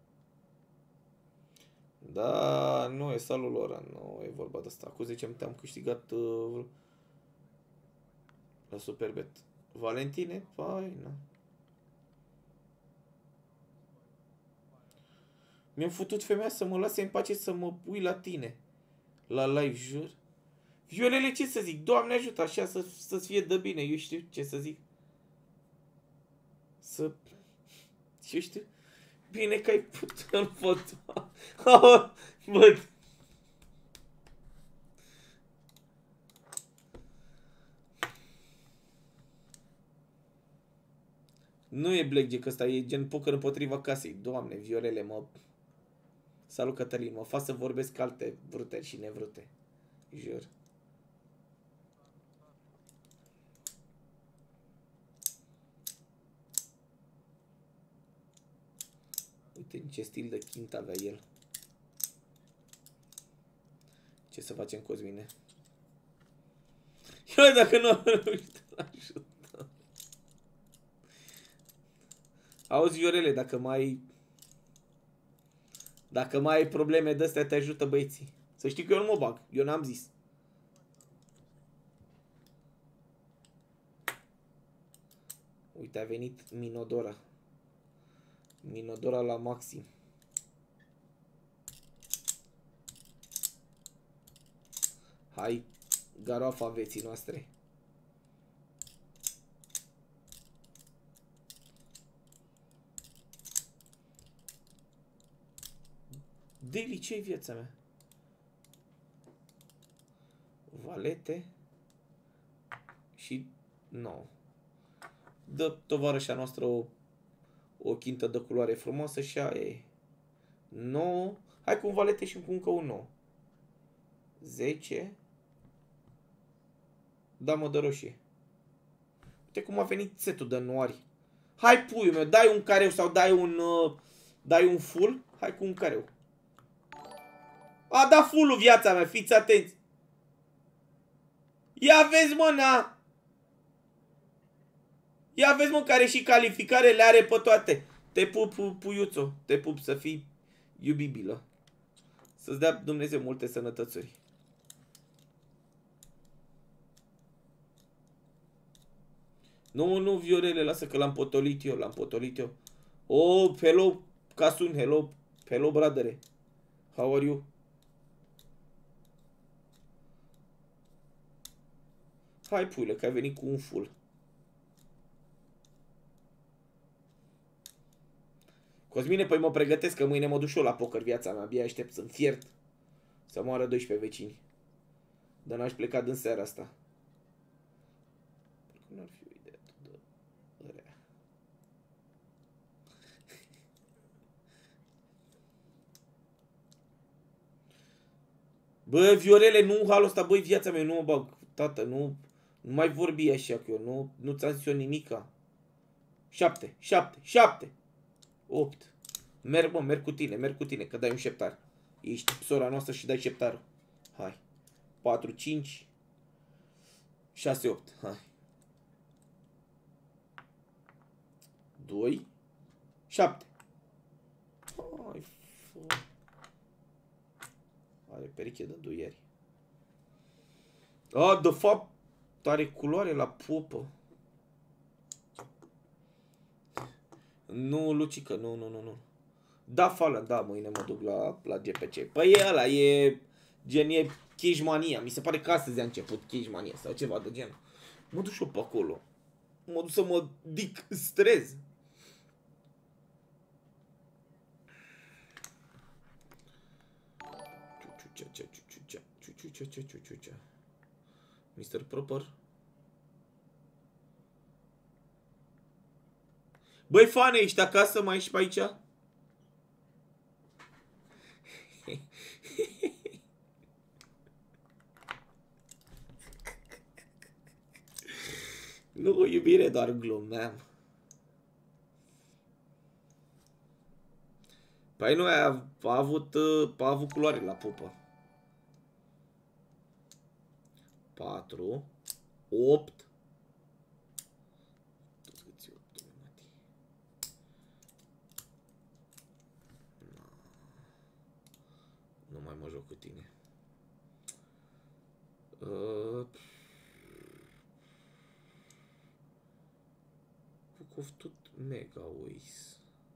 Da, nu e salul lor, nu e vorba de asta. Cu 10 minute am câștigat la Superbet. Valentine? Păi, na. Mi-am făcut femeia să mă lase în pace să mă pui la tine. La live, jur. Violele, ce să zic? Doamne ajută, așa să-ți fie de bine. Eu știu ce să zic. Eu știu. Bine că ai putut în foto. Bă. Nu e blackjack ăsta, e gen poker împotriva casei. Doamne, Viorele, mă... Salut, Cătălin, mă fac să vorbesc alte vrute și nevrute. Jur. Uite în ce stil de chint avea el. Ce să facem, Cosmine? Eu dacă nu am reușit să ajut. Auzi, Viorele, dacă mai ai probleme de-astea, te ajută băieții. Să știi că eu nu mă bag. Eu n-am zis. Uite, a venit Minodora. Minodora la maxim. Hai, garoafa vieții noastre. Deli, ce-i viața mea? Valete. Și... nu. Dă tovarășa noastră o chintă de culoare frumoasă și aia e. 9. Hai cu un valete și cu încă un 9. 10. Damă de roșie. Uite cum a venit setul de noari. Hai, puiul meu, dai un careu sau dai un full. Hai cu un careu. A dat full-ul, viața mea, fiți atenți. Ia vezi, mă, na. Ia vezi, mă, care și calificare le are pe toate. Te pup, puiuțo. Te pup să fii iubibilă. Să-ți dea Dumnezeu multe sănătățuri. Nu, Viorele, lasă că l-am potolit eu, Oh, hello, Casun, hello, bradere. How are you? Hai, puile, că ai venit cu un full. Cosmine, păi mă pregătesc că mâine mă duc și eu la poker, viața mea. Abia aștept să-mi fiert. Să moară 12 vecini. Dar n-aș pleca din seara asta. Nu ar fi o idee atât de rea. Bă, Viorele, nu halul ăsta, băi, viața mea, nu mă bag. Tată, nu mai vorbi așa că eu, nu ți-am zis eu nimica. 7, 8. Merg cu tine, că dai un șeptar. Ești sora noastră și dai șeptarul. Hai. 4, 5, 6, 8. Hai. 2, 7. Hai, are pereche de duieri. De fapt, are culoare la popă. Nu, Lucică, nu. Da, fală, da, mâine mă duc la GPC. Păi e ăla, e gen, e Cashmania. Mi se pare că astăzi a început Cashmania sau ceva de genul. Mă duc și eu pe acolo. Mă duc să mă distrez. Mr. Proper. Băi, fane, ești acasă? Mai ești pe aici? Nu, iubire, doar glumeam. Păi nu, a avut culoare la pupă. 4, 8. tine. Book of tot Mega Ways.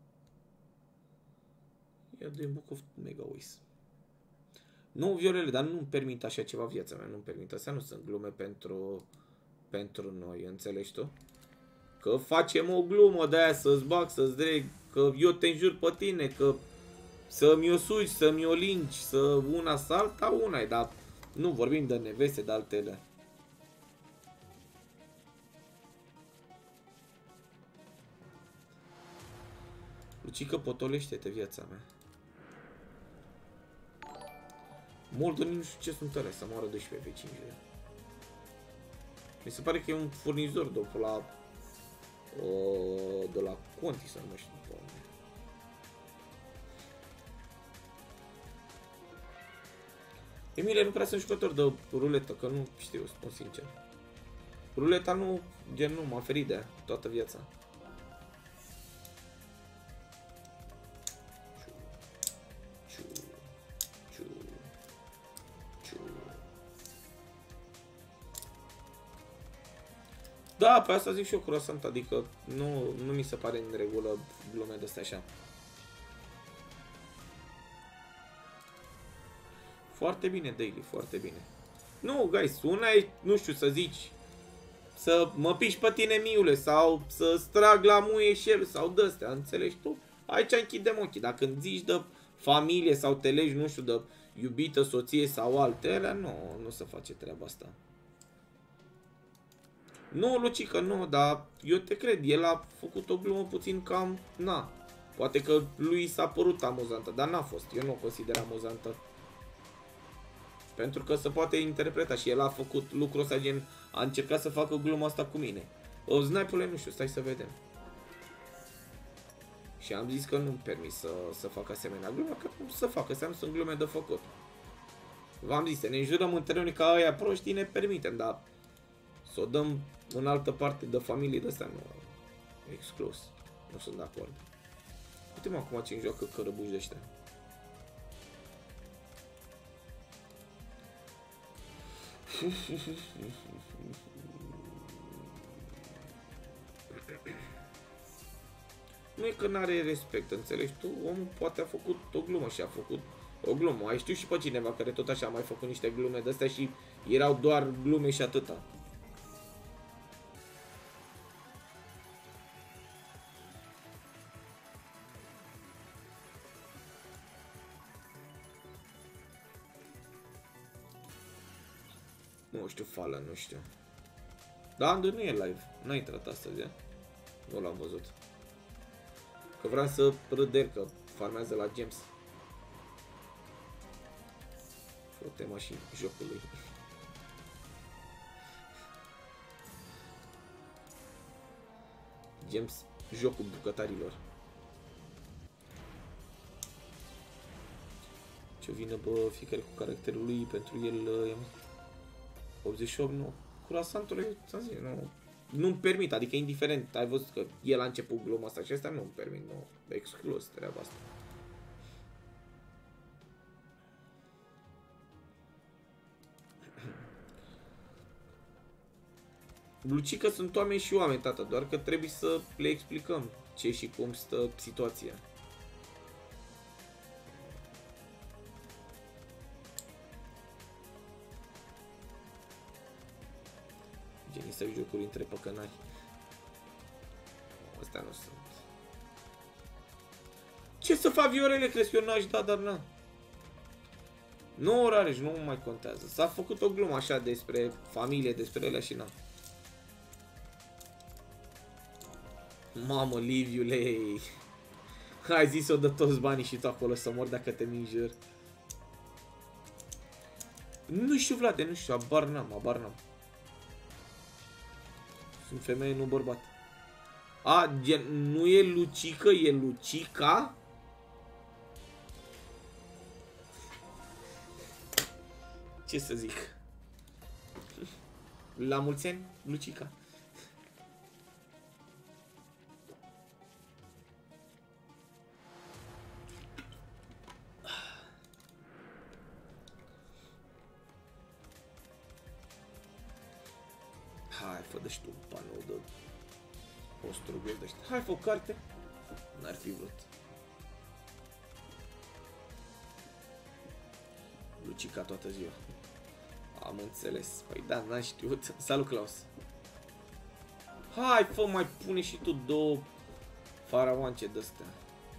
Ia doi Book of Mega Ways. Nu, Viorele, dar nu-mi permit așa ceva, viața mea, nu-mi permit. Astea nu sunt glume pentru noi, înțelegi tu? Că facem o glumă de aia să-ți bag, să-ți dreg, că eu te înjur pe tine, că să-mi o sugi, să-mi o lingi, să una să alta, una e, dar nu vorbim de neveste, de altele. Lucică, potolește-te, viața mea. Moldoni, nu știu ce sunt alea, să moară 12 pe 5. Mi se pare că e un furnizor de la Conti, să nu mai știu pe unde. Emilie, nu prea sunt jucător de ruletă, că nu știu, spun sincer. Ruleta nu, gen nu, m-a ferit de ea toată viața. Da, pe asta zic și eu, croissant, adică nu mi se pare în regulă glume de-astea așa. Foarte bine, Daily, foarte bine. Nu, guys, una e, nu știu, să zici, să mă piși pe tine, miule, sau să strag la muieșel, sau de-astea, înțelegi tu? Aici închidem ochii. Dacă îmi zici de familie sau te legi, nu știu, de iubită, soție sau altele, nu se face treaba asta. Nu, Lucică, nu, dar eu te cred, el a făcut o glumă puțin cam, na, poate că lui s-a părut amuzantă, dar n-a fost, eu nu o consider amuzantă. Pentru că se poate interpreta și el a făcut lucrul ăsta, gen, a încercat să facă gluma asta cu mine. O, Sniper-ule, nu știu, stai să vedem. Și am zis că nu-mi permis să fac asemenea glumă, că nu să fac, astea nu sunt glume de făcut. V-am zis, să ne înjurăm în terenul ca aia proștii, ne permitem, dar să o dăm în altă parte de familie de astea, nu, exclus, nu sunt de acord. Uite-mă acum ce-mi joacă cărăbuși de ăștia. Nu e că n-are respect, înțelegi tu? Omul poate a făcut o glumă și a făcut o glumă. Ai știu și pe cineva care tot așa a mai făcut niște glume de astea și erau doar glume și atâta. Nu știu, Fallen, nu știu. Dar Andu nu e live. N-a intrat astăzi, e? Nu l-am văzut. Că vreau să râd de el, că farmează la Gems. O tema și jocului. Gems, jocul bucătarilor. Ce vine, bă, fiecare cu caracterul lui, pentru el... 88, nu. Croissantul, ți-am zis, nu-mi permit, adică indiferent, ai văzut că el a început gluma asta și asta nu-mi permit, nu, exclus treaba asta. Lucică, sunt oameni și oameni, tată, doar că trebuie să le explicăm ce și cum stă situația. Să jocuri între păcănari. Astea nu sunt. Ce să fac, Viorele? Crezi că eu n-aș da, dar n-am. Nu, Rareș, nu mai contează. S-a făcut o glumă așa despre familie, despre ele și n-am. Mamă, Liviule. Hai, zis-o de toți banii și tu acolo să mor dacă te minjuri. Nu știu, Vlade, nu știu, abar n-am. Sunt femeie, nu bărbat. A, gen, nu e Lucică, e Lucica? Ce să zic? La mulți ani, Lucica. Hai, fă și tu un panou de postruguri de ăștia. Hai, fă o carte. N-ar fi vrut. Lucica toată ziua. Am înțeles. Păi da, n-am știut. Salut, Claus. Hai, fă, mai pune și tu două faraoance de-astea.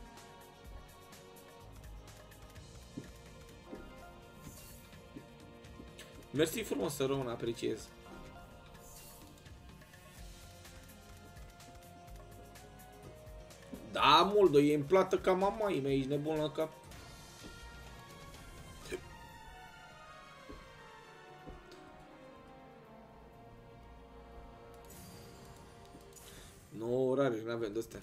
Mersi frumos, să rămân, apreciez. Da, Moldo, e în plată ca mamaii mei, ești nebun la cap. Nu, rare, nu avem de-astea.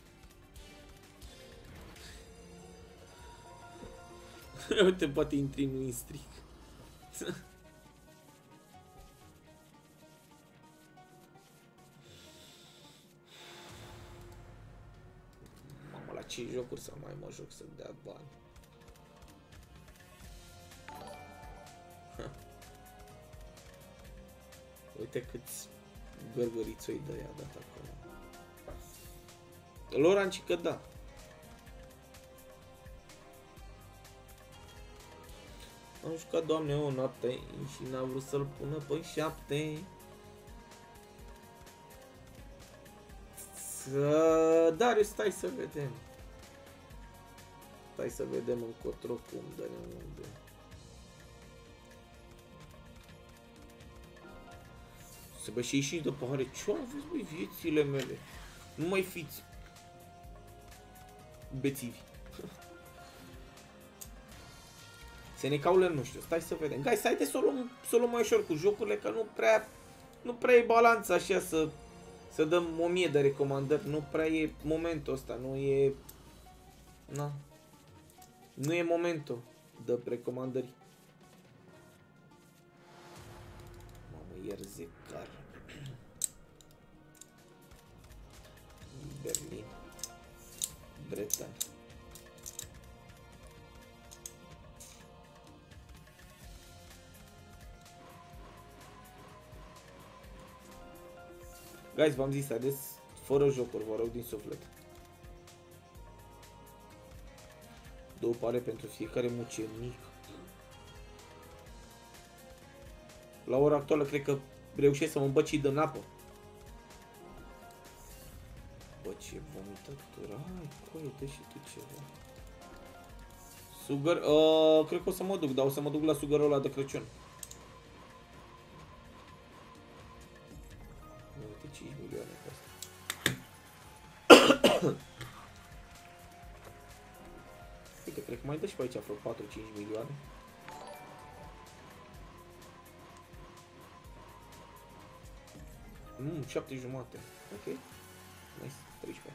Uite, poate intri în win-streak. Mamă, la 5 jocuri să mai mă joc să dea bani. Uite câți gărgăriți o-i dă ea dat acolo. Loranci că da. Am jucat, Doamne, o noapte și n-am vrut să-l pună pe 7. Darius, stai să vedem. Stai să vedem încotro cum dă unde. Să bă, și ieși de pahare. Ce-o aveți, băi, viețile mele? Nu mai fiți bețivi. SNK-urile nu știu, stai să vedem. Guys, haideți să o luăm mai ușor cu jocurile, că nu prea e balanță așa să dăm 1000 de recomandări. Nu prea e momentul ăsta, nu e... Na. Nu e momentul de recomandări. Mamă, Ierzecar. Berlin. Bretan. Guys, v-am zis, haideți fără jocuri, vă rog din suflet. 2 pare pentru fiecare mucenic. La ora actuală cred că reușesc să mă îmbăci din apă. Bă, ce vomitătură. Hai, coi, dă și tu ceva. Sugar, cred că o să mă duc, dar o să mă duc la sugarul ăla de Crăciun. Uite, 5 milioane pe asta. Uite, cred că mai dă și pe aici vreo 4-5 milioane. 7 jumate. Ok. Nice. 13.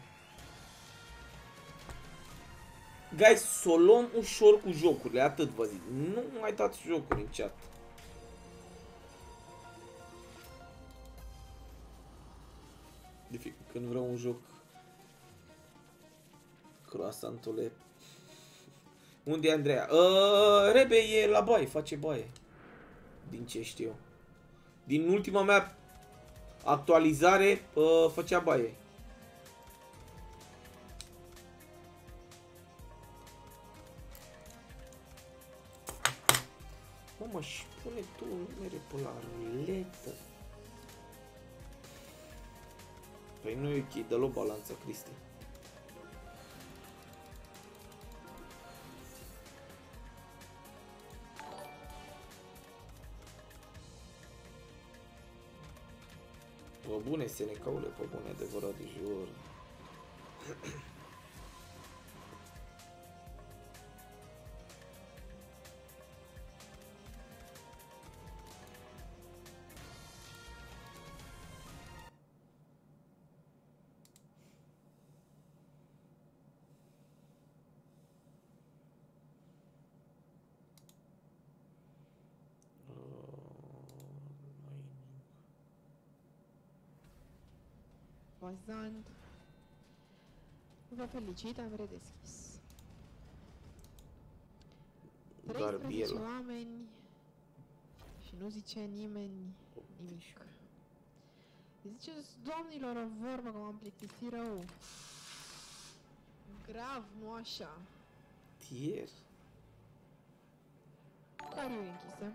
Guys, să o luăm ușor cu jocurile, atât vă zic. Nu mai dați jocuri în chat. Când vreau un joc, croissantule. Unde e Andreea? Rebe e la baie, face baie. Din ce știu. Din ultima mea actualizare, făcea baie. Mamă, și pune tu numere pe la ruletă. Păi nu e ok, dă-l o balanță, Cristi. Pă bune, SNK-ule, pă bune, adevărat de jur.
Vazand. Vă felicit, am redeschis. 13 oameni și nu zice nimeni nimic. Ziceți domnilor o vorbă că m-am plictisit rău. Grav, nu așa.
Tier.
Pariuri închise.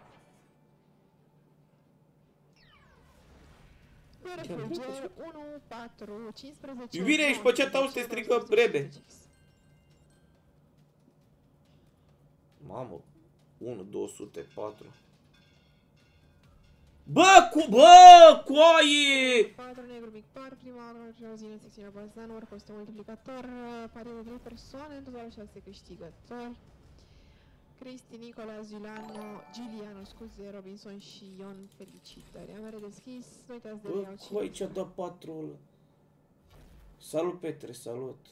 Fără fulger, 1, 4, 15...
Iubire, ești pe chat, auzi, te strică Brebe. Mamă, 1, 204. Bă, coaie!
4 negru mic par, prima zi în secțiunea bazană, ori costă multiplicator, pariu de 3 persoane, în total 6 câștigători. Cristi, Nicola, Giuliano, scuze, Robinson și Ion, felicitări. Am redeschis, nu uitați de
Bă, coaie, ce-a dat patrol. Salut, Petre, salut.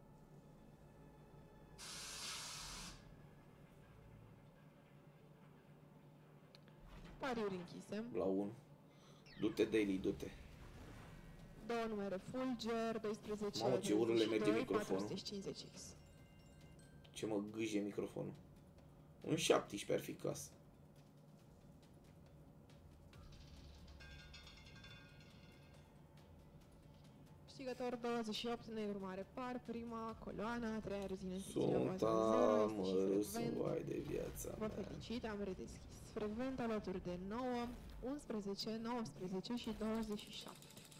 Pariuri închise.
La 1. Du-te, Daily, du-te.
2 numere fulger, 12,
Mamă, ce urle merge microfonul.
450x.
Ce mă gâje microfonul. Un 17 ar fi casă.
Câștigător 28, negru mare par, prima coloană, a treia rezină în
Sunt amărâsă, vai de viața
Vă
mea.
felicit, am redeschis. Frecvent alături de 9, 11, 19 și 27.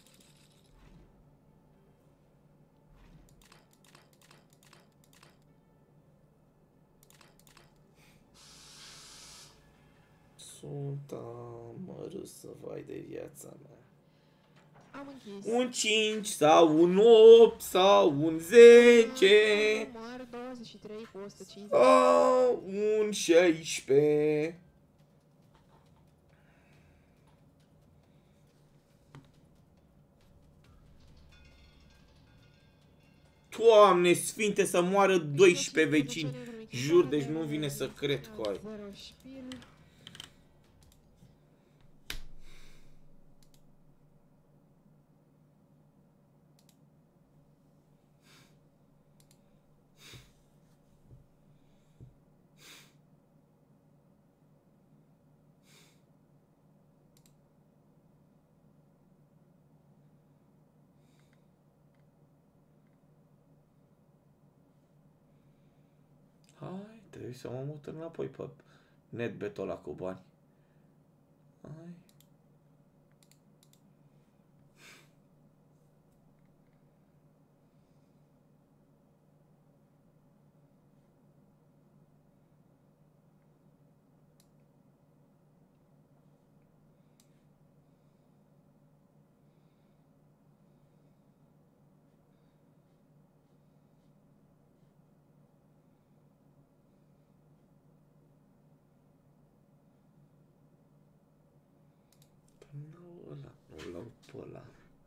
Sunt amărâsă, vai de viața mea.
Am închis.
Un 5 sau un 8 sau un 10
Număr 23 cu 150.
sau un 16. Doamne sfinte, să moară 12 vecini. Jur, deci nu vine să cred cu aia.
0 șpil.
Hai, trebuie să mă mut înapoi pe netbetul ăla cu bani. Hai. Nu ăla, nu l-au pe ăla.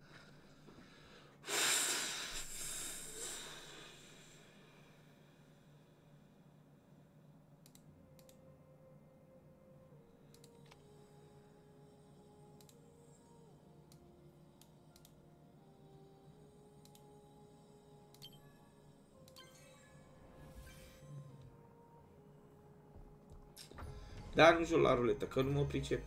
Da, nu joc la ruletă, că nu mă pricep.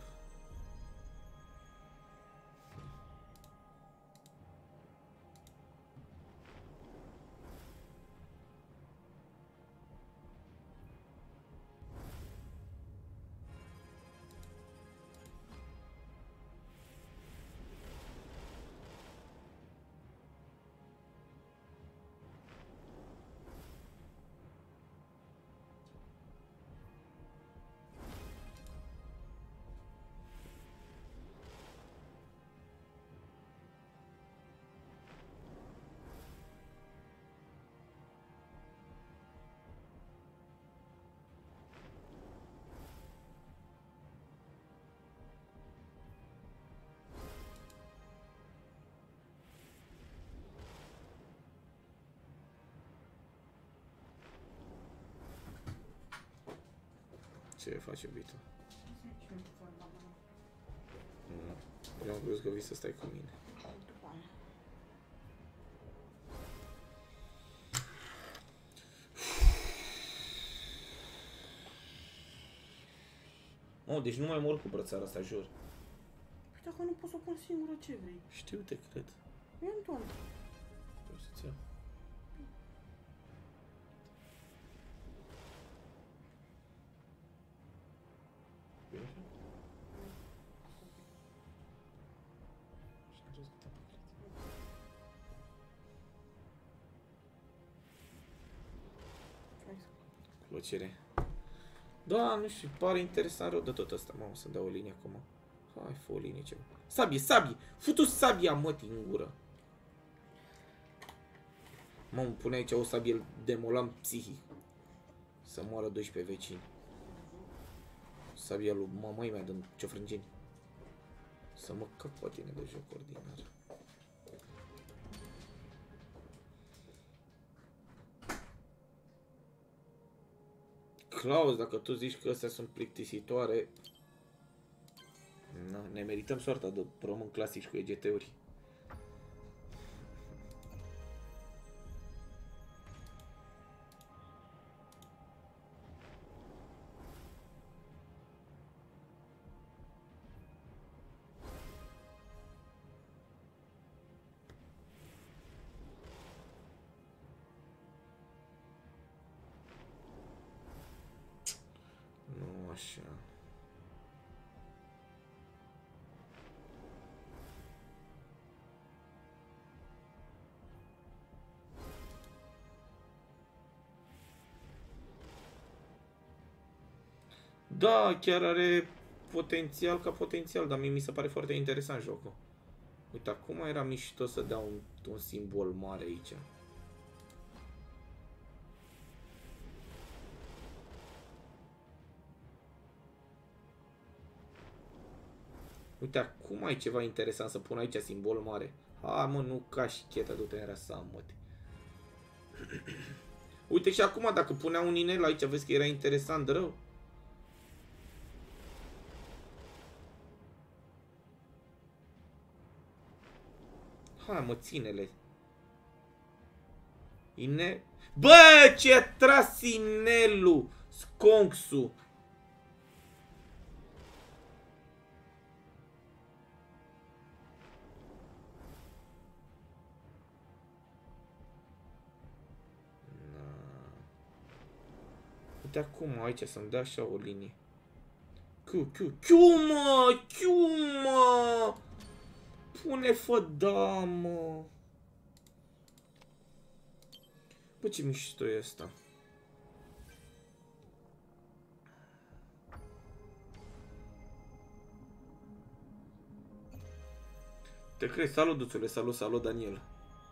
Ce face Vito? Eu am crezut că vii să stai cu mine. Oh, deci nu mai mor cu brățara asta, jur.
Da, dacă nu pot să o pun singură, ce vrei?
Știu, te cred.
E un ton.
Vreau să-ți iau. Bine așa? Și am crezut că te-am păcălit.
Hai să...
Plăcere. Da, nu știu, pare interesant rău de tot asta. Mamă, să-mi dau o linie acum. Hai, fă o linie ceva. Sabie, sabie! Futu sabia, mă, din gură. Mamă, pune aici o sabie, demolam psihic. Să moară 12 vecini. Sabia lui mămăi mea din Ciofrângeni. Să mă cac pe tine de joc ordinar. Claus, dacă tu zici că astea sunt plictisitoare, na, ne merităm soarta de român clasic cu EGT-uri. Nu așa. Da, chiar are potențial ca potențial, dar mie mi se pare foarte interesant jocul. Uite, acum era mișto să dea un simbol mare aici. Uite, acum ai ceva interesant să pun aici simbol mare. Ha, mă, nu ca și cheta, du-te în rasa, mă. Uite, și acum dacă punea un inel aici, vezi că era interesant de rău. Hai, mă, ține-le. Inel. Bă, ce tras inelul! Sconksu! Uite acum aici să-mi dea așa o linie. Mă! Mă! Pune fă, da, mă! Bă, ce mișto e asta. Te crezi? Salut, duțule, salut, Daniel.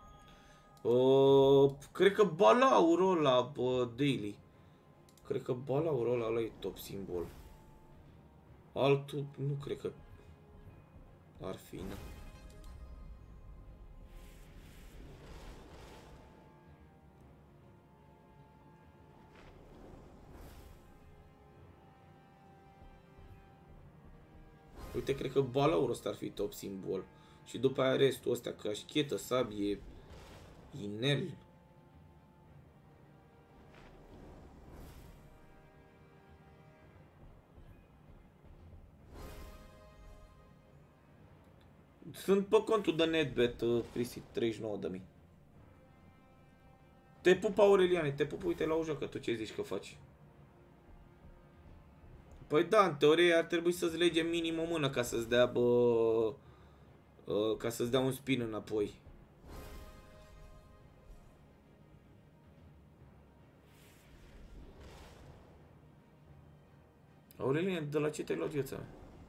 Cred că balaurul ăla, bă, daily. Cred că balaurul ăla e top simbol. Altul, nu cred că ar fi, nu. Uite, cred că balaurul ăsta ar fi top simbol. Și după aia restul ăsta, cașchetă, sabie, inel. Sunt pe contul de NetBet, Cristi, 39.000. Te pup, Aureliane, te pup, uite la o joacă, tu ce zici că faci? Păi da, în teorie ar trebui să-ți lege minim o mână ca să-ți dea, bă, ca să-ți dea un spin înapoi. Aureliane, de la ce te-ai luat viața?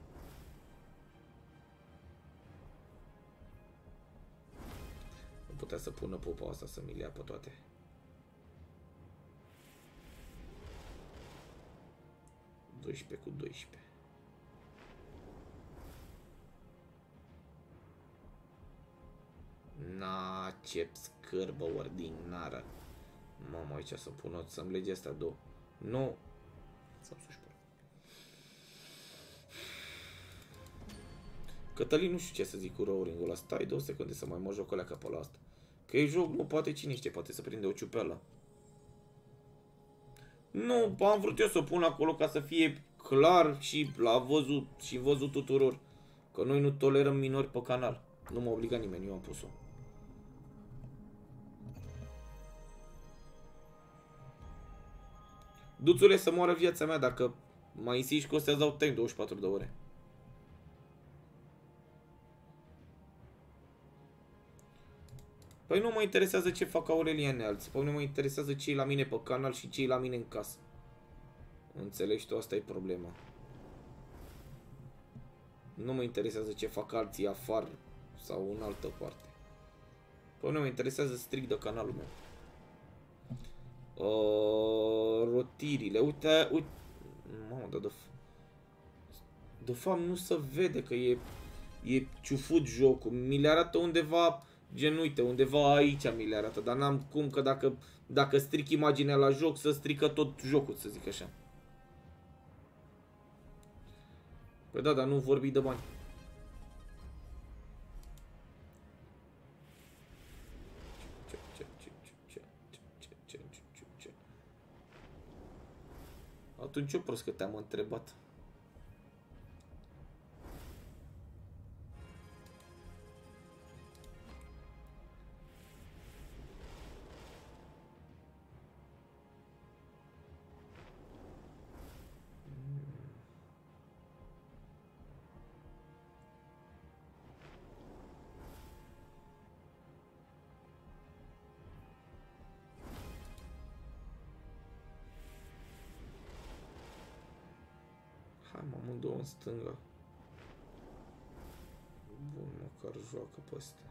Nu putea să pună pupa asta să mi le ia pe toate. Cu 12. Na, ce scârbă ordinară. Mamă, aici să pun, să-mi lege astea două. Nu. Să-mi suși pe. Cătălin, nu știu ce să zic cu roaring-ul ăla. Stai 2 secunde să mai mă joc alea capă la asta. Că e joc, nu poate cine știe, poate să prinde o ciupeală. Nu, am vrut eu să o pun acolo ca să fie clar și la văzut tuturor. Că noi nu tolerăm minori pe canal. Nu mă obliga nimeni, eu am pus-o. Duțule, să moară viața mea dacă mai insiști că o să-ți dau time 24 de ore. Păi nu mă interesează ce fac Aurelian alții. Păi nu mă interesează ce e la mine pe canal și ce e la mine în casă. Înțelegi tu? Asta e problema. Nu mă interesează ce fac alții afară sau în altă parte. Păi nu mă interesează strict de canalul meu. Rotirile. Uite, uite. Mamă, dar de fapt nu se vede că e ciufut jocul. Mi le arată undeva, gen uite, undeva aici mi le arată. Dar n-am cum, că dacă stric imaginea la joc, să strică tot jocul, să zic așa. Păi da, dar nu vorbi de bani. Atunci eu prost că te-am întrebat. Hai mă, amândouă în stânga. Bun, măcar joacă pe astea.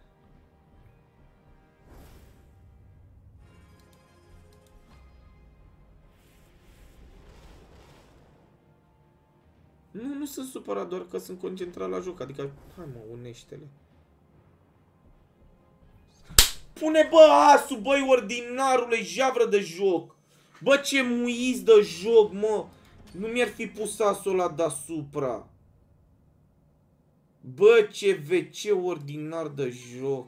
Nu sunt supărat, doar că sunt concentrat la joc. Adică, hai mă, unește-le. Pune, bă, asul, băi, ordinarule, javră de joc. Bă, ce muiți de joc, mă. Nu mi-ar fi pus asul ăla deasupra. Bă, ce ordinar de joc.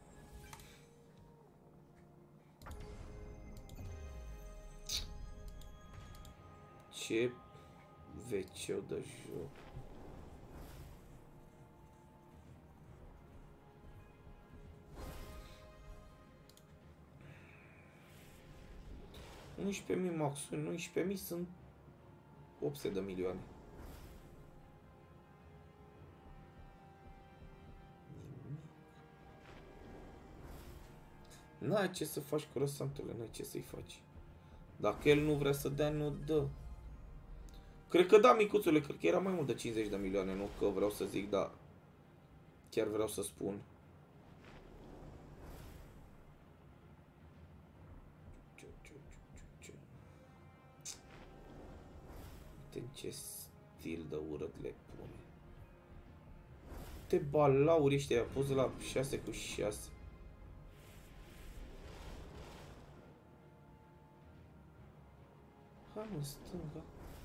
Ce veceu de joc. $11.000 maxul, 11.000 sunt 800 de milioane. N-ai ce să faci cu răsantule, n-ai ce să-i faci. Dacă el nu vrea să dea, nu dă. Cred că da, micuțule, cred că era mai mult de 50 de milioane, nu că vreau să zic, da. Chiar vreau să spun. Uite ce stil de urât le pune. Te balauri ăștia, i-a pus la 6 cu 6. Hai mă, stânga.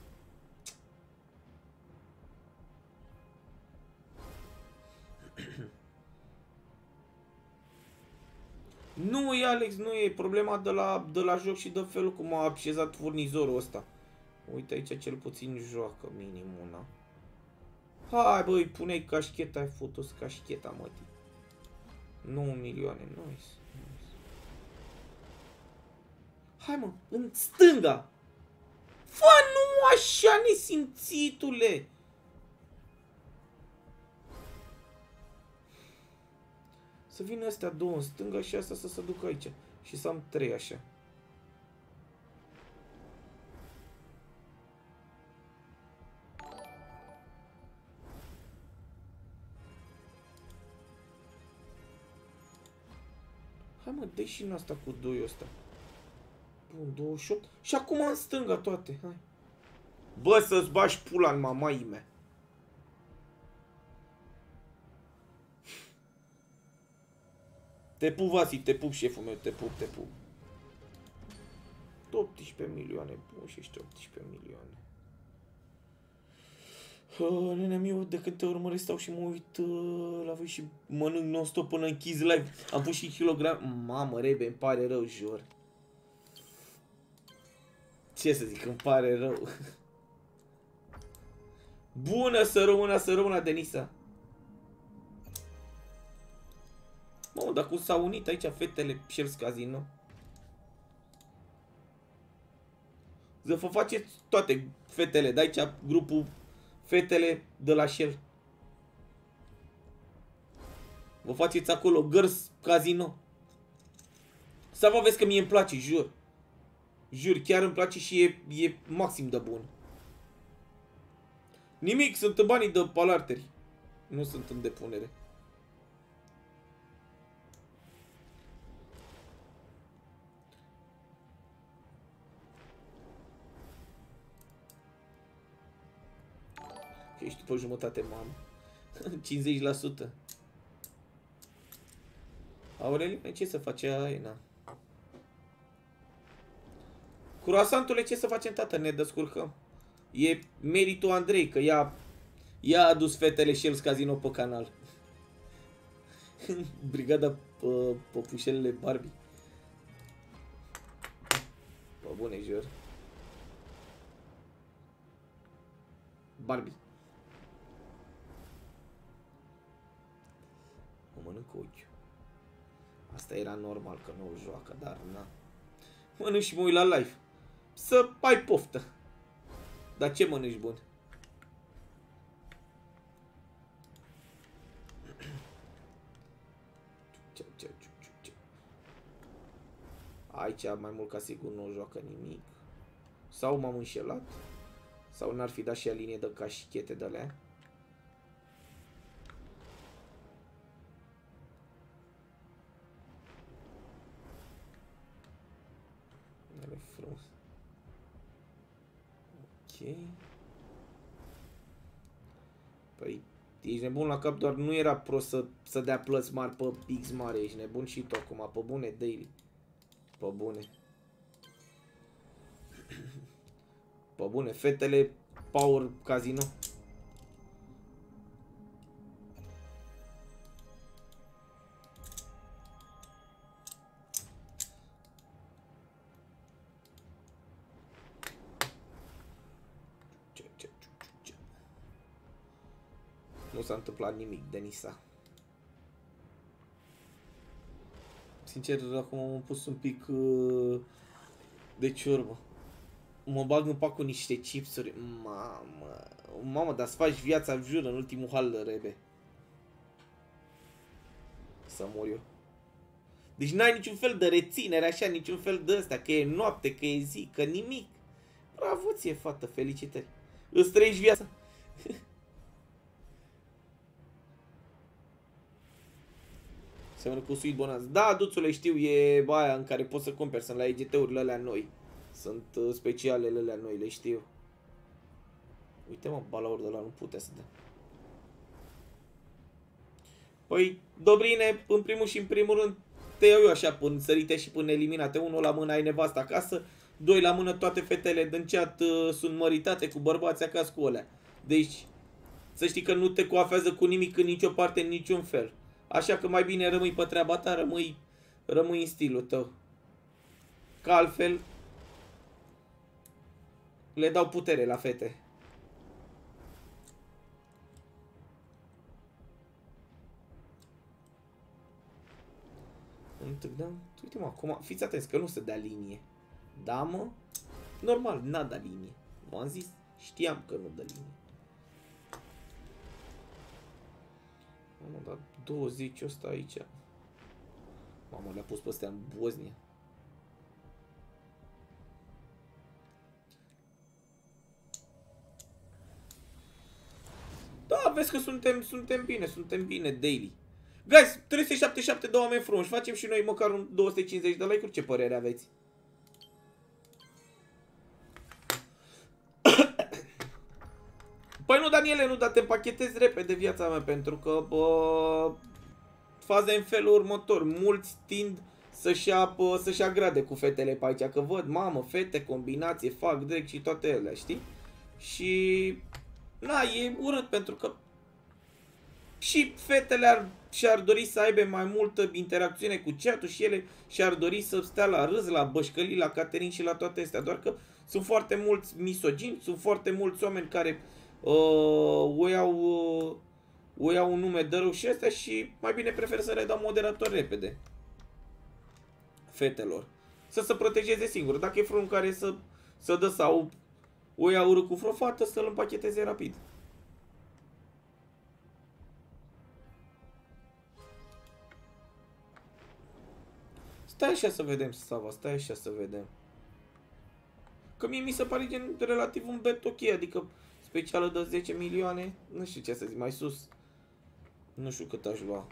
Nu e, Alex, nu e problema de la joc și de felul cum a așezat furnizorul ăsta. Uite aici cel puțin joacă minim una. Hai băi, pune-i cașcheta, ai fotos cașcheta, mătii. 9 milioane, nice. Hai mă, în stânga! Fă nu așa, nesimțitule! Să vină astea două în stânga și asta să se ducă aici. Și să am 3 așa. Hai mă, dă și în asta cu 2 ăsta. Bun, 28. Și acum în stânga toate, hai. Bă, să-ți bași pula în mamaii mea. Te pup, Vasi, te pup, șeful meu, te pup, te pup. 18 milioane, bun, și ești 18 milioane. Nenea miu, de câte ori mă stau și mă uit la voi și mănânc non-stop până închizi live. Am pus și kilogram. Mamă, Rebe, îmi pare rău, jur. Ce să zic, îmi pare rău. Bună, să rămână, Denisa. Mă, dar cum s-au unit aici fetele Shells Casino? Să vă faceți toate fetele de aici, grupul fetele de la Shell. Vă faceți acolo Girls Casino. Să vă vezi că mie îmi place, jur. Jur, chiar îmi place și e maxim de bun. Nimic, sunt în banii de palarteri. Nu sunt în depunere. Că ești după jumătate, mamă. 50%. Aureliane, ce să face aia? Na. Croasantule, ce să facem, tată? Ne descurcăm. E meritul Andrei, că ea a adus fetele Shells Casino pe canal. Brigada păpușelele Barbie. Bă, bune, jur. Barbie. Mă mănânc ochiul. Asta era normal că nu o joacă, dar na. Mănânc și mă uit la live. Să ai poftă. Dar ce mănânci bun? Aici mai mult ca sigur nu o joacă nimic. Sau m-am înșelat. Sau n-ar fi dat și a linie de cașichete de alea. E frumos. Ok. Păi, ești nebun la cap, doar nu era prost să dea plăți mari pe X mare. Ești nebun și tu acum, pe bune, daily. Pe bune. Pe bune, fetele Power Casino. Nu s-a întâmplat nimic, Denisa. Sincer, acum am pus un pic de ciorbă. Mă bag în pac cu niște chipsuri. Mamă, dar-ți faci viața, jur, în ultimul hal de rebe. Să mor eu. Deci n-ai niciun fel de reținere, așa, niciun fel de ăsta, că e noapte, că e zi, că nimic. Bravo ție, fată, felicitări. Îți trăiești viața. Seamănă cu Sweet Bonanza. Da, duțule, știu, e aia în care poți să cumperi, sunt la EGT-urile alea noi. Sunt specialele alea noi, le știu. Uite, mă, balaur de la nu putea să dea. Păi, Dobrine, în primul și în primul rând, te iau eu așa până sărite și până eliminate. Unul la mână ai nevasta acasă, doi la mână toate fetele din chat sunt măritate cu bărbați acasă cu alea. Deci, să știi că nu te coafează cu nimic în nicio parte, în niciun fel. Așa că mai bine rămâi pe treaba ta, rămâi în stilul tău. Că altfel le dau putere la fete. Uite, mă, acum fiți atenți că nu se dea linie. Da, mă? Normal, n-a dat linie. V-am zis, știam că nu dă linie. Mamă, dar 20 ăsta aici. Mamă, le-a pus pe astea în Bosnia. Da, vezi că suntem bine, daily. Guys, 377 de oameni frumoși. Facem și noi măcar un 250 de like-uri. Ce părere aveți? Păi nu, Daniele, nu, dar te împachetezi repede viața mea, pentru că faza e în felul următor. Mulți tind să-și agrade cu fetele pe aici, că văd, mamă, fete, combinație, fac direct și toate ele, știi? Și na, e urât, pentru că și fetele și-ar dori să aibă mai multă interacțiune cu chat-ul și ele și-ar dori să stea la râs, la bășcălii, la catering și la toate astea. Doar că sunt foarte mulți misogini, sunt foarte mulți oameni care o o iau un nume de rău și astea și mai bine prefer să le dau moderator repede. Fetelor. Să se protejeze singur. Dacă e vreun care să dă sau o ia urât cu vreo fată, să-l împacheteze rapid. Stai așa să vedem, Sava, stai așa să vedem. Că mie mi se pare gen relativ un bet ok, adică specială de 10 milioane, nu știu ce să zic, mai sus. Nu știu cât aș lua.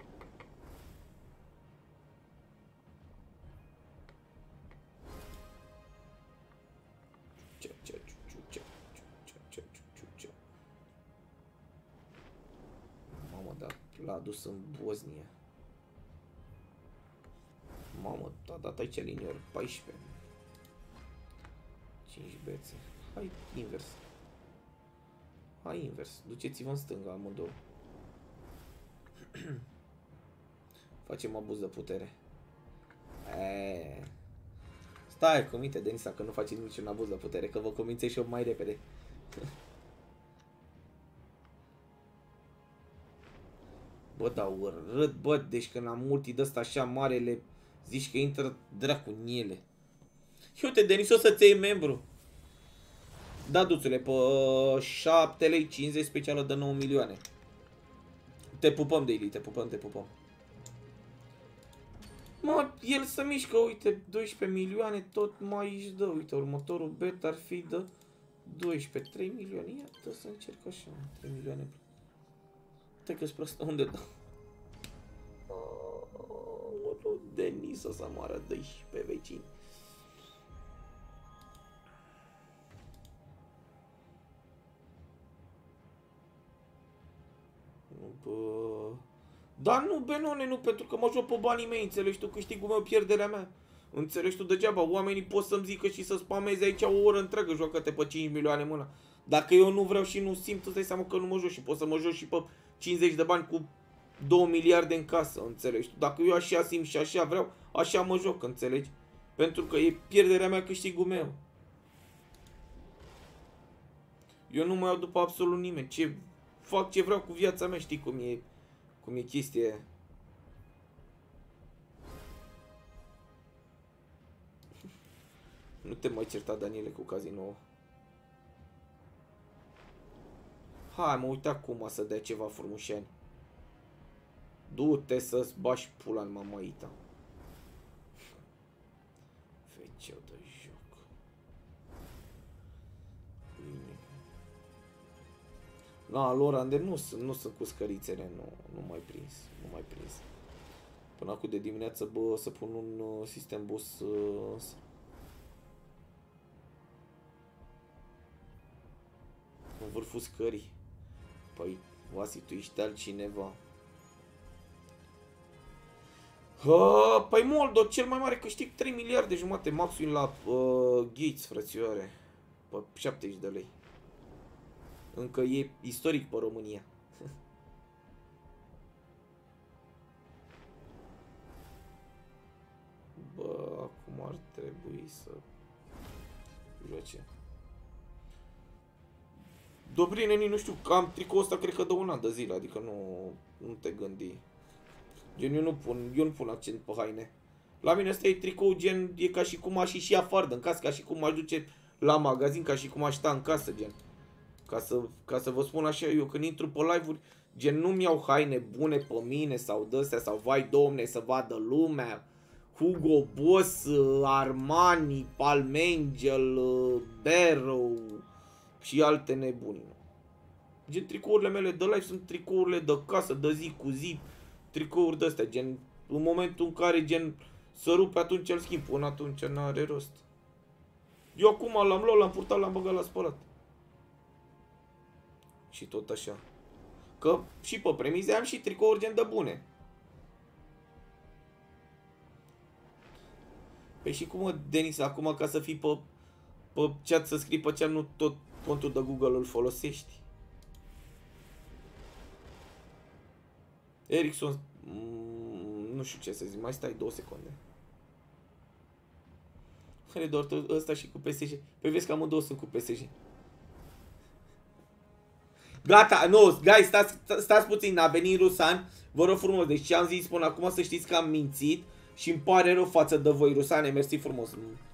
Mamă, dar l-a adus în Bosnia. Mamă, a dat aici linior 14. 5 bețe. Hai invers. Hai invers. Duceți-vă în stânga amândouă. Facem abuz de putere. Stai, comite, Denisa, că nu faceți niciun abuz de putere, că vă convințești și eu mai repede. Bă, da, urât, bă, deci când am multi de-asta așa mare, le zici că intră dracu în ele. Uite, Denis, o să-ți iei membru. Da, duțule, pe 7 lei 50 specială de 9 milioane. Te pupăm, Daily, te pupăm, te pupăm. Mă, el se mișcă, uite, 12 milioane, tot mai își dă. Uite, următorul bet ar fi de 12, 3 milioane. Iată să încerc așa, 3 milioane. Te că-s prostă, unde dă? Oh, Denis, o să moară 12 vecini. Bă... Dar nu, Benone, nu, pentru că mă joc pe banii mei, înțelegi tu, câștigul meu, pierderea mea. Înțelegi tu, degeaba, oamenii pot să-mi zică și să spameze aici o oră întreagă, joacă-te pe 5 milioane mâna. Dacă eu nu vreau și nu simt, îți dai seama că nu mă joc și pot să mă joc și pe 50 de bani cu 2 miliarde în casă, înțelegi tu. Dacă eu așa simt și așa vreau, așa mă joc, înțelegi? Pentru că e pierderea mea, câștigul meu. Eu nu mă iau după absolut nimeni, fac ce vreau cu viața mea, știi cum e chestia aia. Nu te mai certa, Daniele, cu Casino. Hai, mă uita acum să dea ceva frumușeni. Du-te să-ți bași pula în mamaita. Feceu de joc. Na, lor Ander nu sunt cu scărițele, nu mai prins, nu mai prins. Până acum de dimineață, bă, să pun un sistem bus în vârful scării. Păi, Vasi, tu ești altcineva. Păi Moldo, cel mai mare câștig 3 miliarde jumate maxim la Gates, frățioare. Pe 70 de lei. Încă e istoric pe România. Bă, acum ar trebui să joace. Dobrineni, nu știu, am tricoul ăsta cred că de un an de zile, adică nu te gândi. Gen, eu nu pun accent pe haine. La mine ăsta e tricou, gen, e ca și cum aș și afară în casă, ca și cum aș duce la magazin, ca și cum aș sta în casă, gen. Ca să vă spun așa, eu când intru pe live-uri, gen, nu-mi iau haine bune pe mine sau de-astea, sau vai domne să vadă lumea. Hugo Boss, Armani, Palm Angel, Barrow și alte nebuni. Gen, tricourile mele de live sunt tricourile de casă, de zi cu zi, tricouri de-astea, gen, în momentul în care, gen, să rupe, atunci îl schimb, până atunci n-are rost. Eu acum l-am luat, l-am purtat, l-am băgat la spălat. Și tot așa. Că și pe premize am și tricouri gen de bune. Păi și cum, Denis, acum ca să fii pe chat, să scrii pe chat, nu tot contul de Google îl folosești? Ericsson, nu știu ce să zic, mai stai 2 secunde. Are doar ăsta și cu PSG. Păi vezi că amândouă sunt cu PSG. Gata, nu, guys, stați puțin, a venit Rusan. Vă rog frumos, deci ce am zis până acum să știți că am mințit și îmi pare rău față de voi, Rusane, mersi frumos.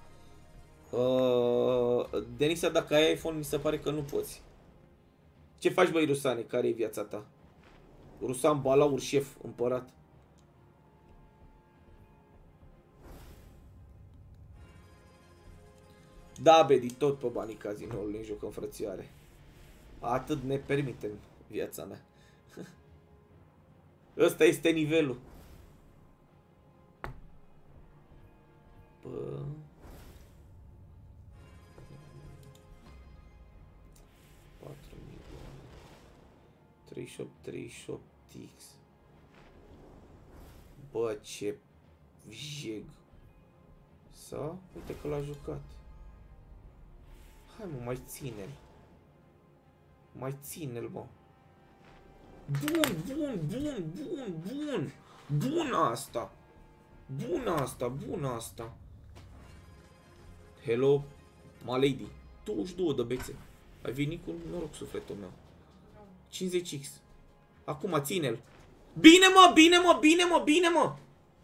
Denisa, dacă ai iPhone, mi se pare că nu poți. Ce faci, băi, Rusane? Care e viața ta? Rusan, balaur, șef, împărat. Da, Bedi, tot pe banii cazinoului în jucăm, frățioare. Atât ne permitem viața mea. Ăsta este nivelul. Bă... 38x. Bă, ce jeg. Sau? Uite că l-a jucat. Hai, mă, mai ține-l. Mai ține-l, mă. Bun. Bun asta. Bun asta. Hello, my lady. 22 de bețe. Ai venit cu noroc, sufletul meu. 50x. Acum ține-l. Bine, mă.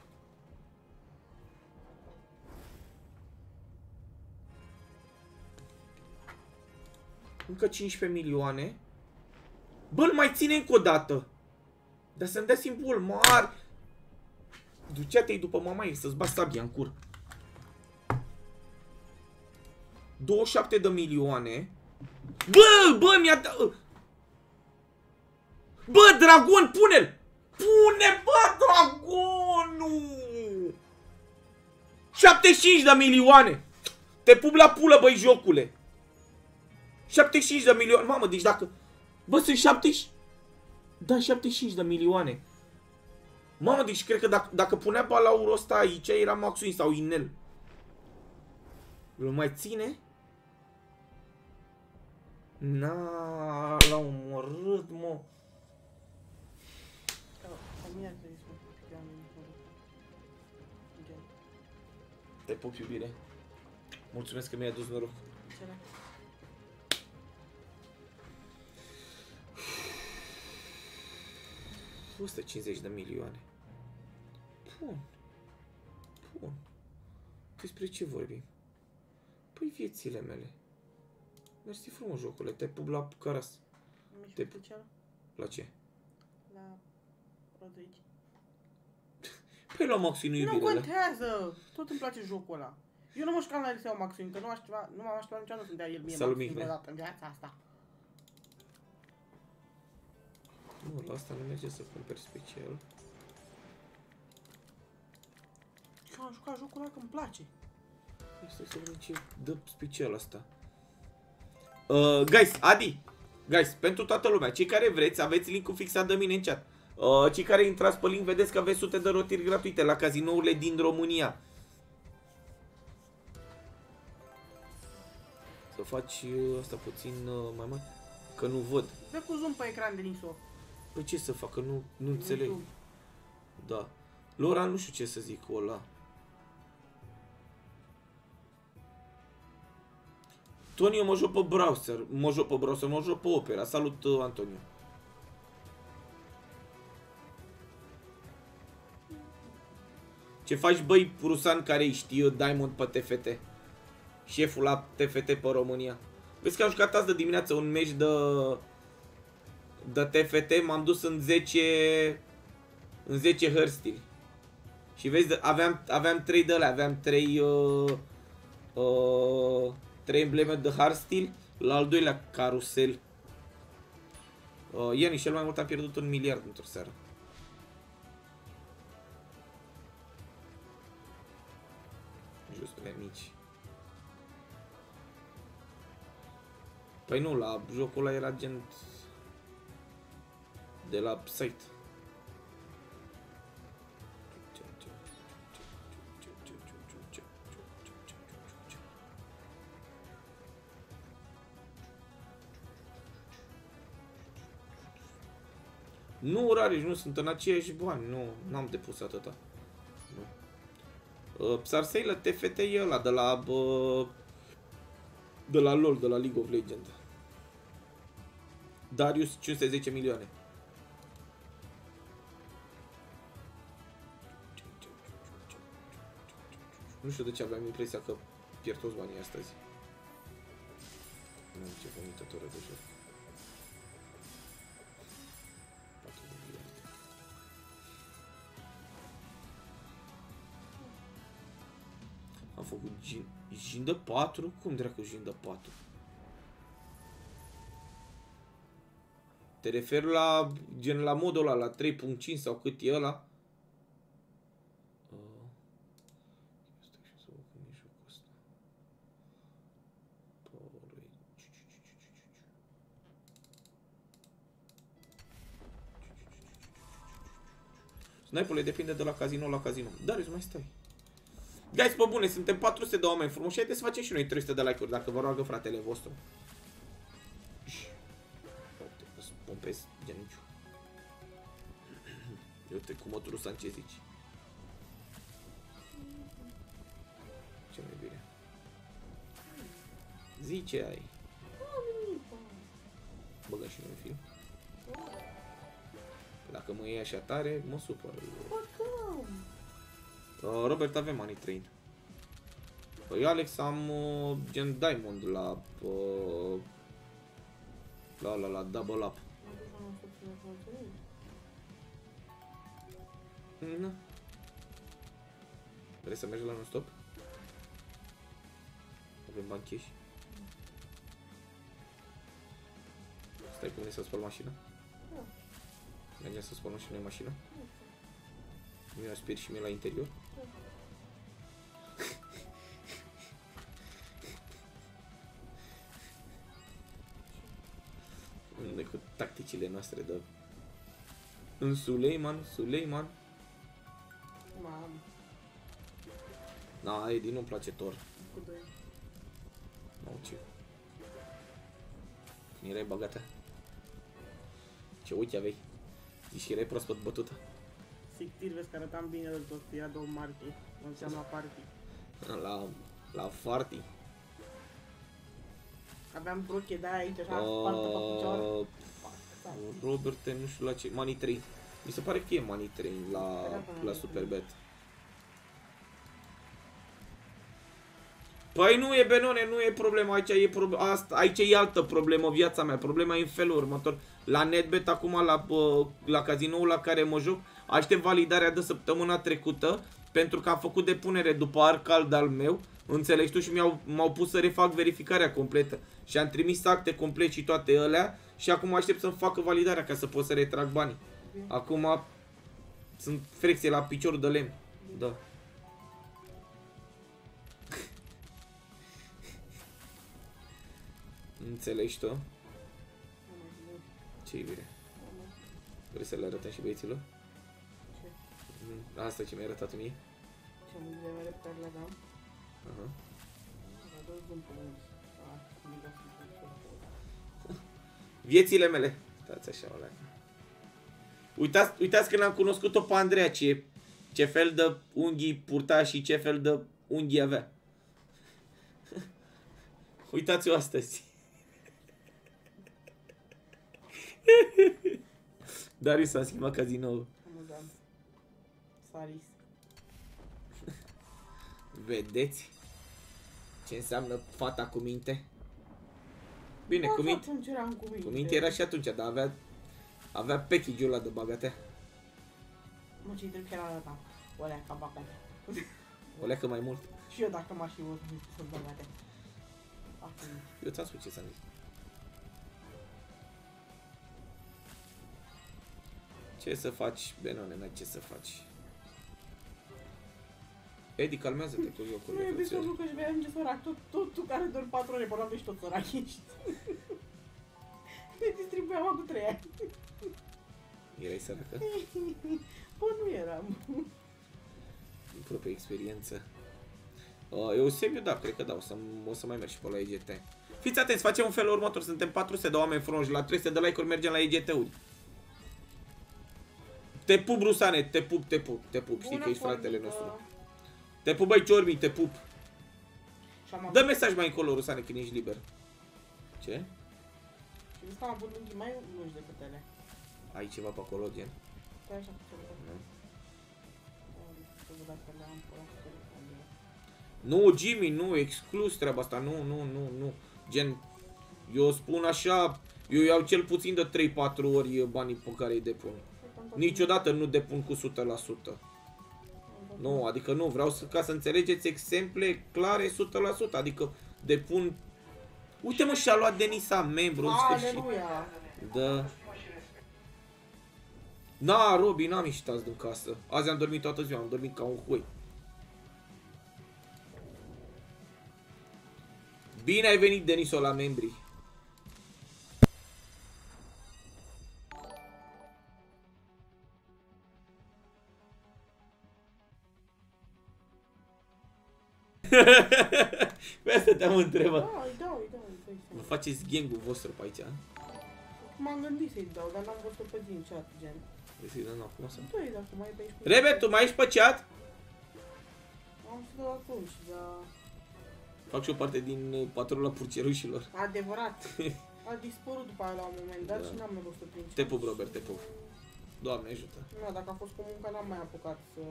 Încă 15 milioane. Bă, îl mai ține încă o dată. Dar să-mi dea simbol mari. Ducea-te-i după mama ei să-ți bagi sabia în cur. 27 de milioane. Bă, mi-a dat... Bă, dragon, pune-l! Bă, dragonul! 75 de milioane! Te pup la pulă, băi, jocule! 75 de milioane, mamă, deci dacă... Bă, sunt 70... Da, 75 de milioane. Mamă, deci cred că dacă punea balaurul ăsta aici, era Maxwin sau Inel. Îl mai ține? L-a omorât, mă. Te pup, iubire. Mulțumesc că mi-ai adus noroc. 150 de milioane. Bun. Despre ce vorbim? Păi viețile mele. Mersi frumos, jocule. Te pup la caras.
Te pup.
La ce?
La Rodrigi.
Păi la Maxwin, iubire.
Nu contează. Tot îmi place jocul ăla. Eu nu mă știam la Eliseu Maxwin, că nu m-am așteptat niciodată să-mi dea el mie Maxwin vreodată în viața asta.
Nu, la asta nu merge să cumperi special.
Eu am jucat jocul ăla că îmi place.
Stai să vedem ce dă special asta. Guys, Guys, pentru toată lumea, cei care vreți, aveți linkul fixat de mine în chat. Cei care intrați pe link, vedeți că aveți sute de rotiri gratuite la cazinourile din România. Să faci asta puțin mai mare, că nu văd.
Dă cu zoom pe ecran, Deniso.
Păi ce să fac, că nu înțeleg. Da. Lora, nu știu ce să zic cu ăla. Antonio, mă joc pe browser. Mă joc pe Opera. Salut, Antonio. Ce faci, băi, Rusan, care îi știu Diamond pe TFT? Șeful la TFT pe România. Vezi că am jucat azi de dimineață un meci de TFT, m-am dus în 10 hărstili. Și vezi, aveam 3 de alea, aveam 3 embleme de hardstyle, la al doilea carusel. Iani, cel mai mult am pierdut 1 miliard într-o seară. Justele mici. Păi nu, la jocul ăla era gen de la site. Nu, Rareș, nu sunt în aceiași bani, nu, n-am depus atâta. Psarseilă TFT e ăla de la LOL, de la League of Legends. Darius 510 milioane. Nu știu de ce aveam impresia că pierd toți banii astăzi. Nu am ce vomitătură de jos. 4 miliarde. Am făcut gin de 4? Cum dracu gin de 4? Te referi la gen la modul ăla, la 3.5 sau cât e ăla? Snipe-ule depinde de la casino la casino. Darius, mai stai. Guys, pe bune, suntem 400 de oameni frumoși. Haideți să facem și noi 300 de like-uri dacă vă roagă fratele vostru. Să pompez genunchiul. Uite cu motorul ăsta, ce zici? Ce mai bine? Zice ai. Băgăm și noi un film. Dacă mă iei așa tare, mă supăr. Robert, avem Money Train. Păi Alex, am gen Diamond la Double Up. Nu. Vrei să mergi la non-stop? Avem bani cash. Stai cu mine să spăl mașina? Mergem să spălăm și noi mașina? Mi-o aspir și mie la interior? Unde cu tacticile noastre de... În Suleiman.
Mamă.
Na, Edi, nu-mi place Thor.
Cu 2.
N-au ce. Când erai băgată. Ce uite aveai. Zici că erai proaspăt bătută.
Sictir, vezi că arătam bine de tot. Ia 2 marchi. Nu înseamnă party.
La farty.
Aveam broche de aia aici, așa, spartă pe picioare.
Robert, nu știu la ce... Money Train. Mi se pare că e Money Train la Superbet. Păi nu e, Benone, nu e problema, aici e altă problemă, viața mea. Problema e în felul următor. La NetBet, acum la cazinoul la care mă joc, aștept validarea de săptămâna trecută, pentru că am făcut depunere după arcald al meu, înțelegi tu, și m-au pus să refac verificarea completă. Și am trimis acte complet și toate alea și acum aștept să-mi facă validarea ca să pot să retrag banii. Acum sunt frecție la piciorul de lemn. Da. Înțelegi tu? Ce-i bine? Vrei să le arătăm și băieților?
Ce?
Asta ce mi-ai arătat mie?
Ce mâinile mele pe care le aveam?
Aha. Viețile mele. Stați așa, alea. Uitați când am cunoscut-o pe Andreea, ce fel de unghii purta și ce fel de unghii avea. Uitați-o astăzi. Darius s-a schimbat cazinoul.
Amuzant. Saris.
Vedeți ce înseamnă fata cu minte? Bine, cu minte.
Atunci eram cu minte.
Cu minte era și atunci, dar avea package-ul ăla de bagatea.
Mă, ce-i trebuie chiar arătam. O leacă bagatea.
O leacă mai mult.
Și eu dacă m-aș fi văzut să bagatea.
Eu ți-am spus ce s-a zis. Ce să faci, Benone, n-ai ce să faci. Edi, calmează-te cu jocurile.
Nu e bine că și vedeam ce sărac. Tot tu care dormi 4 ore, până ești tot sărac ești. Ne distribuiam acum 3 ani.
Erai săracă?
Bă, nu eram.
Din proprie experiență. Eusebiu, da, cred că da, o să mai merg și pe la EGT. Fiți atenți, facem un felul următor. Suntem 400 de oameni frumoși, la 300 de like-uri mergem la EGT-uri. Te pup, Rusane, te pup. Știi că ești fratele nostru. Te pup, băi, ciorbii, te pup. Dă mesaj mai încolo, Rusane, când ești liber. Ce?
Și că am avut unghii mai lungi decât ele.
Ai ceva pe acolo, gen?
Stai așa cu ceva.
Nu.
Să văd dacă le am pe acolo.
Nu, Jimmy, nu, exclus treaba asta, nu. Gen, eu spun așa, eu iau cel puțin de 3-4 ori banii pe care îi depun. Niciodată nu depun cu 100%. Nu, adică nu, vreau ca să înțelegeți exemple clare 100%, adică depun... Uite mă, și-a luat Denisa membru în sfârșit.
Aleluia!
Da. Na, Robi, n-am ieșit azi din casă. Azi am dormit toată ziua, am dormit ca un hoi. Bine ai venit, Deniso, la membri. Pe asta te-am întrebat.
Da, îi dau.
Vă faceți gang-ul vostru pe aici, a?
M-am gândit să-i dau, dar n-am văzut pe din chat, gen.
Vrei să-i dăm acum să...
Dă-i dacă mai pe aici.
Rebe, tu mai ești pe chat?
Am să dau atunci, dar...
Fac și o parte din patrula purcerușilor.
Adevărat. A dispărut după aia la un moment dat și n-am mai văzut prin chat.
Te pup, Robert, te pup. Doamne ajută.
Nu, dacă a fost cu munca n-am mai apucat să...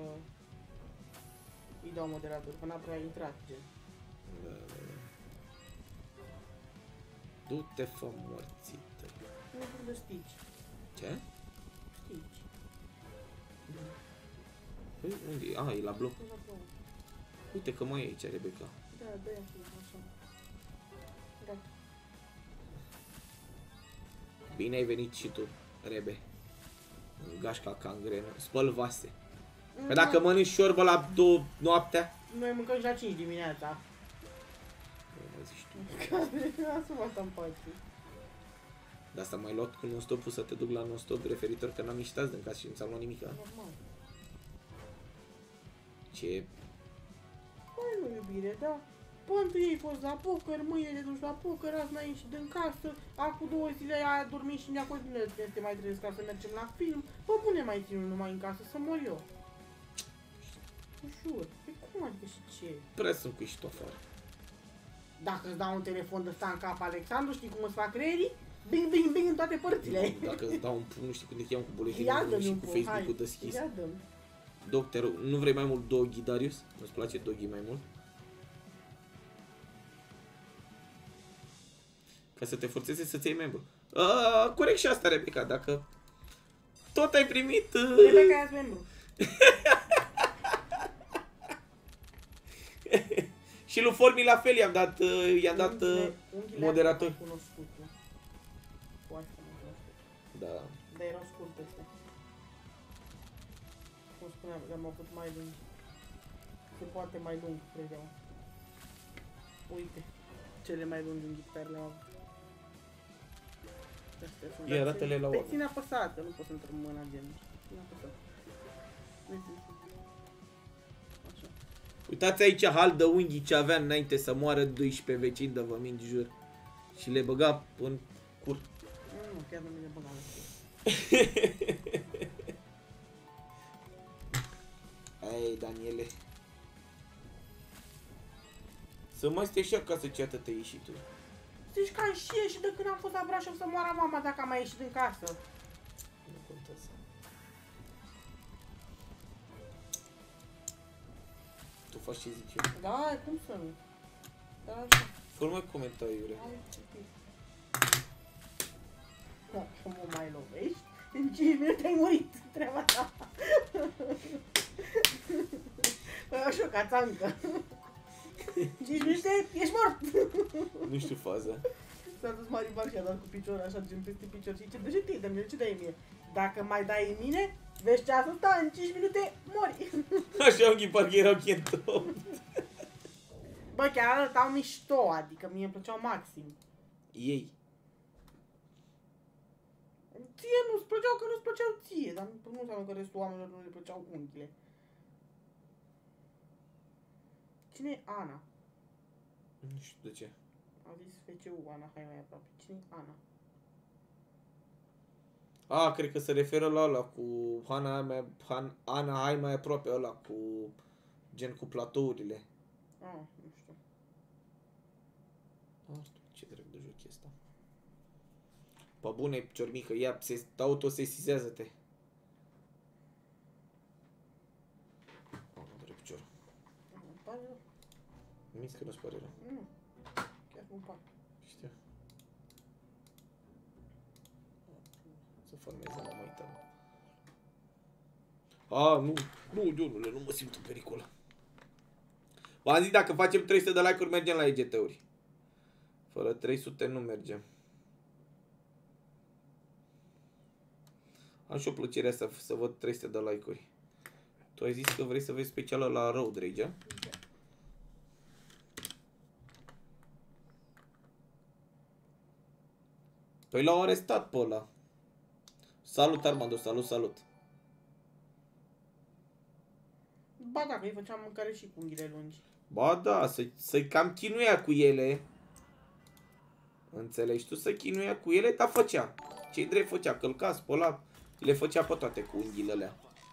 îi dau moderator, că n-a prea intrat, gen.
Da. Du-te, fă morțită.
Nu știu de Stitch.
Ce?
Stitch.
Păi, unde e? Ah, e la bloc.
E la bloc.
Uite că mai e aici, Rebecca.
Da, dă-i acum, așa. Gata.
Bine ai venit și tu, Rebe. În gașca cangrenă. Spăl vase. Că dacă mănânci șorbă la 2 noaptea...
Noi mâncăm și la 5 dimineața.
Nu mă zici tu.
Asumat în pace.
De asta m-ai luat cu non-stop-ul să te duc la non-stop referitor că n-am ieșit azi din casă și nu ți-am luat nimic.
Normal.
Ce?
Păi nu, iubire, da. Până ei fost la poker, mâine te duci la poker, azi n-ai ieșit din casă, acum 2 zile ai dormit și ne-a fost bine să te mai trezesc ca să mergem la film. Bă, bune mai țin numai în casă să mor eu. Jur. Pe cum adică și ce?
Prea sunt cu ieșit afară.
Dacă îți dau un telefon de ăsta în cap, Alexandru, știi cum îți fac creierii? Bing, bing, bing în toate părțile.
Dacă îți dau un pun, nu știu când te cheam cu
Ia
buletinul
dă-mi
și
un
cu
pun,
Facebook-ul
hai.
deschis.
Ia dă-mi.
Doctor, nu vrei mai mult Doggy, Darius? Nu-ți place Doggy mai mult? Ca să te forțeze să-ți iei membru. Corect și asta, Rebecca, dacă tot ai primit...
Rebecca, ia-ți membru.
Și lui Formi la fel i-am dat, moderator.
Cunoscute. Foarte cunoscute.
Da.
Dar erau scurte astea. Cum spuneam, le-am avut mai lungi. Se poate mai lung, credeam. Uite, cele mai lungi unghi pe care le-am avut. Astea sunt.
Ia, arată-le la
Te
oameni.
ține apăsat, că nu pot să-mi trăg mâna gen. Ține apăsat. Vezi. Așa.
Uitați aici hal de unghi ce avea înainte să moară 12 vecini de vă mint, jur. Și le băga în cur.
Nu, chiar nu mi le băgam.
Ei, Daniele. Să mă stai și acasă ce atât ai ieșit tu.
Zici că am și ieșit de când am fost la Brașov să moară mama dacă am mai ieșit din casă.
Nu contează. Tu faci ce zic eu.
Da, cum să nu? Da, așa.
Fă-mi comentariile.
Hai, citit. Da, că mă mai lovești. În 5 minute ai murit, treaba ta. Păi așa, ca țancă. 5 minute, ești mort.
Nu știu faza.
S-a dus Maribar și a dat cu piciorul așa, gen peste picior și zice, de ce te-ai de mine, ce dai mie? Dacă mai dai în mine, vezi ceasul ăsta, în 5 minute mori.
Așa unghii parcă erau chentou.
Bă, chiar arătau mișto, adică mie îmi plăceau maxim.
Ei.
Ție nu-ți plăceau că nu-ți plăceau ție, dar nu înseamnă că restul oamenilor nu le plăceau unghiile. Cine e Ana?
Nu știu de ce.
A zis FCU, Ana, hai mai aproape. Cine e Ana?
A, cred că se referă la ăla cu Ana, hai mai aproape ăla cu gen cu platourile.
Ah, nu știu.
Nu știu ce drept de joc e ăsta. Pe bune, ciormică, ia, se autosesizează-te. Mă doare piciorul.
Îmi pare rău.
Minți că nu-ți pare rău.
Nu. Chiar nu-mi pare.
Știu. Să formeze la mai tare. Nu, Dionule, nu mă simt în pericol. V-am zis, dacă facem 300 de like-uri, mergem la EGT-uri. Fără 300 nu mergem. Am și o plăcere asta să văd 300 de like-uri. Tu ai zis că vrei să vezi specială la Road Rage, a? Păi l-au arestat pe ăla. Salut, Armando, salut.
Ba da, că îi făceam mâncare și cu unghiile lungi.
Ba da, să-i cam chinuia cu ele. Înțelegi tu? Să chinuia cu ele, dar făcea. Ce-i drept făcea, călca, spăla, le făcea pe toate cu unghiile alea.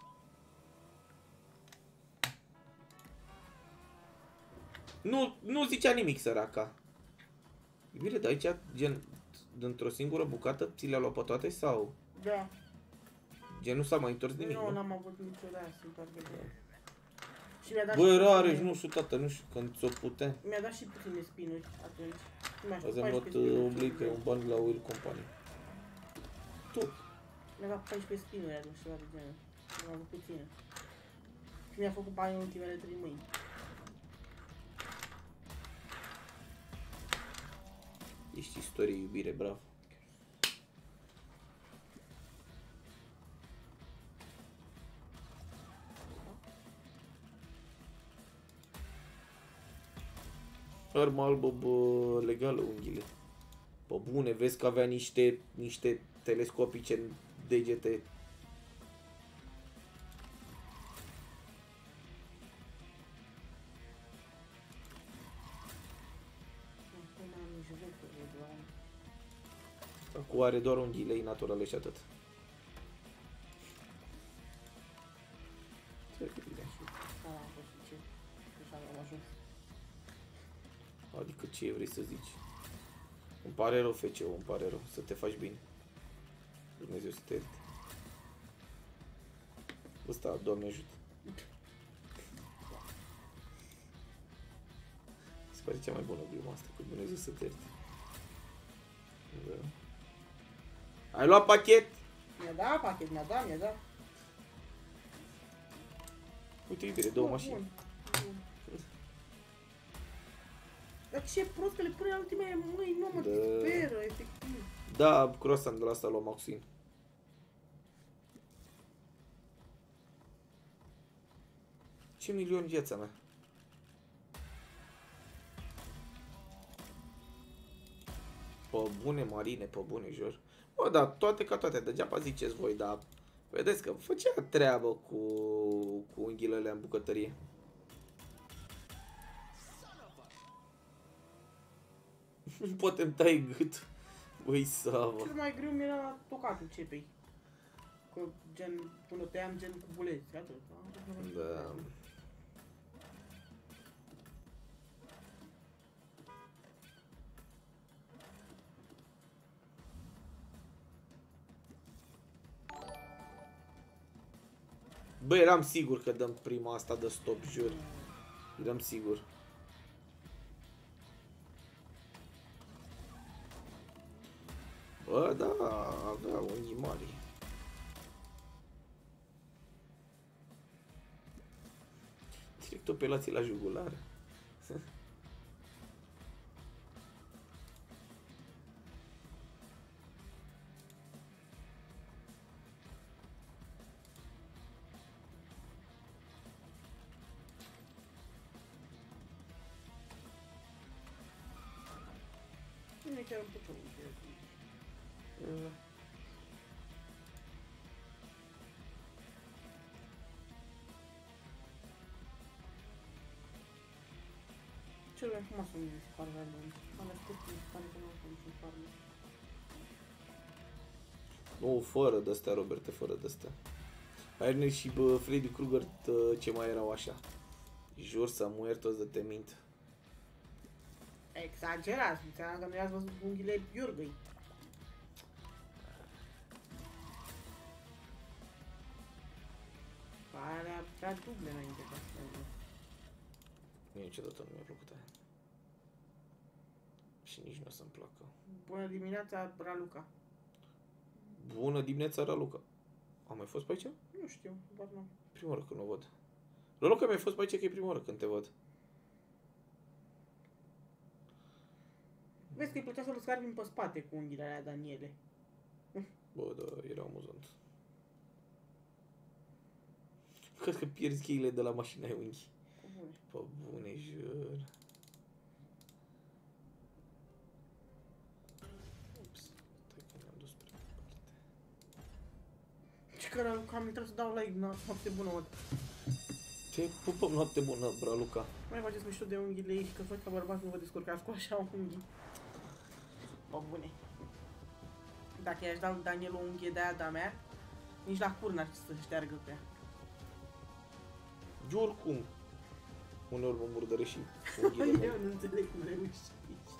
Nu zicea nimic, săraca. Bine, dar aici, gen, dintr-o singură bucată, ți le-a luat pe toate sau?
Da.
Gen, nu s-a mai întors nimic,
Nu,
nu?
n-am avut niciodată să întoarcă de... Și mi-a dat
Bă,
și
rare,
puține-
nu știu, tată, nu știu, când ți-o putea.
Mi-a dat și puține spinuri atunci. Nu mai știu,
Azi am luat
14 spinuri.
oblig un bani la Oil Company. Tu.
Mi-a dat 14 spinuri atunci, ceva de genul. Am avut puține. Și mi-a făcut bani în ultimele 3 mâini.
Ești istorie, iubire, bravo. Arma albă, bă, legală unghiile. Pe bune, vezi că avea niște telescopice în degete.
Acum am jocuri de la...
Acum are doar unghiile ei naturale și atât. Terribil.
Ala a fost și ce? Așa am ajuns.
Adică ce vrei să zici? Îmi pare rău, feceu, îmi pare rău. Să te faci bine. Dumnezeu să te ierte. Ăsta, Doamne ajută. Se pare cea mai bună glumă asta, cu Dumnezeu să te ierte. Da. Ai luat pachet?
Mi-a dat pachet, mi-a dat.
Uite, iubire, două
Bun,
mașini.
bun. Dar ce prost că le pune la ultimele mâini, nu mă
Da.
disperă, efectiv.
Da, croissant de la asta luăm Maxim. Ce milion viața mea? Pe bune, Marine, pe bune, jur. Bă, da, toate ca toate, degeaba ziceți voi, dar vedeți că făcea treabă cu unghiile alea în bucătărie. Nu putem tai gât. Băi, savă.
Cel mai greu mi-era tocatul cepei. Că gen, până tăiam gen cu buleți, atât.
Da. Bă, eram sigur că dăm prima asta de stop, jur. Eram sigur. Bă, da, avea unghii mari. Direct operații la jugular.
Nu e chiar un puțin. Cel mai frumos mi se pare la lui. Alea scurte mi se pare că nu au niciun farmă.
Nu, fără de-astea, Roberte, fără de-astea. Arne și bă, Freddy Krueger, ce mai erau așa. Jur să muier toți de te mint.
Exagerați, înseamnă că nu i-ați văzut unghiile Iurgăi. Alea era duble înainte ca să mergem.
Mie niciodată nu mi-a plăcut aia. Și nici nu o să-mi placă.
Bună dimineața, Raluca.
Bună dimineața, Raluca. Am mai fost pe aici?
Nu știu, doar nu.
Prima oară când o văd. Raluca, mi-ai fost pe aici că e prima oară când te văd.
Vezi că îi plăcea să-l scarpim pe spate cu unghiile alea Daniele.
Bă, da, era amuzant. Cred că pierzi cheile de la mașina ai unghi. Pe bune, jur. Ups, stai că mi-am dus prea departe.
Ce că Raluca, am intrat să dau like, noapte bună, mă.
Ce pupăm noapte bună, Raluca.
Mai faceți mișto de unghiile ei și că văd ca bărbați nu vă descurcați cu așa unghii. Bă, bune. Dacă i-aș da lui Daniel o unghie de aia de-a mea, nici la cur n-ar să șteargă pe ea.
Eu oricum. Uneori mă murdără și unghiile mele.
Eu nu înțeleg cum reușești.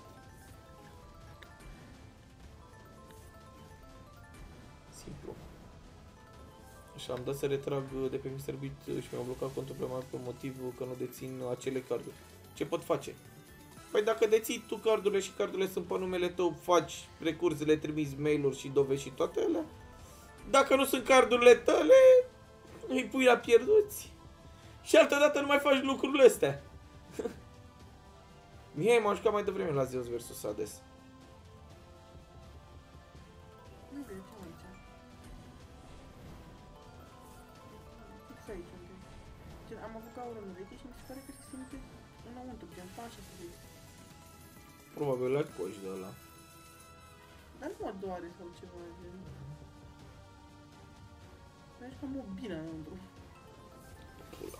Simplu. Și am dat să retrag de pe MrBeat și mi-am blocat contul pe motivul că nu dețin acele carduri. Ce pot face? Păi dacă deții tu cardurile și cardurile sunt pe numele tău, faci recurs, le trimiți mail-uri și dovezi și toate alea. Dacă nu sunt cardurile tale, îi pui la pierduți. Și altădată nu mai faci lucrurile astea. Mie m-am jucat mai devreme la Zeus vs Hades.
Nu vezi ce aici. Fix aici, unde? Gen, am avut gaură în ureche și mi se pare că se simte înăuntru, gen, faci să vezi.
Probabil la coș de ăla.
Dar nu mă doare sau ceva, gen. Mergi cam o bine înăuntru.
Pula.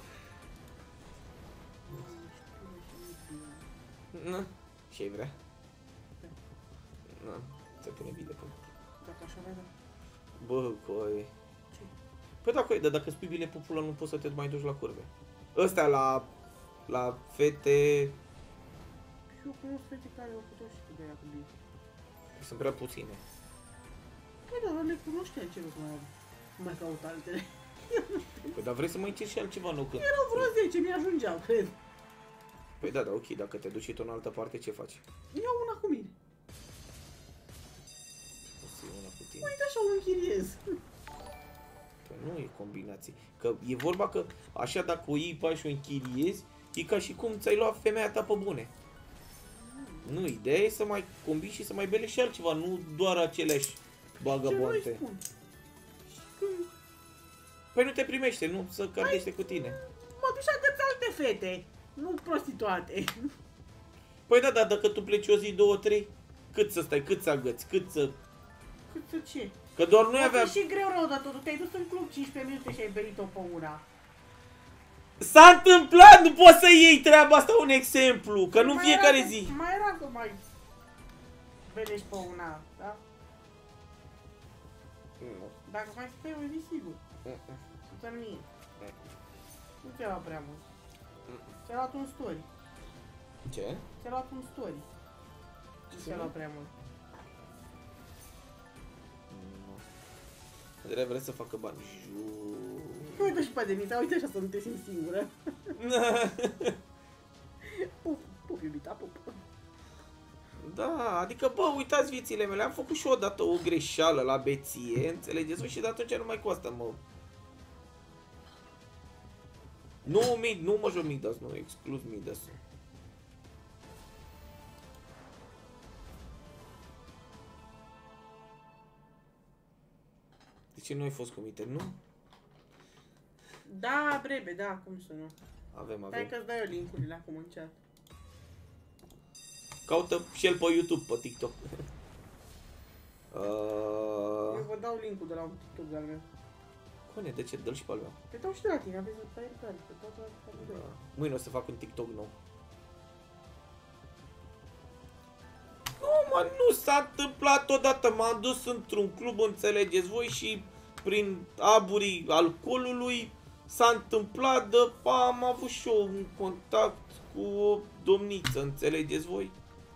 Na, ce-ai vrea? Na, se pune bine pe.
Dacă așa vrea, da.
Bă, coi.
Ce?
Păi da, coi, dar dacă spui bine popula, nu poți să te mai duci la curve. Ăstea la fete
Și eu cunosc fete care au făcut și cu de aia cu bine.
sunt prea puține.
Păi da, dar le cunoștea ce nu mai caut altele.
Păi dar vrei să mai încerci și altceva nou când?
Erau vreo 10, mi-ajungeau, cred.
Păi da, ok, dacă te duci și tu în altă parte, ce faci?
Iau una cu mine.
O să iei una cu tine.
Uite așa o închiriez.
Păi nu e combinație. Că e vorba că așa dacă o iei pe aia și o închiriezi, e ca și cum ți-ai luat femeia ta pe bune. Nu, ideea e să mai combini și să mai bele și altceva, nu doar aceleași
Ce nu-i
bagabonte.
spun? Și când
Păi nu te primește, nu să cărdește cu tine.
mă duc și agăț alte fete, nu prostituate.
Păi da, dar dacă tu pleci o zi, 2, 3, cât să stai, cât să agăți, cât să...
Cât să ce?
Că doar noi
Avea...
aveam...
și greu rău, dar tu te-ai dus în club 15 minute și ai berit-o pe una.
S-a întâmplat, nu poți să iei treaba asta un exemplu, că nu
Mai
fiecare
era,
zi.
Mai era că mai belești pe una, da?
Nu.
Dacă mai stai o zi, sigur. Să mie. Nu ți-a luat prea mult. Ți-a luat un story.
Ce?
Ți-a luat un story. Nu ți-a luat prea mult.
Nu. Vrea să facă bani.
Uite și pe Denisa, uite așa să nu te simți singură. Pup, pup, iubita, pup.
Da, adică, bă, uitați viețile mele, am făcut și odată o greșeală la beție, înțelegeți-o, și de atunci nu mai costă, mă. Nu mă joc Midas, nu, exclus Midas. De ce nu ai fost cu mine, nu?
Da, brebe, da, cum să nu.
Avem.
Stai că-ți dai eu link-urile acum în chat.
Caută și el pe YouTube, pe TikTok.
Eu vă dau link-ul de la un TikTok de-al meu.
Cone, de ce? Dă-l și pe al meu.
Te dau și de la tine, aveți tare, pe toată la
Da. Mâine o să fac un TikTok nou. Nu, mă, nu s-a întâmplat odată. M-am dus într-un club, înțelegeți voi, și prin aburii alcoolului s-a întâmplat am avut și eu un contact cu o domniță, înțelegeți voi?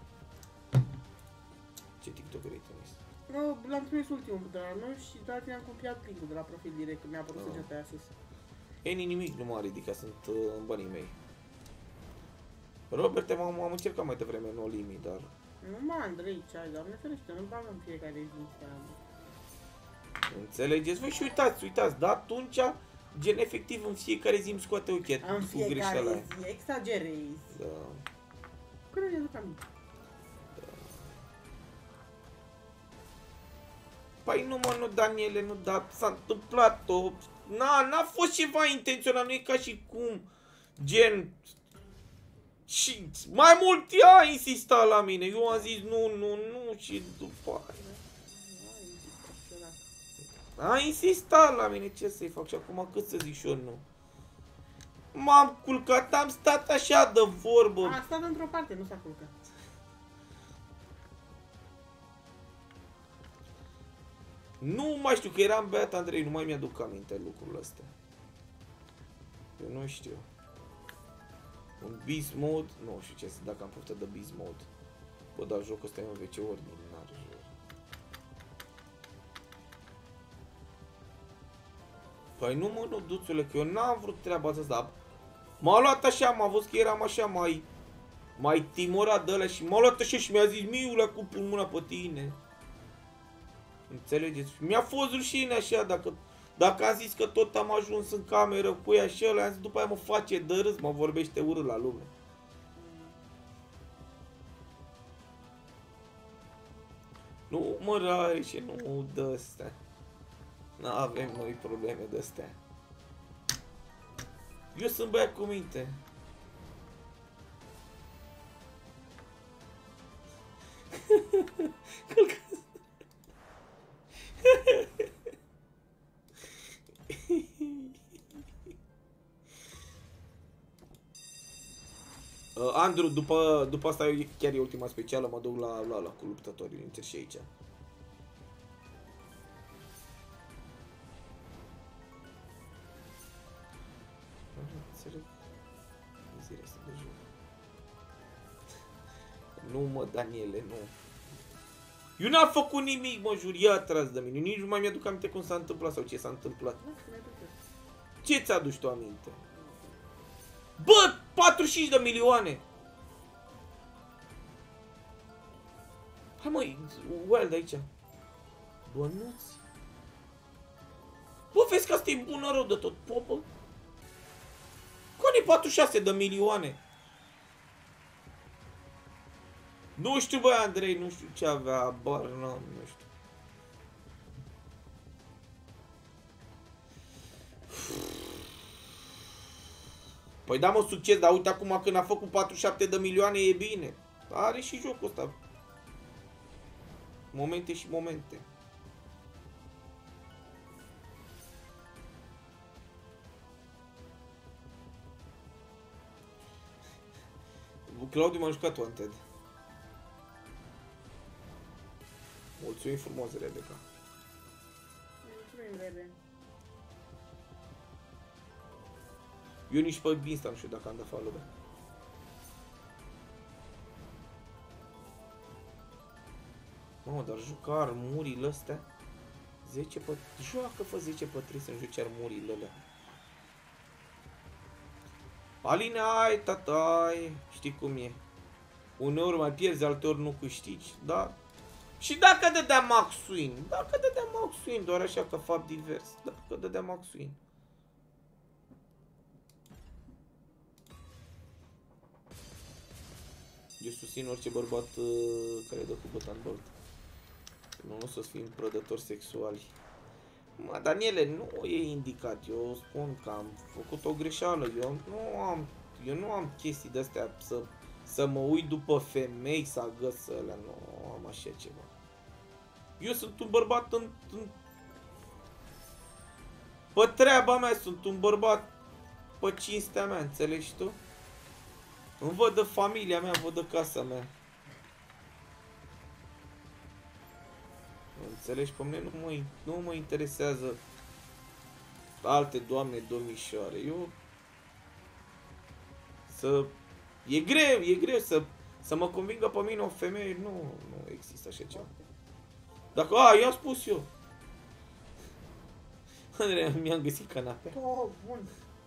Ce TikTok ai trimis?
L-am trimis ultimul de la noi și de la tine am copiat link-ul de la profil direct, că mi-a apărut săgeata aia sus.
Eni nimic nu m-a ridicat, sunt în banii mei. Robert, am încercat mai devreme în Olimi, dar...
Nu mă, Andrei, ce ai, doamne ferește, nu bag în fiecare zi.
Înțelegeți? Voi și uitați, dar atunci, gen efectiv, în fiecare zi îmi scoate ochii
În
cu greșeala aia.
fiecare zi, exagerezi.
Da.
Când îi aduc aminte?
Păi nu mă, nu Daniele, nu, dar s-a întâmplat-o. N-a fost ceva intenționat, nu e ca și cum, gen... Și mai mult ea a insistat la mine, eu am zis nu și după aia... A insistat la mine, ce să-i fac și acum cât să zic și eu nu. M-am culcat, am stat așa de vorbă.
A stat într-o parte, nu s-a culcat.
Nu mai știu, că eram beat, Andrei, nu mai mi-aduc aminte lucrurile astea. Eu nu știu. Un beast mode, nu știu ce, dacă am poftă de beast mode. Bă, dar jocul ăsta e un WC ordinar. Păi nu mă, nu, duțule, că eu n-am vrut treaba asta. M-a luat așa, m-a văzut că eram așa mai timorat de ăla și m-a luat așa și mi-a zis, Miule, cu pun mâna pe tine. Înțelegeți? Mi-a fost rușine așa, dacă am zis că tot am ajuns în cameră cu ea și ăla, am zis, după aia mă face de râs, mă vorbește urât la lume. Nu mă rai și nu dă astea. N-avem noi probleme de astea. Eu sunt băiat cu minte. Andrew, după asta chiar e ultima specială, mă duc la cu luptătorii, inter și aici. Nu mă, Daniele, nu. Eu n-am făcut nimic, mă jur, ia tras de mine. Nici nu mai mi-aduc aminte cum s-a întâmplat sau ce s-a întâmplat. Ce ți-aduci tu aminte? Bă, 45 de milioane! Hai măi, Wild aici. Bănuți. Bă, vezi că asta e bună rău de tot, popă? Cum e 46 de milioane? Nu știu, băi, Andrei, nu știu ce avea, bar, nu știu. Păi da, mă, succes, dar uite acum când a făcut 47 de milioane e bine. Are și jocul ăsta. Momente și momente. Claudiu m-a jucat Wanted. Mulțumim frumos, Rebecca.
Mulțumim, Rebe.
Eu nici pe Insta nu știu dacă am de follow. Mamă, dar juca armurile astea 10 pe... Joacă, fă 10 pe 3 să-mi joci armurile alea. Aline, ai, tatai, știi cum e. Uneori mai pierzi, alteori nu câștigi, da? Și dacă dădea Max Win, doar așa că fapt divers, dacă dădea Max Win. Eu susțin orice bărbat care dă cu bătan bolt. Nu o să fim prădători sexuali. Mă, Daniele, nu e indicat. Eu spun că am făcut o greșeală. Eu nu am chestii de-astea să mă uit după femei, să agăs alea. Nu am așa ceva. Eu sunt un bărbat pe treaba mea, sunt un bărbat pe cinstea mea, înțelegi tu? Îmi văd de familia mea, văd de casa mea. Înțelegi? Pe mine nu mă interesează alte doamne, domnișoare. E greu să mă convingă pe mine o femeie. Nu există așa ceva. Dacă, i-am spus eu. Andrei, mi-am găsit canapea.
Oh, bun.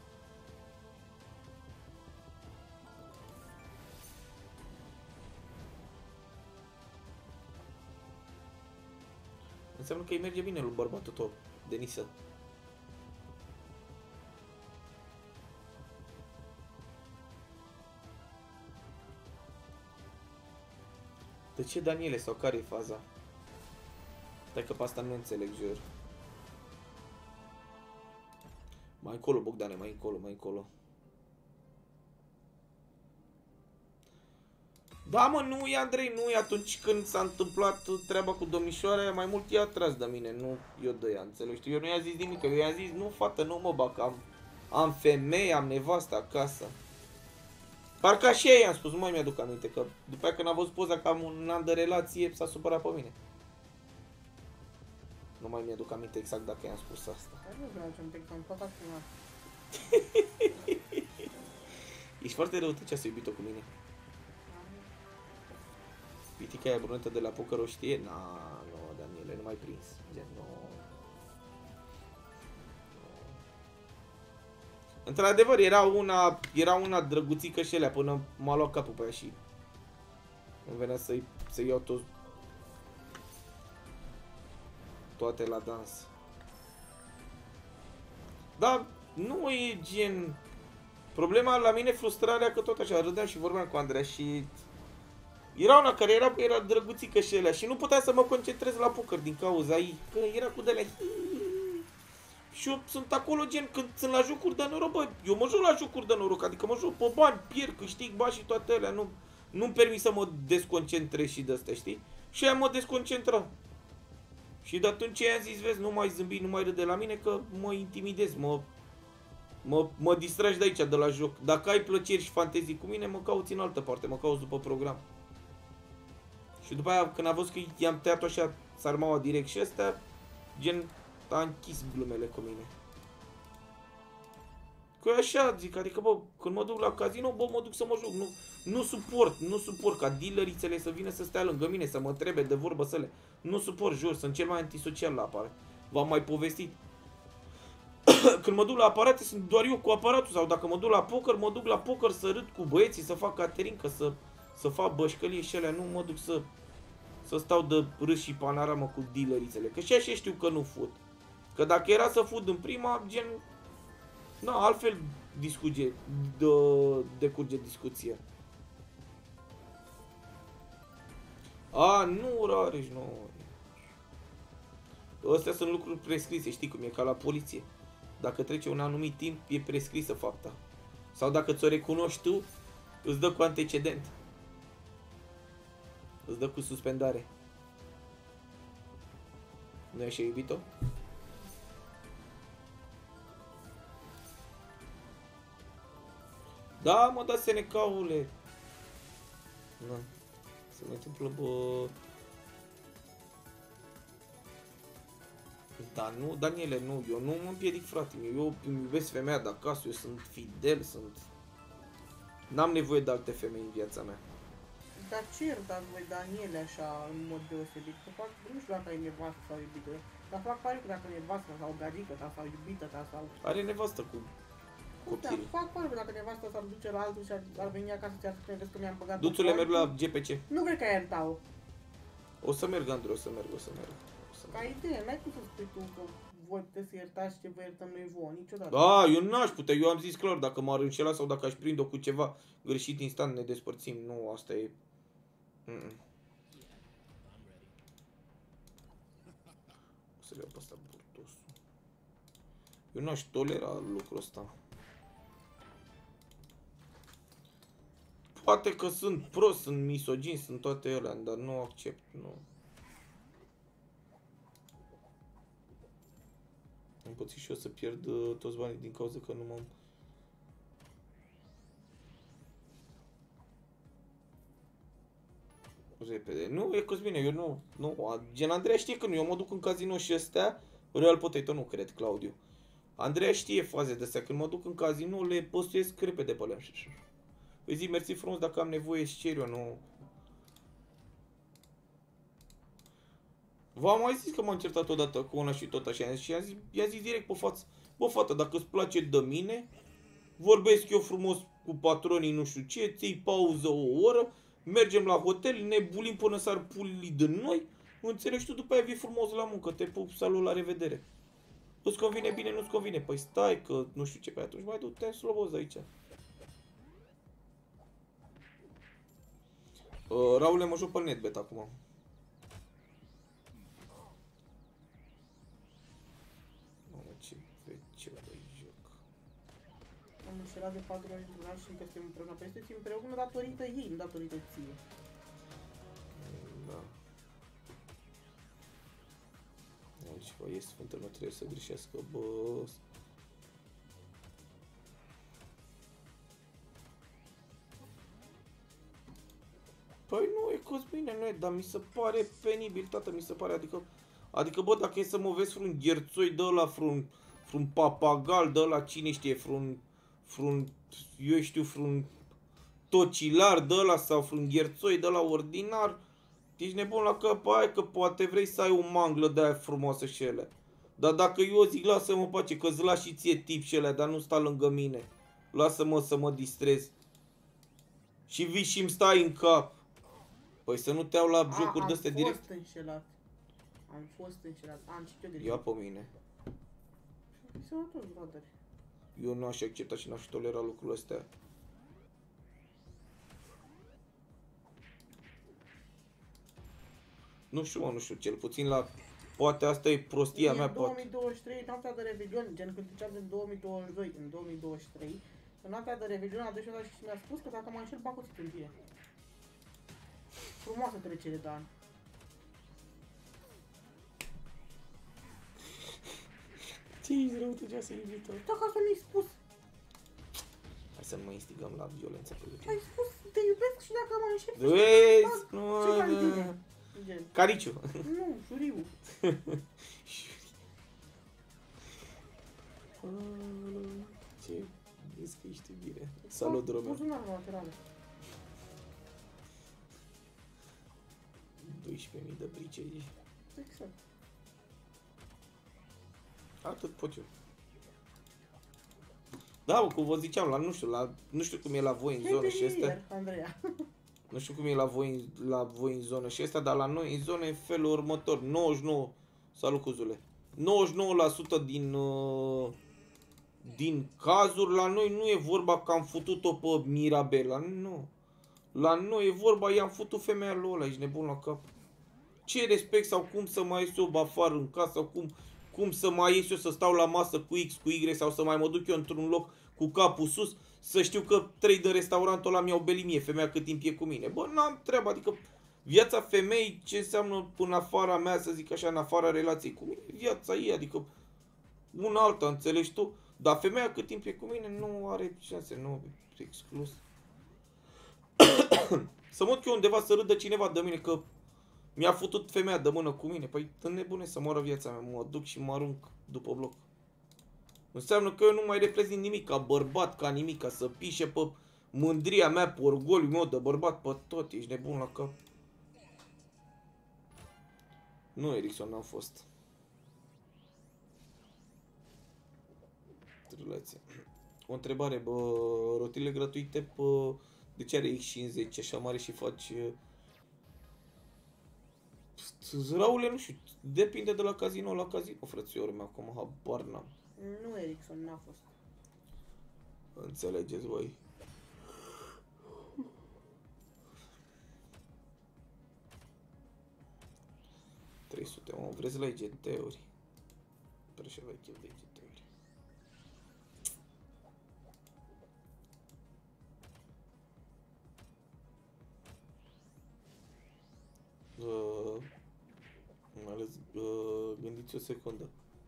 Înseamnă că îi merge bine lui bărbatul tău, Denisa. De ce, Daniele, sau care e faza? Stai că pe asta nu înțeleg, jur. Mai încolo, Bogdane, mai încolo, mai încolo. Da, mă, nu e, Andrei, nu e. Atunci când s-a întâmplat treaba cu domnișoara, mai mult ea a tras de mine, nu eu de ea, înțelegi? Eu nu i-am zis nimic, eu i-am zis, nu, fată, nu mă bag, am femeie, am nevastă acasă. Parcă așa i-am spus, nu mai mi-aduc aminte, că după aia când am văzut poza că am un an de relație, s-a supărat pe mine. Nu mai mi-aduc aminte exact dacă i-am spus asta.
Nu vreau ce-mi te am tot acum.
Ești foarte răutăcea să iubit-o cu mine. Pitica aia brunetă de la poker o știe? Na, nu, Daniele, nu mai prins. Gen, nu. Într-adevăr, era una drăguțică și elea până m-a luat capul pe ea și îmi venea să iau toate la dans. Dar nu e gen... Problema la mine, frustrarea, că tot așa râdeam și vorbeam cu Andreea și... Era una care era drăguțică și elea și nu puteam să mă concentrez la poker din cauza ei, că era cu de-alea. Și eu sunt acolo gen când sunt la jocuri de noroc, bă, eu mă joc la jocuri de noroc, adică mă joc pe bani, pierd, câștig bani și toate alea, nu-mi permit să mă desconcentrez și de-astea, știi? Și aia mă desconcentra. Și de atunci i-am zis, vezi, nu mai zâmbi, nu mai râde la mine, că mă intimidez, mă distragi de aici, de la joc. Dacă ai plăceri și fantezii cu mine, mă cauți în altă parte, mă cauți după program. Și după aia, când a văzut că i-am tăiat așa sarmaua direct și astea, gen, a închis glumele cu mine. Că e așa, zic, adică, bă, când mă duc la casino, bă, mă duc să mă joc. Nu suport ca dealerițele să vină să stea lângă mine, să mă întrebe de vorbă să le... Nu suport, jur, sunt cel mai antisocial la aparat. V-am mai povestit. Când mă duc la aparate, sunt doar eu cu aparatul. Sau dacă mă duc la poker, mă duc la poker să râd cu băieții, să fac caterincă, să fac bășcălie și alea. Nu mă duc să stau de râs și panoramă cu dealerițele. Că și așa știu că nu fut. Că dacă era să fut în prima, gen... Na, altfel decurge discuția. A, nu, Rareș, nu. Astea sunt lucruri prescrise, știi cum e, ca la poliție. Dacă trece un anumit timp, e prescrisă fapta. Sau dacă ți-o recunoști tu, îți dă cu antecedent. Îți dă cu suspendare. Nu e așa, iubito? Da, mă, da, senecaule. Da. Se mai întâmplă, bă... Da, nu, Daniele, nu, eu nu mă împiedic, frate, eu îmi iubesc femeia de acasă, eu sunt fidel, n-am nevoie de alte femei în viața mea.
Dar ce iertați voi, Daniele, așa, în mod deosebit? Că fac, nu știu dacă ai nevastă sau iubită, dar fac pariu că dacă nevastă sau gadică ta sau iubită ta sau...
Are nevastă cu copilul.
Da, fac pariu că dacă nevastă s-ar duce la altul și ar veni acasă și ar spune, vezi că mi-am băgat...
Duțule, merg la GPC.
Nu cred că ai ierta-o.
O să merg, Andrei, o să merg.
Ca idee, n-ai cum să spui tu că voi puteți să iertați și ce vă iertăm noi vouă, niciodată.
Da, eu n-aș putea, eu am zis clar, dacă m-ar înșela sau dacă aș prinde-o cu ceva greșit instant, ne despărțim. Nu, asta e... O să le iau pe ăsta burtosul. Eu n-aș tolera lucrul ăsta. Poate că sunt prost, sunt misogin, sunt toate alea, dar nu accept, nu. Am pățit și eu să pierd toți banii din cauza că nu m-am... Repede. Nu, e Cosmine, eu nu. Gen, Andreea știe că nu, eu mă duc în casino și astea, Real Potato nu cred, Claudiu. Andreea știe faze de astea, când mă duc în casino le postuiesc repede pe alea. Îi zic mersi frumos dacă am nevoie și cer eu, nu... V-am mai zis că m-am certat odată cu una și tot așa și i-am zis direct pe față. Bă, fată, dacă îți place de mine, vorbesc eu frumos cu patronii nu știu ce, ți-i pauză o oră, mergem la hotel, ne bulim până s-ar pulii de noi, Înțelegi tu, după aia vii frumos la muncă, te pup, salut, la revedere. Îți convine bine, nu-ți convine? Păi stai că nu știu ce, pe atunci mai du-te în sloboz aici. Raule, mă joc pe netbet acum. Mamă, ce veceu de joc.
Am înșelat de 4 ori într-un an și încă suntem împreună. Păi sunteți împreună datorită ei, nu datorită ție.
Da. Aici, bă, e sfântă, nu trebuie să greșească, bă. Păi nu, e Cosmine, nu e, dar mi se pare penibil, tată, mi se pare, adică, bă, dacă e să mă vezi vreun gherțoi de ăla, vreun papagal de ăla, cine știe, eu știu, vreun tocilar de ăla sau vreun gherțoi de ăla ordinar, ești nebun la cap, hai că poate vrei să ai o manglă de aia frumoasă și ele. Dar dacă eu zic, lasă-mă pace, că-ți lași și ție tip și ele, dar nu sta lângă mine. Lasă-mă să mă distrez. Și vii și-mi stai în cap. Păi să nu te iau la jocuri de-astea direct.
Am fost înșelat. Am fost înșelat. Am citit greșit.
Ia pe mine.
Sunt toți broderi.
Eu nu aș accepta și n-aș tolera lucrurile astea. Nu știu, mă, nu știu, cel puțin la... Poate asta e prostia mea, poate.
În 2023, noaptea de Revelion, gen când trecea din 2022 în 2023, în noaptea de Revelion a dus și mi-a spus că dacă mă înșel, bag cuțit în tine. Frumoasă trecere de ani.
Ce-i răutăcioasă iubită?
Dacă asta mi-ai spus.
Hai să nu mai instigăm la violență pe lucruri.
Ai spus, te iubesc și dacă mă înșel,
Vezi?
ce faci tine? Gen.
Cariciu.
Nu, Șuriu.
Ce? Vezi că ești bine. Salut, Romeo.
Buzunar laterale.
12.000 de brici aici.
Exact.
Atât pot eu. Da, bă, cum vă ziceam, nu știu cum e la voi în zonă și astea.
Andreea.
Nu știu cum e la voi în zonă și astea, dar la noi în zonă e felul următor. 99, salut cuzule. 99% din cazuri la noi nu e vorba că am futut-o pe Mirabela, nu. La noi e vorba, i-am futut femeia lui ăla, ești nebun la cap. Ce respect sau cum să mai ies eu afară în casă, sau cum să mai ies eu să stau la masă cu X, cu Y sau să mai mă duc eu într-un loc cu capul sus, să știu că 3 de restaurantul ăla mi-au belit mie, femeia cât timp e cu mine. Bă, n-am treabă, adică viața femeii, ce înseamnă în afara mea, să zic așa, în afara relației cu mine, viața ei, adică una alta, înțelegi tu? Dar femeia cât timp e cu mine nu are șanse, nu e exclus. Să mă duc eu undeva să râdă cineva de mine că mi-a făcut femeia de mână cu mine. Păi, în nebune să moară viața mea. Mă duc și mă arunc după bloc. Înseamnă că eu nu mai reprezint nimic ca bărbat, ca nimic, ca să pișe pe mândria mea, pe orgoliul meu de bărbat, pe tot. Ești nebun la cap. Nu, Ericsson, n-am fost. Relație. O întrebare, bă, rotile gratuite pe... De ce are X50 așa mare și faci... Raule, nu știu, depinde de la casino la casino, frățiorul meu, acum habar n-am.
Nu, Ericsson, n-a fost.
Înțelegeți voi. Mă, vreți la IGT-uri? Prea și aveai chef de IGT-uri. Ales, gândiți o secundă.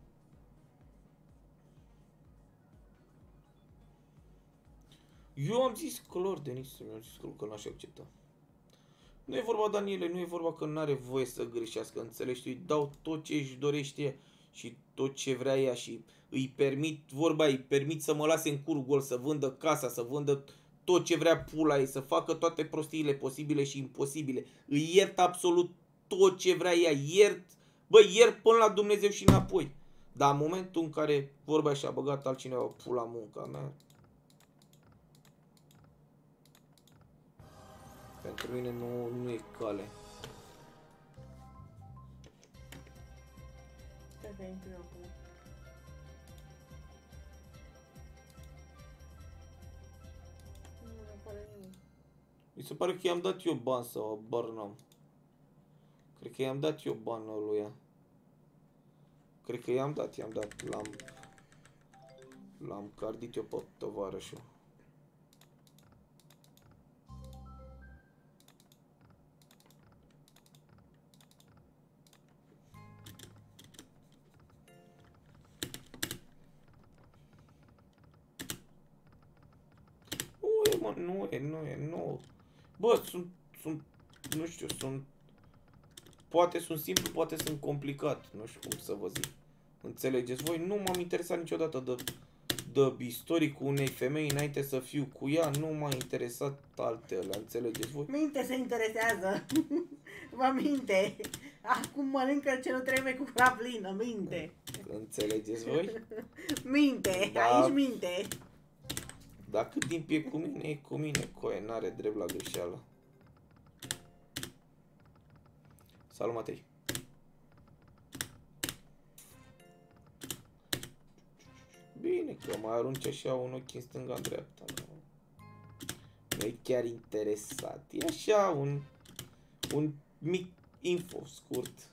Eu am zis clar, Denis, mi-am zis că n-aș accepta. Nu e vorba, Daniele, nu e vorba că n-are voie să greșească, înțelegi? Îi dau tot ce își dorește și tot ce vrea ea și îi permit, îi permit să mă lase în cur gol, să vândă casa, să vândă tot ce vrea pula ei, să facă toate prostiile posibile și imposibile. Îi iert absolut tot ce vrea ea, iert până la Dumnezeu și înapoi. Dar în momentul în care vorba și-a băgat altcineva pula munca mea, pentru mine nu e cale.
intru eu acum. Nu mi apare nimic.
Mi se pare că i-am dat eu bani sau abar n-am. Cred că i-am dat eu bani lui. Cred că i-am dat, l-am cardit eu pe tovarășul. Nu. Bă, nu știu, poate sunt simplu, poate sunt complicat, nu știu cum să vă zic. Înțelegeți voi? Nu m-am interesat niciodată de istoricul unei femei înainte să fiu cu ea, nu m-a interesat altele, înțelegeți voi?
Minte se interesează. Vă minte. Acum mănâncă ce nu trebuie cu gura plină, minte.
Înțelegeți voi?
Minte,
Da.
aici minte.
Dar cât timp e cu mine, e cu mine, coe, n-are drept la greșeală. Salut, Matei. Bine, că mai arunci așa un ochi în stânga, în dreapta. Nu e chiar interesat. E așa un mic info scurt.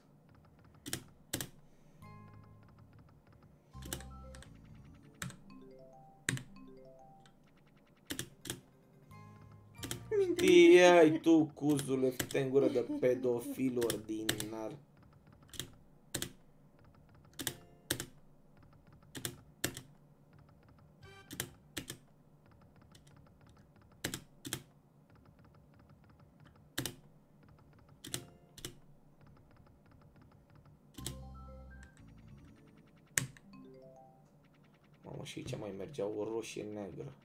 Ai tu, cuzule, fute în gură de pedofil ordinar. Mamă, și aici mai mergea o roșie neagră.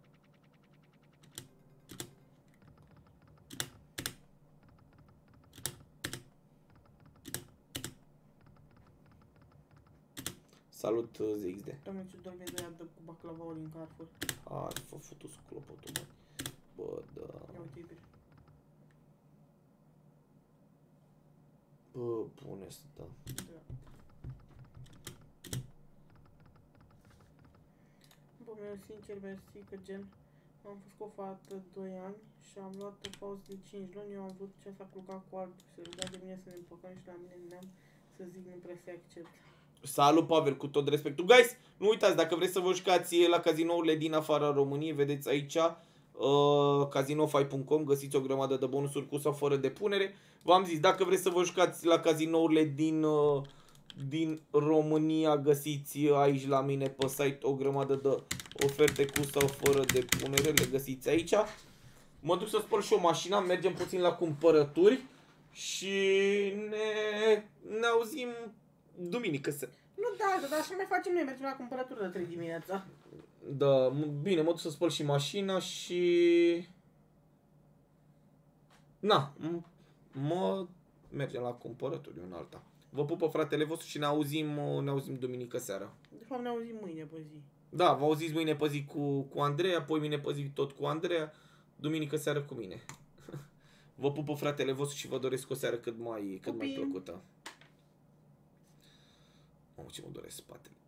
Salut, ZXD.
Doamne, ce dorme de ea dă cu baclavaul din Carrefour.
Ai, fă futus clopotul, mă. Bă, da.
Ia uite, iubire.
Bă, bune să da.
Da. Bă, meu, sincer, mersi că gen am fost cu o fată 2 ani și am luat o pauză de 5 luni. Eu am vrut ce s-a culcat cu altul, se ruga de mine să ne împăcăm și la mine neam să zic nu prea se accept.
Salut, Pavel, cu tot respectul. Guys, nu uitați, dacă vreți să vă jucați la cazinourile din afara României, vedeți aici cazinofai.com, găsiți o grămadă de bonusuri cu sau fără depunere. V-am zis, dacă vreți să vă jucați la cazinourile din România, găsiți aici la mine pe site o grămadă de oferte cu sau fără depunere, le găsiți aici. Mă duc să spăl și o mașina, mergem puțin la cumpărături și ne auzim duminică.
Nu, da, dar așa mai facem noi, mergem la cumpărătură de 3 dimineața.
Da, bine, mă duc să spăl și mașina și... Na, mergem la cumpărături în alta. Vă pupă fratele vostru și ne auzim duminică seara.
De fapt ne auzim mâine pe zi.
Da, vă auziți mâine pe zi cu Andreea, apoi mâine pe zi tot cu Andreea, duminică seară cu mine. Vă pupă fratele vostru și vă doresc o seară cât mai plăcută. Mamă, ce mă doresc spatele.